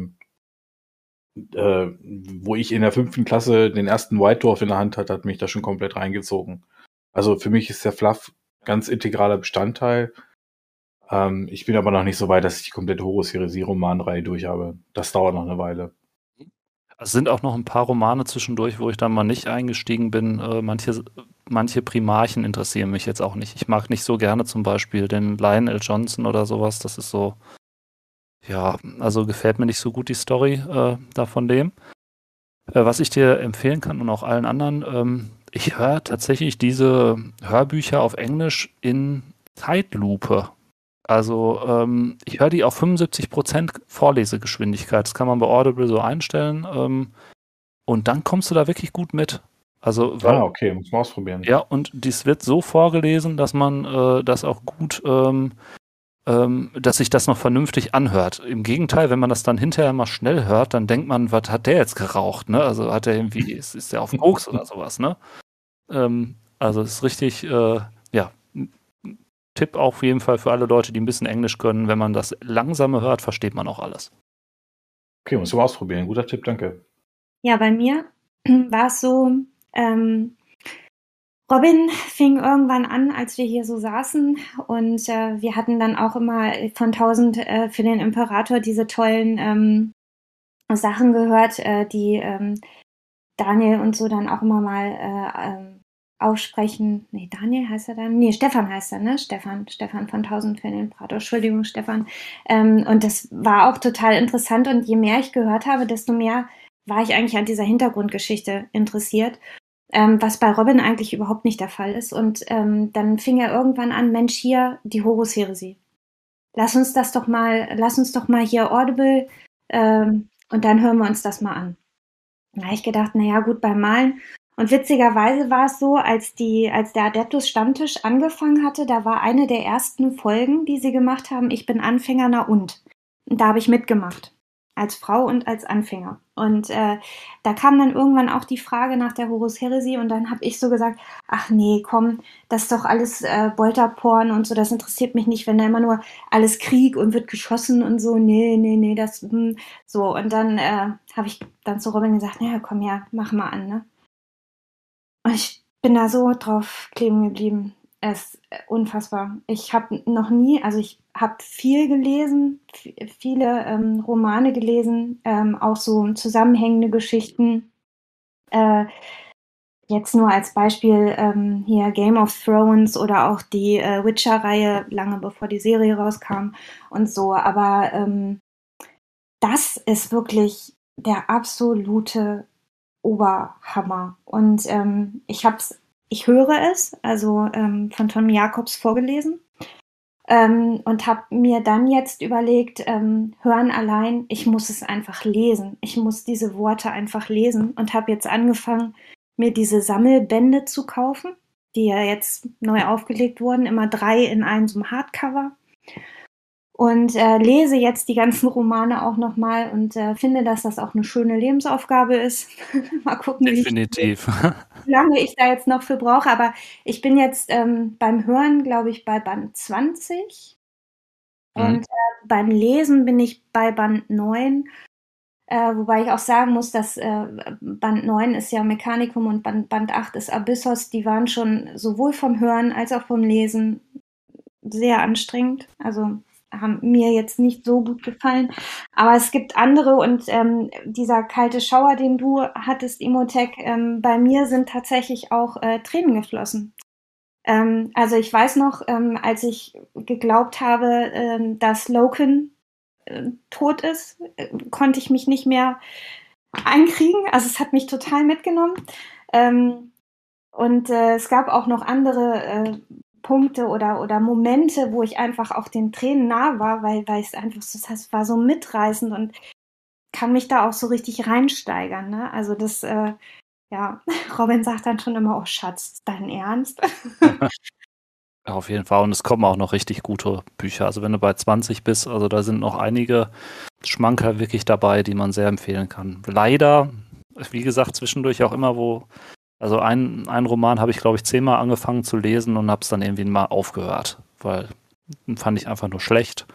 wo ich in der 5. Klasse den ersten White Dwarf in der Hand hatte, hat mich da schon komplett reingezogen. Also für mich ist der Fluff ganz integraler Bestandteil. Ich bin aber noch nicht so weit, dass ich die komplette Horus Heresie-Romanreihe durch habe. Das dauert noch eine Weile. Es sind auch noch ein paar Romane zwischendurch, wo ich dann mal nicht eingestiegen bin. Manche Primarchen interessieren mich jetzt auch nicht. Ich mag nicht so gerne zum Beispiel den Lionel Johnson oder sowas. Das ist so, ja, also gefällt mir nicht so gut die Story da von dem. Was ich dir empfehlen kann und auch allen anderen, ich höre tatsächlich diese Hörbücher auf Englisch in Zeitlupe. Also ich höre die auf 75% Vorlesegeschwindigkeit. Das kann man bei Audible so einstellen. Und dann kommst du da wirklich gut mit. Also, okay, muss man ausprobieren. Ja, und dies wird so vorgelesen, dass man das auch gut, dass sich das noch vernünftig anhört. Im Gegenteil, wenn man das dann hinterher mal schnell hört, dann denkt man, was hat der jetzt geraucht? Ne? Also hat er irgendwie, ist der auf Koks oder sowas, ne? Also es ist richtig, ja, Tipp auf jeden Fall für alle Leute, die ein bisschen Englisch können. Wenn man das langsame hört, versteht man auch alles. Okay, muss ich mal ausprobieren. Guter Tipp, danke. Ja, bei mir war es so, Robin fing irgendwann an, als wir hier so saßen und wir hatten dann auch immer von 1000 für den Imperator diese tollen Sachen gehört, die Daniel und so dann auch immer mal aussprechen. Nee, Daniel heißt er dann? Nee, Stefan heißt er, ne? Stefan von 1000 für den Imperator. Entschuldigung, Stefan. Und das war auch total interessant und je mehr ich gehört habe, desto mehr war ich eigentlich an dieser Hintergrundgeschichte interessiert. Was bei Robin eigentlich überhaupt nicht der Fall ist. Und dann fing er irgendwann an, Mensch, hier, die Horus Heresie. Lass uns doch mal hier Audible und dann hören wir uns das mal an. Da habe ich gedacht, naja gut, beim Malen. Und witzigerweise war es so, als der Adeptus Stammtisch angefangen hatte, da war eine der ersten Folgen, die sie gemacht haben, ich bin Anfänger, na und. Und da habe ich mitgemacht. Als Frau und als Anfänger. Und da kam dann irgendwann auch die Frage nach der Horus Heresie und dann habe ich so gesagt, ach nee, komm, das ist doch alles Bolterporn und so, das interessiert mich nicht, wenn da immer nur alles Krieg und wird geschossen und so, nee, das, so. Und dann habe ich dann zu Robin gesagt, naja, komm, ja, mach mal an, ne? Und ich bin da so drauf kleben geblieben. Es ist unfassbar. Ich habe noch nie, also ich habe viel gelesen, viele Romane gelesen, auch so zusammenhängende Geschichten. Jetzt nur als Beispiel hier Game of Thrones oder auch die Witcher-Reihe, lange bevor die Serie rauskam und so. Aber das ist wirklich der absolute Oberhammer. Und ich höre es, also von Tom Jacobs vorgelesen. Und habe mir dann jetzt überlegt, hören allein, ich muss es einfach lesen. Ich muss diese Worte einfach lesen und habe jetzt angefangen, mir diese Sammelbände zu kaufen, die ja jetzt neu aufgelegt wurden, immer 3 in einem so einem Hardcover. Und lese jetzt die ganzen Romane auch nochmal und finde, dass das auch eine schöne Lebensaufgabe ist. Mal gucken, Definitiv. wie lange ich da jetzt noch für brauche. Aber ich bin jetzt beim Hören, glaube ich, bei Band 20. Und beim Lesen bin ich bei Band 9. Wobei ich auch sagen muss, dass Band 9 ist ja Mechanicum und Band 8 ist Abyssos. Die waren schon sowohl vom Hören als auch vom Lesen sehr anstrengend. Also haben mir jetzt nicht so gut gefallen. Aber es gibt andere und dieser kalte Schauer, den du hattest, Imhotep, bei mir sind tatsächlich auch Tränen geflossen. Also ich weiß noch, als ich geglaubt habe, dass Loken tot ist, konnte ich mich nicht mehr einkriegen. Also es hat mich total mitgenommen. Und es gab auch noch andere Punkte oder Momente, wo ich einfach auch den Tränen nah war, weil es einfach so, das war so mitreißend und kann mich da auch so richtig reinsteigern. Ne? Also das, ja, Robin sagt dann schon immer, oh Schatz, dein Ernst? Ja, auf jeden Fall. Und es kommen auch noch richtig gute Bücher. Also wenn du bei 20 bist, also da sind noch einige Schmankerl wirklich dabei, die man sehr empfehlen kann. Leider, wie gesagt, zwischendurch auch immer also ein Roman habe ich, glaube ich, 10-mal angefangen zu lesen und habe es dann irgendwie mal aufgehört, weil den fand ich einfach nur schlecht.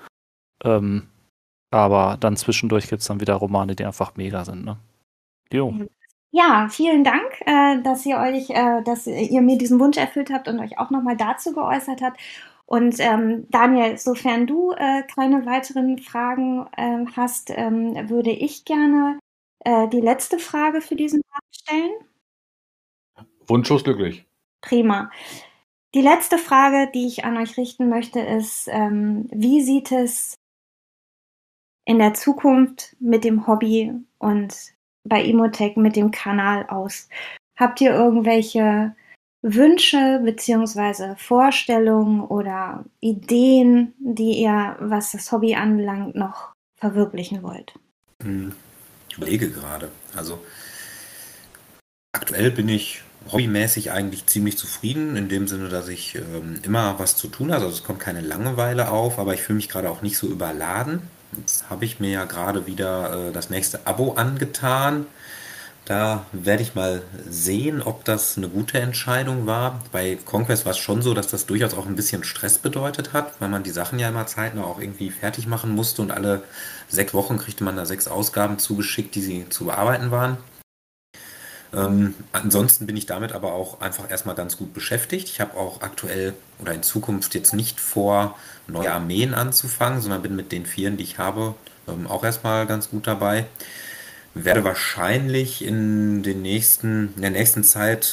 Aber dann zwischendurch gibt es dann wieder Romane, die einfach mega sind. Ne? Jo. Ja, vielen Dank, dass ihr mir diesen Wunsch erfüllt habt und euch auch nochmal dazu geäußert habt. Und Daniel, sofern du keine weiteren Fragen hast, würde ich gerne die letzte Frage für diesen Abend stellen. Wunschlos glücklich. Prima. Die letzte Frage, die ich an euch richten möchte, ist, wie sieht es in der Zukunft mit dem Hobby und bei Imhotep mit dem Kanal aus? Habt ihr irgendwelche Wünsche bzw. Vorstellungen oder Ideen, die ihr, was das Hobby anbelangt, noch verwirklichen wollt? Ich überlege gerade. Also aktuell bin ich hobbymäßig eigentlich ziemlich zufrieden, in dem Sinne, dass ich immer was zu tun habe. Also es kommt keine Langeweile auf, aber ich fühle mich gerade auch nicht so überladen. Jetzt habe ich mir ja gerade wieder das nächste Abo angetan. Da werde ich mal sehen, ob das eine gute Entscheidung war. Bei Conquest war es schon so, dass das durchaus auch ein bisschen Stress bedeutet hat, weil man die Sachen ja immer zeitnah auch irgendwie fertig machen musste und alle 6 Wochen kriegte man da 6 Ausgaben zugeschickt, die sie zu bearbeiten waren. Ansonsten bin ich damit aber auch einfach erstmal ganz gut beschäftigt. Ich habe auch aktuell oder in Zukunft jetzt nicht vor, neue Armeen anzufangen, sondern bin mit den 4, die ich habe, auch erstmal ganz gut dabei. Werde wahrscheinlich in der nächsten Zeit,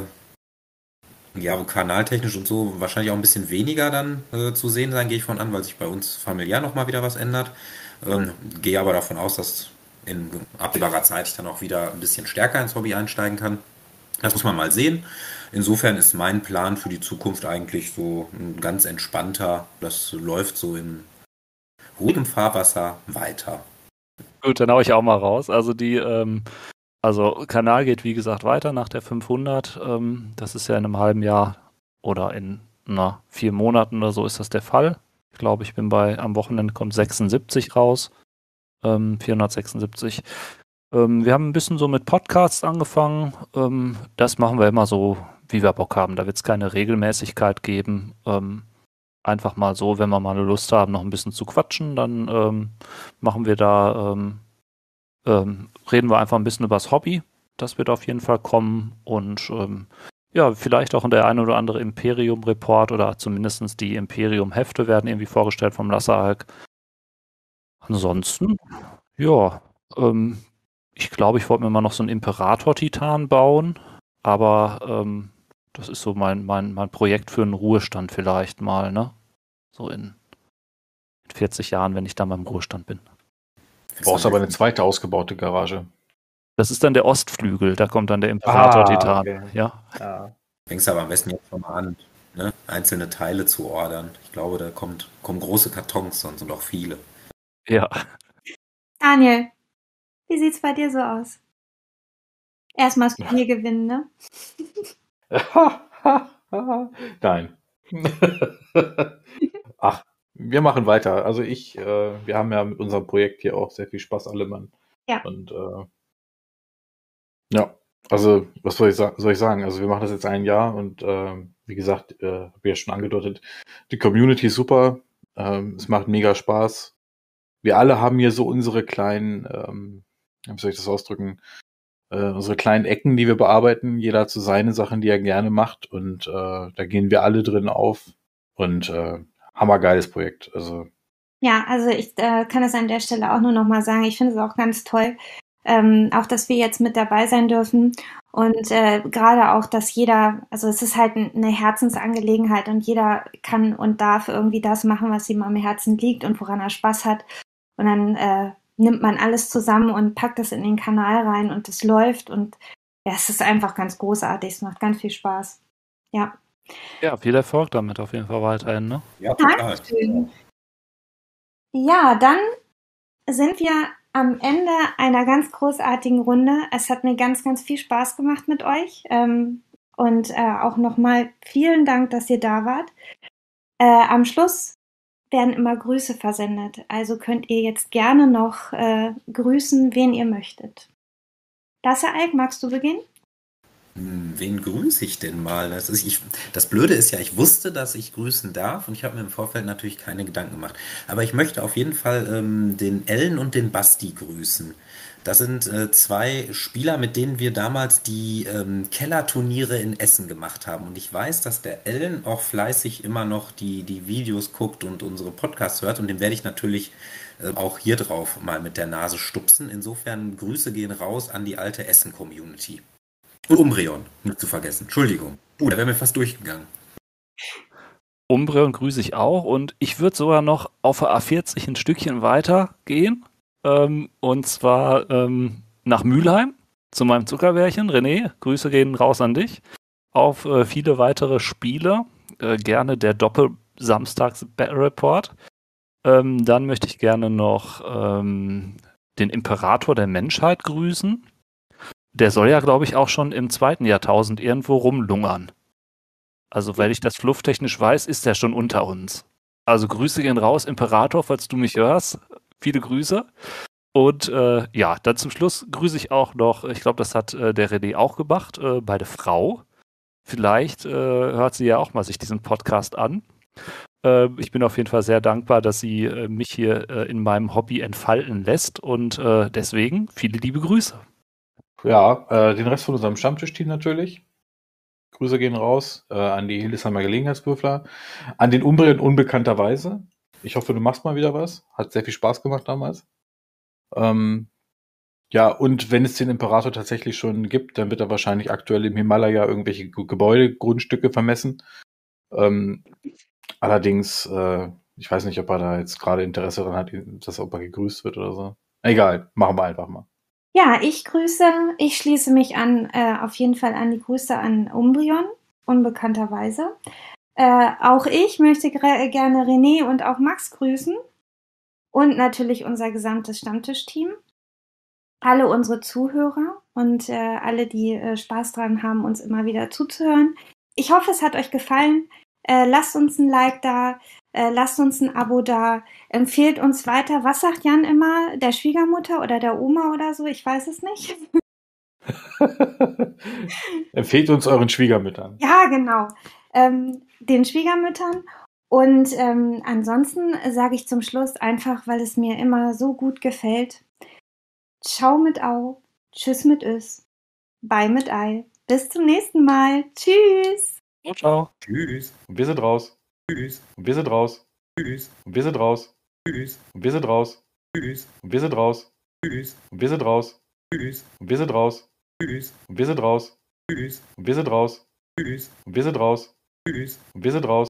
ja, kanaltechnisch und so, wahrscheinlich auch ein bisschen weniger dann zu sehen sein, gehe ich von an, weil sich bei uns familiär nochmal wieder was ändert. Gehe aber davon aus, dass in absehbarer Zeit ich dann auch wieder ein bisschen stärker ins Hobby einsteigen kann. Das muss man mal sehen. Insofern ist mein Plan für die Zukunft eigentlich so ein ganz entspannter. Das läuft so in ruhigem Fahrwasser weiter. Gut, dann hau ich auch mal raus. Also also Kanal geht wie gesagt weiter nach der 500. Das ist ja in einem halben Jahr oder in 4 Monaten oder so ist das der Fall. Ich glaube, ich bin am Wochenende kommt 76 raus. 476. Wir haben ein bisschen so mit Podcasts angefangen. Das machen wir immer so, wie wir Bock haben. Da wird es keine Regelmäßigkeit geben. Einfach mal so, wenn wir mal eine Lust haben, noch ein bisschen zu quatschen, dann machen wir da, reden wir einfach ein bisschen über das Hobby. Das wird auf jeden Fall kommen. Und ja, vielleicht auch in der ein oder andere Imperium-Report oder zumindest die Imperium-Hefte werden irgendwie vorgestellt vom Lasseralk. Ansonsten, ja, ich glaube, ich wollte mir mal noch so einen Imperator-Titan bauen, aber das ist so mein Projekt für einen Ruhestand vielleicht mal, ne? So in 40 Jahren, wenn ich dann mal im Ruhestand bin. Du brauchst aber eine zweite ausgebaute Garage. Das ist dann der Ostflügel, da kommt dann der Imperator-Titan. Okay. Ja. Fängst aber am besten jetzt schon mal an, ne? Einzelne Teile zu ordern. Ich glaube, da kommen große Kartons sonst und auch viele. Ja. Daniel, wie sieht's bei dir so aus? Erstmal das Spiel gewinnen, ne? Nein. Ach, wir machen weiter. Also wir haben ja mit unserem Projekt hier auch sehr viel Spaß, alle Mann. Ja. Und ja, also was soll ich sagen? Also wir machen das jetzt ein Jahr und wie gesagt, habe ich ja schon angedeutet, die Community ist super. Es macht mega Spaß. Wir alle haben hier so unsere kleinen, wie soll ich das ausdrücken? Unsere kleinen Ecken, die wir bearbeiten. Jeder hat so seine Sachen, die er gerne macht und da gehen wir alle drin auf und hammergeiles Projekt. Also Ja, also ich kann es an der Stelle auch nur noch mal sagen. Ich finde es auch ganz toll, auch dass wir jetzt mit dabei sein dürfen und gerade auch, dass jeder, also es ist halt eine Herzensangelegenheit und jeder kann und darf irgendwie das machen, was ihm am Herzen liegt und woran er Spaß hat. Und dann nimmt man alles zusammen und packt es in den Kanal rein und es läuft und ja, es ist einfach ganz großartig. Es macht ganz viel Spaß. Ja. Ja, viel Erfolg damit auf jeden Fall weiterhin, ne? Ja, total. Dankeschön. Ja, dann sind wir am Ende einer ganz großartigen Runde. Es hat mir ganz, ganz viel Spaß gemacht mit euch. Und auch nochmal vielen Dank, dass ihr da wart. Am Schluss werden immer Grüße versendet. Also könnt ihr jetzt gerne noch grüßen, wen ihr möchtet. Lasser-Alk, magst du beginnen? Wen grüße ich denn mal? Das Blöde ist ja, ich wusste, dass ich grüßen darf und ich habe mir im Vorfeld natürlich keine Gedanken gemacht. Aber ich möchte auf jeden Fall den Ellen und den Basti grüßen. Das sind zwei Spieler, mit denen wir damals die Kellerturniere in Essen gemacht haben. Und ich weiß, dass der Ellen auch fleißig immer noch die Videos guckt und unsere Podcasts hört. Und dem werde ich natürlich auch hier drauf mal mit der Nase stupsen. Insofern Grüße gehen raus an die alte Essen-Community. Und Umbreon, nicht zu vergessen. Entschuldigung. Da wäre mir fast durchgegangen. Umbreon grüße ich auch und ich würde sogar noch auf der A40 ein Stückchen weiter gehen. Und zwar nach Mülheim zu meinem Zuckerbärchen. René, Grüße gehen raus an dich. Auf viele weitere Spiele. Gerne der Doppel-Samstags-Battle Report. Dann möchte ich gerne noch den Imperator der Menschheit grüßen. Der soll ja, glaube ich, auch schon im 2. Jahrtausend irgendwo rumlungern. Also, weil ich das flufftechnisch weiß, ist der schon unter uns. Also Grüße gehen raus, Imperator, falls du mich hörst. Viele Grüße. Und ja, dann zum Schluss grüße ich auch noch, ich glaube, das hat der René auch gemacht, bei der Frau. Vielleicht hört sie ja auch mal sich diesen Podcast an. Ich bin auf jeden Fall sehr dankbar, dass sie mich hier in meinem Hobby entfalten lässt und deswegen viele liebe Grüße. ja, den Rest von unserem Stammtischteam natürlich. Grüße gehen raus an die Hildesheimer Gelegenheitswürfler, an den Umbreon unbekannterweise. Ich hoffe, du machst mal wieder was. Hat sehr viel Spaß gemacht damals. Ja, und wenn es den Imperator tatsächlich schon gibt, dann wird er wahrscheinlich aktuell im Himalaya irgendwelche Gebäudegrundstücke vermessen. Allerdings, ich weiß nicht, ob er da jetzt gerade Interesse daran hat, dass ob er gegrüßt wird oder so. Egal, machen wir einfach mal. Ja, ich schließe mich an, auf jeden Fall an die Grüße an Umbreon, unbekannterweise. Auch ich möchte gerne René und auch Max grüßen und natürlich unser gesamtes Stammtischteam, alle unsere Zuhörer und alle, die Spaß dran haben, uns immer wieder zuzuhören. Ich hoffe, es hat euch gefallen. Lasst uns ein Like da, lasst uns ein Abo da, empfehlt uns weiter. Was sagt Jan immer? Der Schwiegermutter oder der Oma oder so? Ich weiß es nicht. Empfehlt uns euren Schwiegermüttern. Ja, genau. Den Schwiegermüttern. Und ansonsten sage ich zum Schluss einfach, weil es mir immer so gut gefällt. Ciao mit Au, tschüss mit Ös, bye mit Ei. Bis zum nächsten Mal. Tschüss. Ciao, ciao. Tschüss. Und wir sind raus. Tschüss. Und wir sind raus. Tschüss. Und wir sind raus. Tschüss. Und wir sind raus. Tschüss. Und wir sind raus. Tschüss. Und wir sind raus. Tschüss. Und wir sind raus. Tschüss. Und wir sind raus. Tschüss. Und wir sind raus. Tschüss. Und wir sind raus. Tschüss. Und wir sind raus.